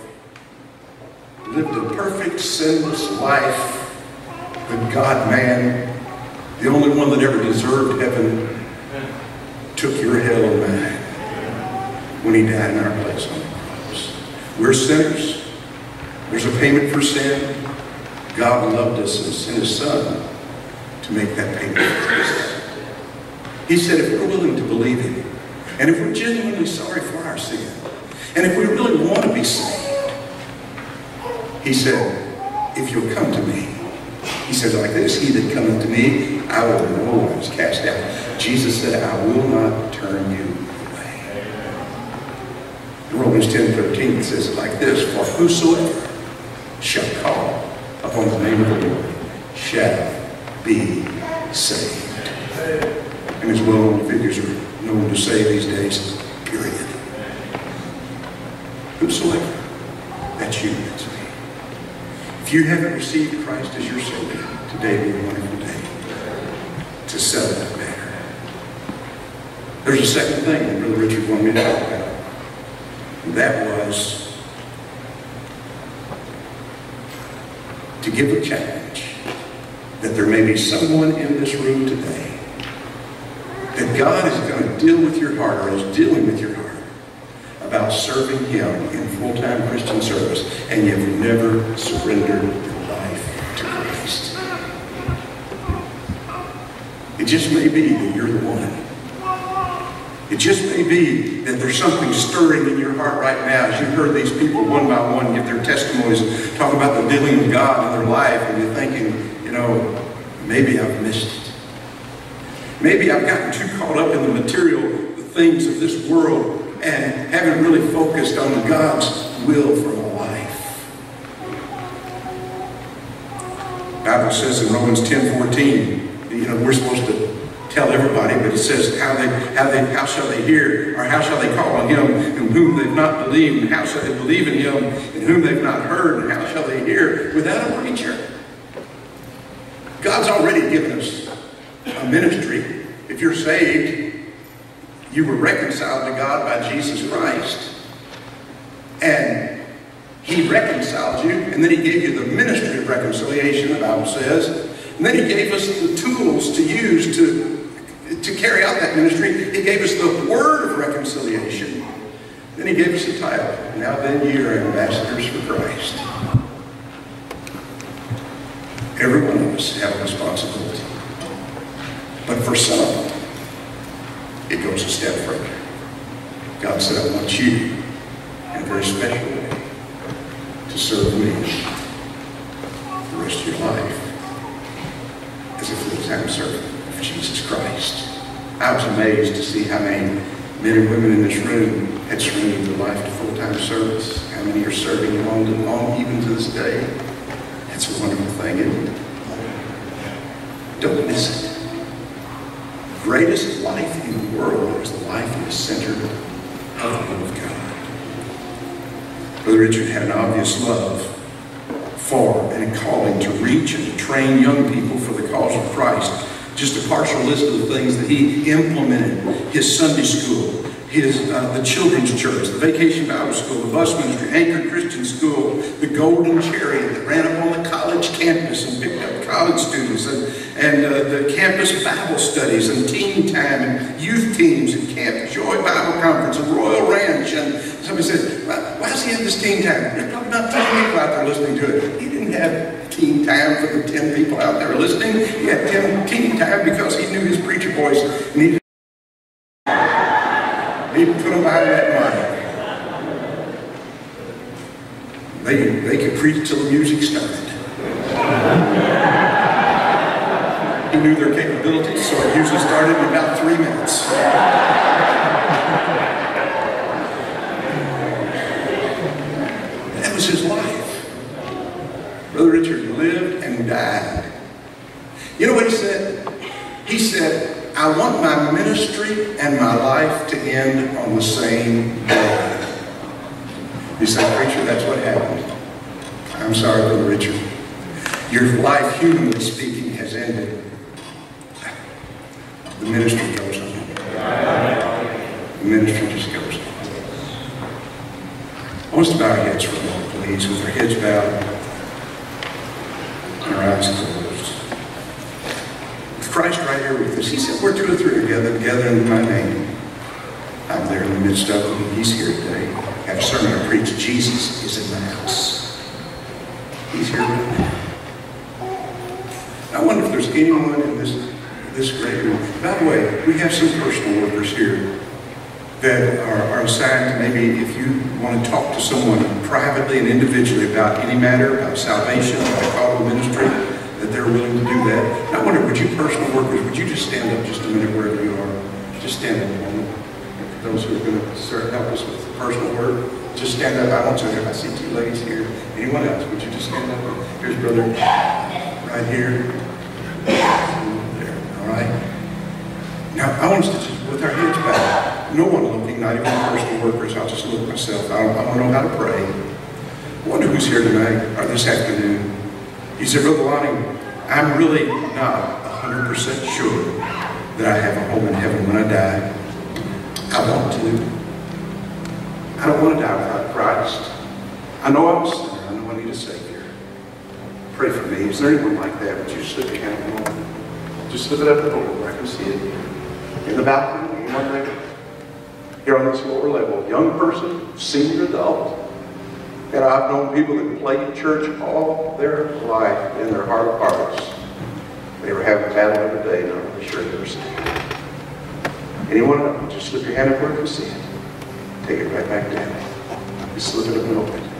Lived a perfect, sinless life. The God-man, the only one that ever deserved heaven, took your hell and mine when he died in our place on the cross. We're sinners. There's a payment for sin. God loved us and sent his Son to make that payment for us. He said if we're willing to believe him, and if we're genuinely sorry for our sin, and if we really want to be saved, he said, if you'll come to me, he says like this, he that cometh to me, I will in no wise cast out. Jesus said, I will not turn you away. In Romans 10:13 it says it like this, for whosoever shall call upon the name of the Lord shall be saved. And his well-known figures are known to say these days, period. Whosoever. That's you, that's me. If you haven't received Christ as your Savior, today would be a wonderful day to settle that matter. There's a second thing that Brother Richard wanted me to talk about. And that was to give a challenge that there may be someone in this room today that God is going to deal with your heart, or is dealing with your heart, about serving Him in full-time Christian service, and you've never surrendered your life to Christ. It just may be that you're the one. It just may be that there's something stirring in your heart right now as you heard these people one by one give their testimonies, talk about the dealing of God in their life, and you're thinking, you know, maybe I've missed it. Maybe I've gotten too caught up in the material things of this world and haven't really focused on God's will for my life. The Bible says in Romans 10:14, you know, we're supposed to tell everybody, but it says how shall they hear, or how shall they call on Him in whom they've not believed, and how shall they believe in Him in whom they've not heard, and how shall they hear without a preacher? God's already given us a ministry. If you're saved, you were reconciled to God by Jesus Christ, and He reconciled you, and then He gave you the ministry of reconciliation, the Bible says, and then He gave us the tools to use to carry out that ministry. He gave us the word of reconciliation. Then He gave us a title. Now then, ye are ambassadors for Christ. Every one of us have a responsibility. But for some, it goes a step further. God said, I want you in a very special way to serve me the rest of your life as a full-time servant of Jesus Christ. I was amazed to see how many men and women in this room had surrendered their life to full-time service. How many are serving Him even to this day. That's a wonderful thing, isn't it? Don't miss it. The greatest life in the world is the life that is centered on the will of God. Brother Richard had an obvious love for and a calling to reach and to train young people for the cause of Christ. Just a partial list of the things that he implemented: his Sunday school, the children's church, the Vacation Bible School, the bus ministry, Anchor Christian School, the Golden Chariot that ran up on the college campus and picked up college students, and the campus Bible studies, and teen time, and youth teams, and Camp Joy Bible Conference, and Royal Ranch. And somebody says, why does he have this teen time? There's probably not 10 people out there listening to it. He didn't have teen time for the 10 people out there listening. He had teen time because he knew his preacher voice, and he put them behind that mic. They could preach till the music started. He knew their capabilities, so it usually started in about 3 minutes. That was his life. Brother Richard lived and died. You know what he said? He said, I want my ministry and my life to end on the same day. He said, preacher, that's what happened. I'm sorry, Brother Richard. Your life, humanly speaking, has ended. The ministry goes on. The ministry just goes on. I want us to bow our heads for a moment, please, with our heads bowed and our eyes closed. Christ right here with us. He said, where 2 or 3 are together in my name, I'm there in the midst of them. He's here today. I have a sermon to preach. Jesus is in the house. He's here right now. I wonder if there's anyone in this great room. By the way, we have some personal workers here that are assigned to, maybe if you want to talk to someone privately and individually about any matter, about salvation, about a call to ministry, that they're willing to do that. And I wonder, would you personal workers, would you just stand up just a minute wherever you are? Just stand up a moment. For those who are going to help us with the personal work, just stand up. I want to. I see 2 ladies here. Anyone else? Would you just stand up? Here's Brother right here. There. All right. Now, I want us to just, with our heads back, no one looking, not even the personal workers, I'll just look myself. I want to know how to pray. I wonder who's here tonight, or this afternoon. You said, Brother Lonnie, I'm really not 100% sure that I have a home in heaven when I die. I want to. I don't want to die without Christ. I know I'm a sinner. I know I need a Savior. Pray for me. Is there anyone like that? Would you slip your hand up? Just slip it up the door where I can see it. In the balcony, anyone there? Here on this lower level, young person, senior adult. And I've known people that played church all their life in their heart of hearts. They were having a battle every day, not really sure they were saved. Anyone else? Just slip your hand up where you can see it. Take it right back down. Just slip it up and open it.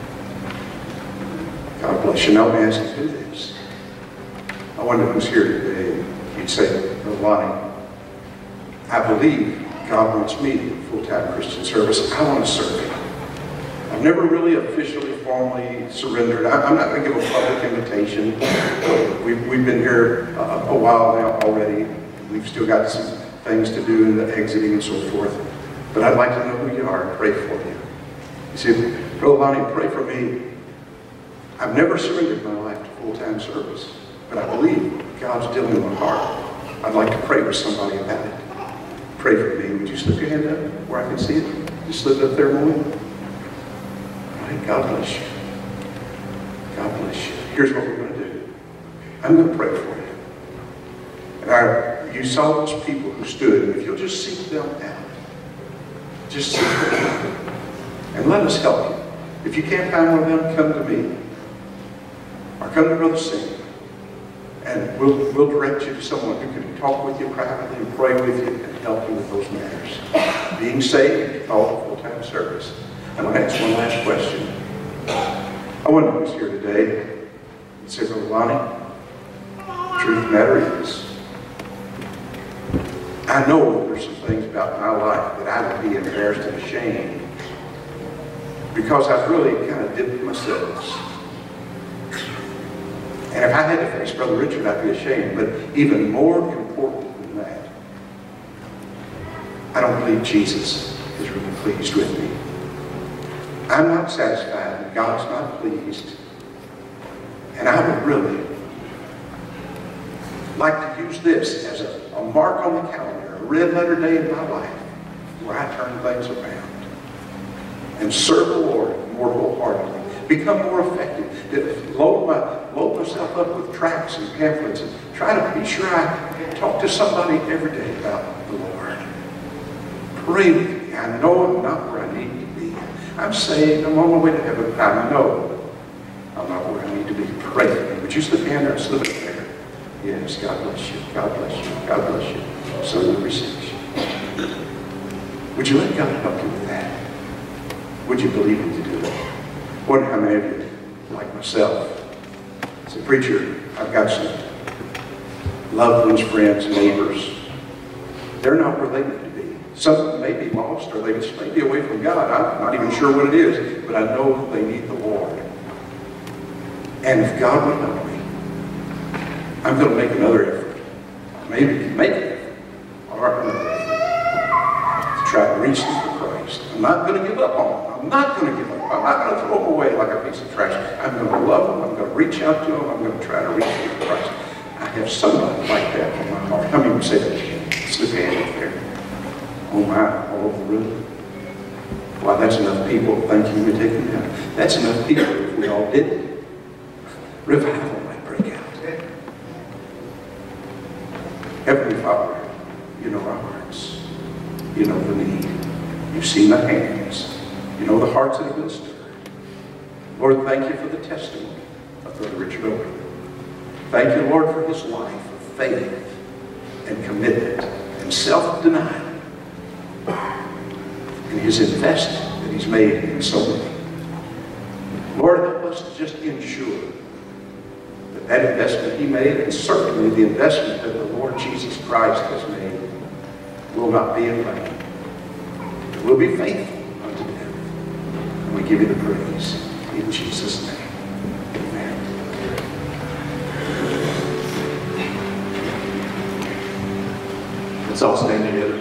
God bless you. Now let me ask you to do this. I wonder who's here today. You'd say, Brother Lonnie, I believe God wants me to do full-time Christian service. I want to serve Him. I've never really officially, formally surrendered. I'm not going to give a public invitation. We've been here a while now already. We've still got some things to do in the exiting and so forth. But I'd like to know who you are and pray for you. You see, Brother Lonnie, pray for me. I've never surrendered my life to full-time service, but I believe God's dealing with my heart. I'd like to pray with somebody about it. Pray for me. Would you slip your hand up where I can see it? Just slip it up there a moment. All right, God bless you. God bless you. Here's what we're going to do. I'm going to pray for you. And you saw those people who stood, and if you'll just seek them out, just seek them out, and let us help you. If you can't find one of them, come to me. Or come to Brother Singh. And we'll direct you to someone who can talk with you privately and pray with you and help you with those matters. Being saved, call to full-time service. I'm going to ask one last question. I wonder who's here today. You say, Brother Lonnie, the truth of the matter is, I know that there's some things about my life that I would be embarrassed and ashamed because I've really kind of dipped myself. And if I had to face Brother Richard, I'd be ashamed. But even more important than that, I don't believe Jesus is really pleased with me. I'm not satisfied, and God's not pleased. And I would really like to use this as a mark on the calendar, a red letter day in my life, where I turn things around and serve the Lord more wholeheartedly, become more effective, load myself up with tracts and pamphlets, and try to be sure I talk to somebody every day about the Lord. Pray with me. I know I'm not where I need to be. I'm saved. I'm on my way to heaven. I know I'm not where I need to be. Pray for me. Would you slip your hand there and slip it there? Yes, God bless you. God bless you. God bless you. So you receive you. Would you let God help you with that? Would you believe Him to do that? I wonder how many of you, like myself, say, Preacher, I've got some loved ones, friends, neighbors. They're not where they need to be. Some of them may be lost, or they just may be away from God. I'm not even sure what it is, but I know they need the Lord. And if God would help me, I'm going to make another effort. Maybe make an effort, or another effort, to try to reach them for Christ. I'm not going to give up on them. I'm not going to give up. I'm not going to throw them away like a piece of trash. I'm going to love them. I'm going to reach out to them. I'm going to try to reach them for Christ. I have somebody like that in my heart. How many would say that again? Slip your hand up there. Oh my, all over the room. Wow, that's enough people. Thank you for taking that. That's enough people if we all did it. Revival might break out. Heavenly Father, you know our hearts. You know the need. You've seen the hands. You know the hearts that have been stirred. Lord, thank you for the testimony of Brother Richard Oakley. Thank you, Lord, for his life of faith and commitment and self-denial and his investment that he's made in so many. Lord, help us to just ensure that that investment he made, and certainly the investment that the Lord Jesus Christ has made, will not be in vain. It will be faithful unto death. And we give you the praise in Jesus' name. Let's all stand together.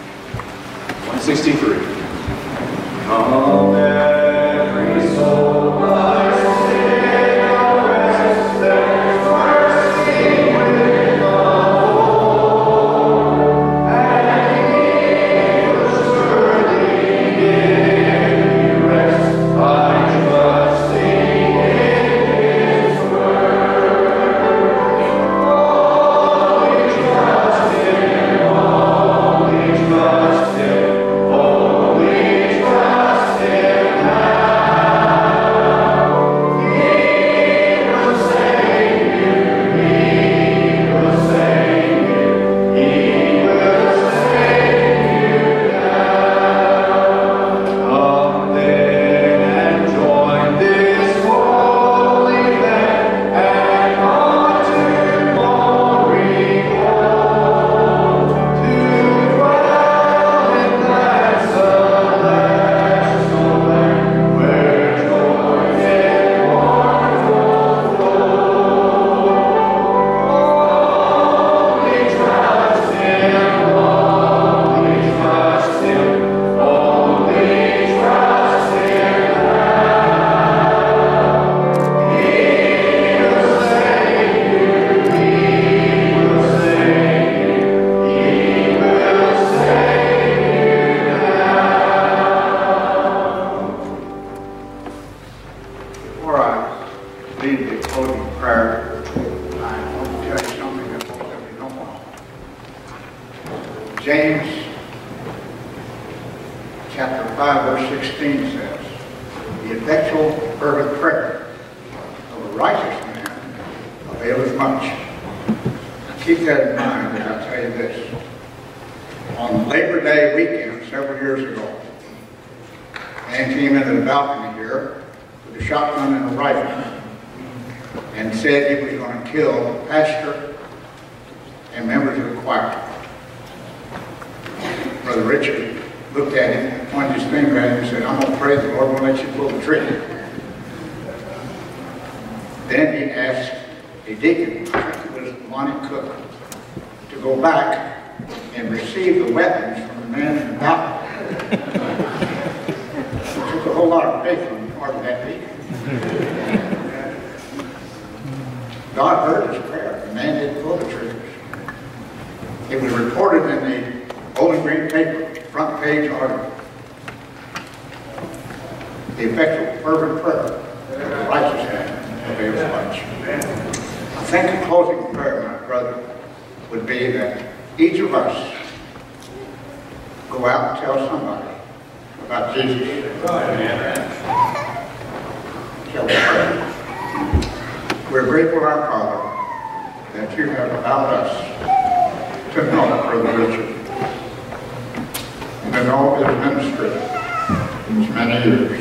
163. Come every soul, my Savior rests, there's mercy with the Lord, and He will surely give me rest by trusting in His word. Only trust Him, only trust Him, only trust Him now. He will save you, He will save you, He will save you now. Come then and join this holy band, and on to glory go, to dwell in that celestial land, where joy and mournful flow. Only trust Him, only trust Him, only trust Him now. He will save you, He will save you, He will save you now. Before I lead the closing prayer, I want to tell you something that most of you don't know. James chapter 5, verse 16 says, "The effectual fervent prayer of a righteous man availeth much." Now keep that in mind as I tell you this. On Labor Day weekend, several years ago, a man came into the balcony here with a shotgun and a rifle and said he was going to kill the pastor and members of the choir. Brother Richard looked at him and pointed his finger at him and said, "I'm going to pray the Lord will let you pull the trigger." Then he asked a deacon, I think it was Lonnie Cook, to go back and receive the weapons from the man in the balcony. It took a whole lot of faith on the part of that deacon. God heard his prayer. The man didn't pull the triggers. It was reported in the Bowling Green paper, front page article. The effectual fervent prayer of a righteous man avails much. I think the closing prayer, my brother, would be that each of us go out and tell somebody about Jesus. Shall we pray? We're grateful, our Father, that you have allowed us to know Brother Richard and to know his ministry these many years.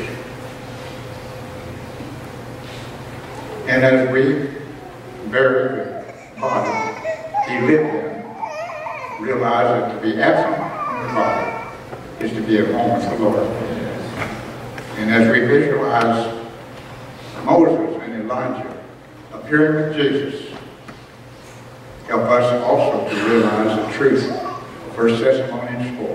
And as we bury the body he lived in, realize that to be absent from the body is to be at home with the Lord. And as we visualize Moses and Elijah appearing with Jesus, help us also to realize the truth of 1 Thessalonians 4.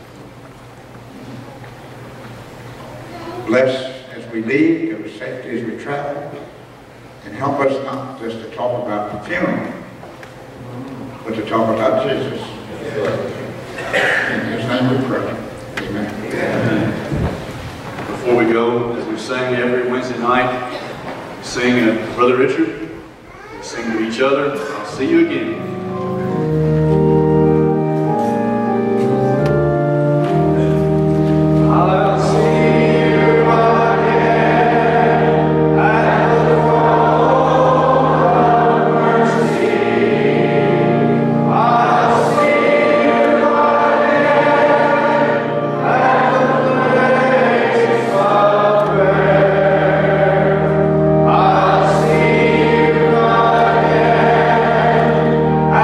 Bless as we leave, give us safety as we travel, and help us not just to talk about the funeral, but to talk about Jesus. In his name we pray. Amen. Before we go, as we sing every Wednesday night, we sing Brother Richard, we sing to each other. I'll see you again. I'll see you again at the throne of mercy. I'll see you again at the place of prayer. I'll see you again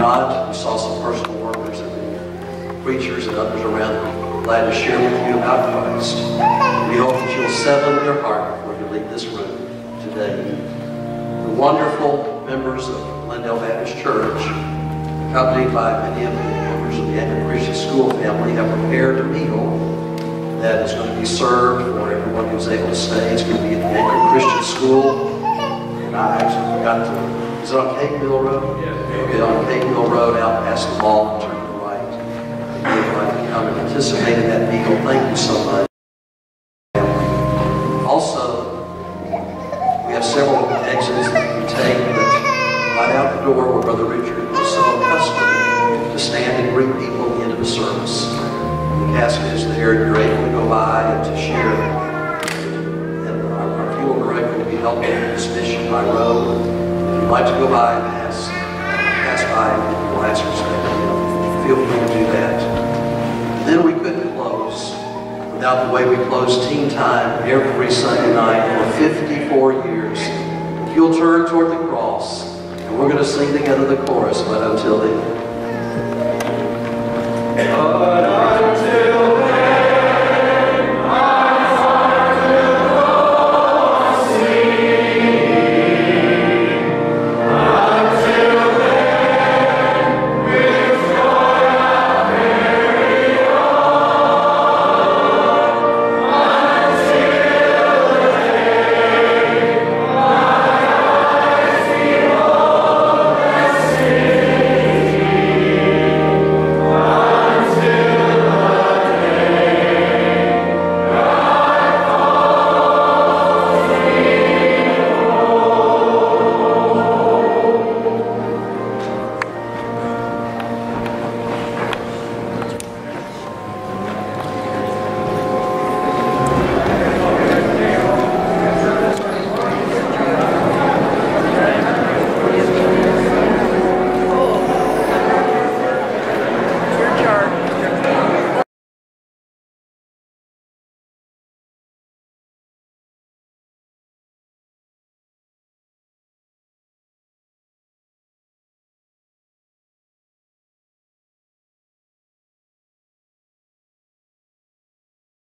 not. We saw some personal workers and preachers and others around them. Glad to share with you about Christ. We hope that you'll settle in your heart before you leave this room today. The wonderful members of Glendale Baptist Church, accompanied by many of the members of the Anglican Christian School family, have prepared a meal that is going to be served for everyone who's able to stay. It's going to be at the Anglican Christian School. And I actually forgot to, is it on Cape Mill Road? Yes. Okay, on Cape Mill Road, out past the mall, and turn to the right. And if I can come and participate in that meal, thank you so much. Also, we have several exits that we take, but right out the door where Brother Richard was so accustomed to stand and greet people at the end of the service. The casket is there, and you're able to go by and to share. And our funeral director will be helping this mission by road. If you'd like to go by and pass by and give your last respect to him, feel free to do that. And then we couldn't close without the way we close Teen Time every Sunday night for 54 years. If you'll turn toward the cross, and we're going to sing together the chorus, but until then.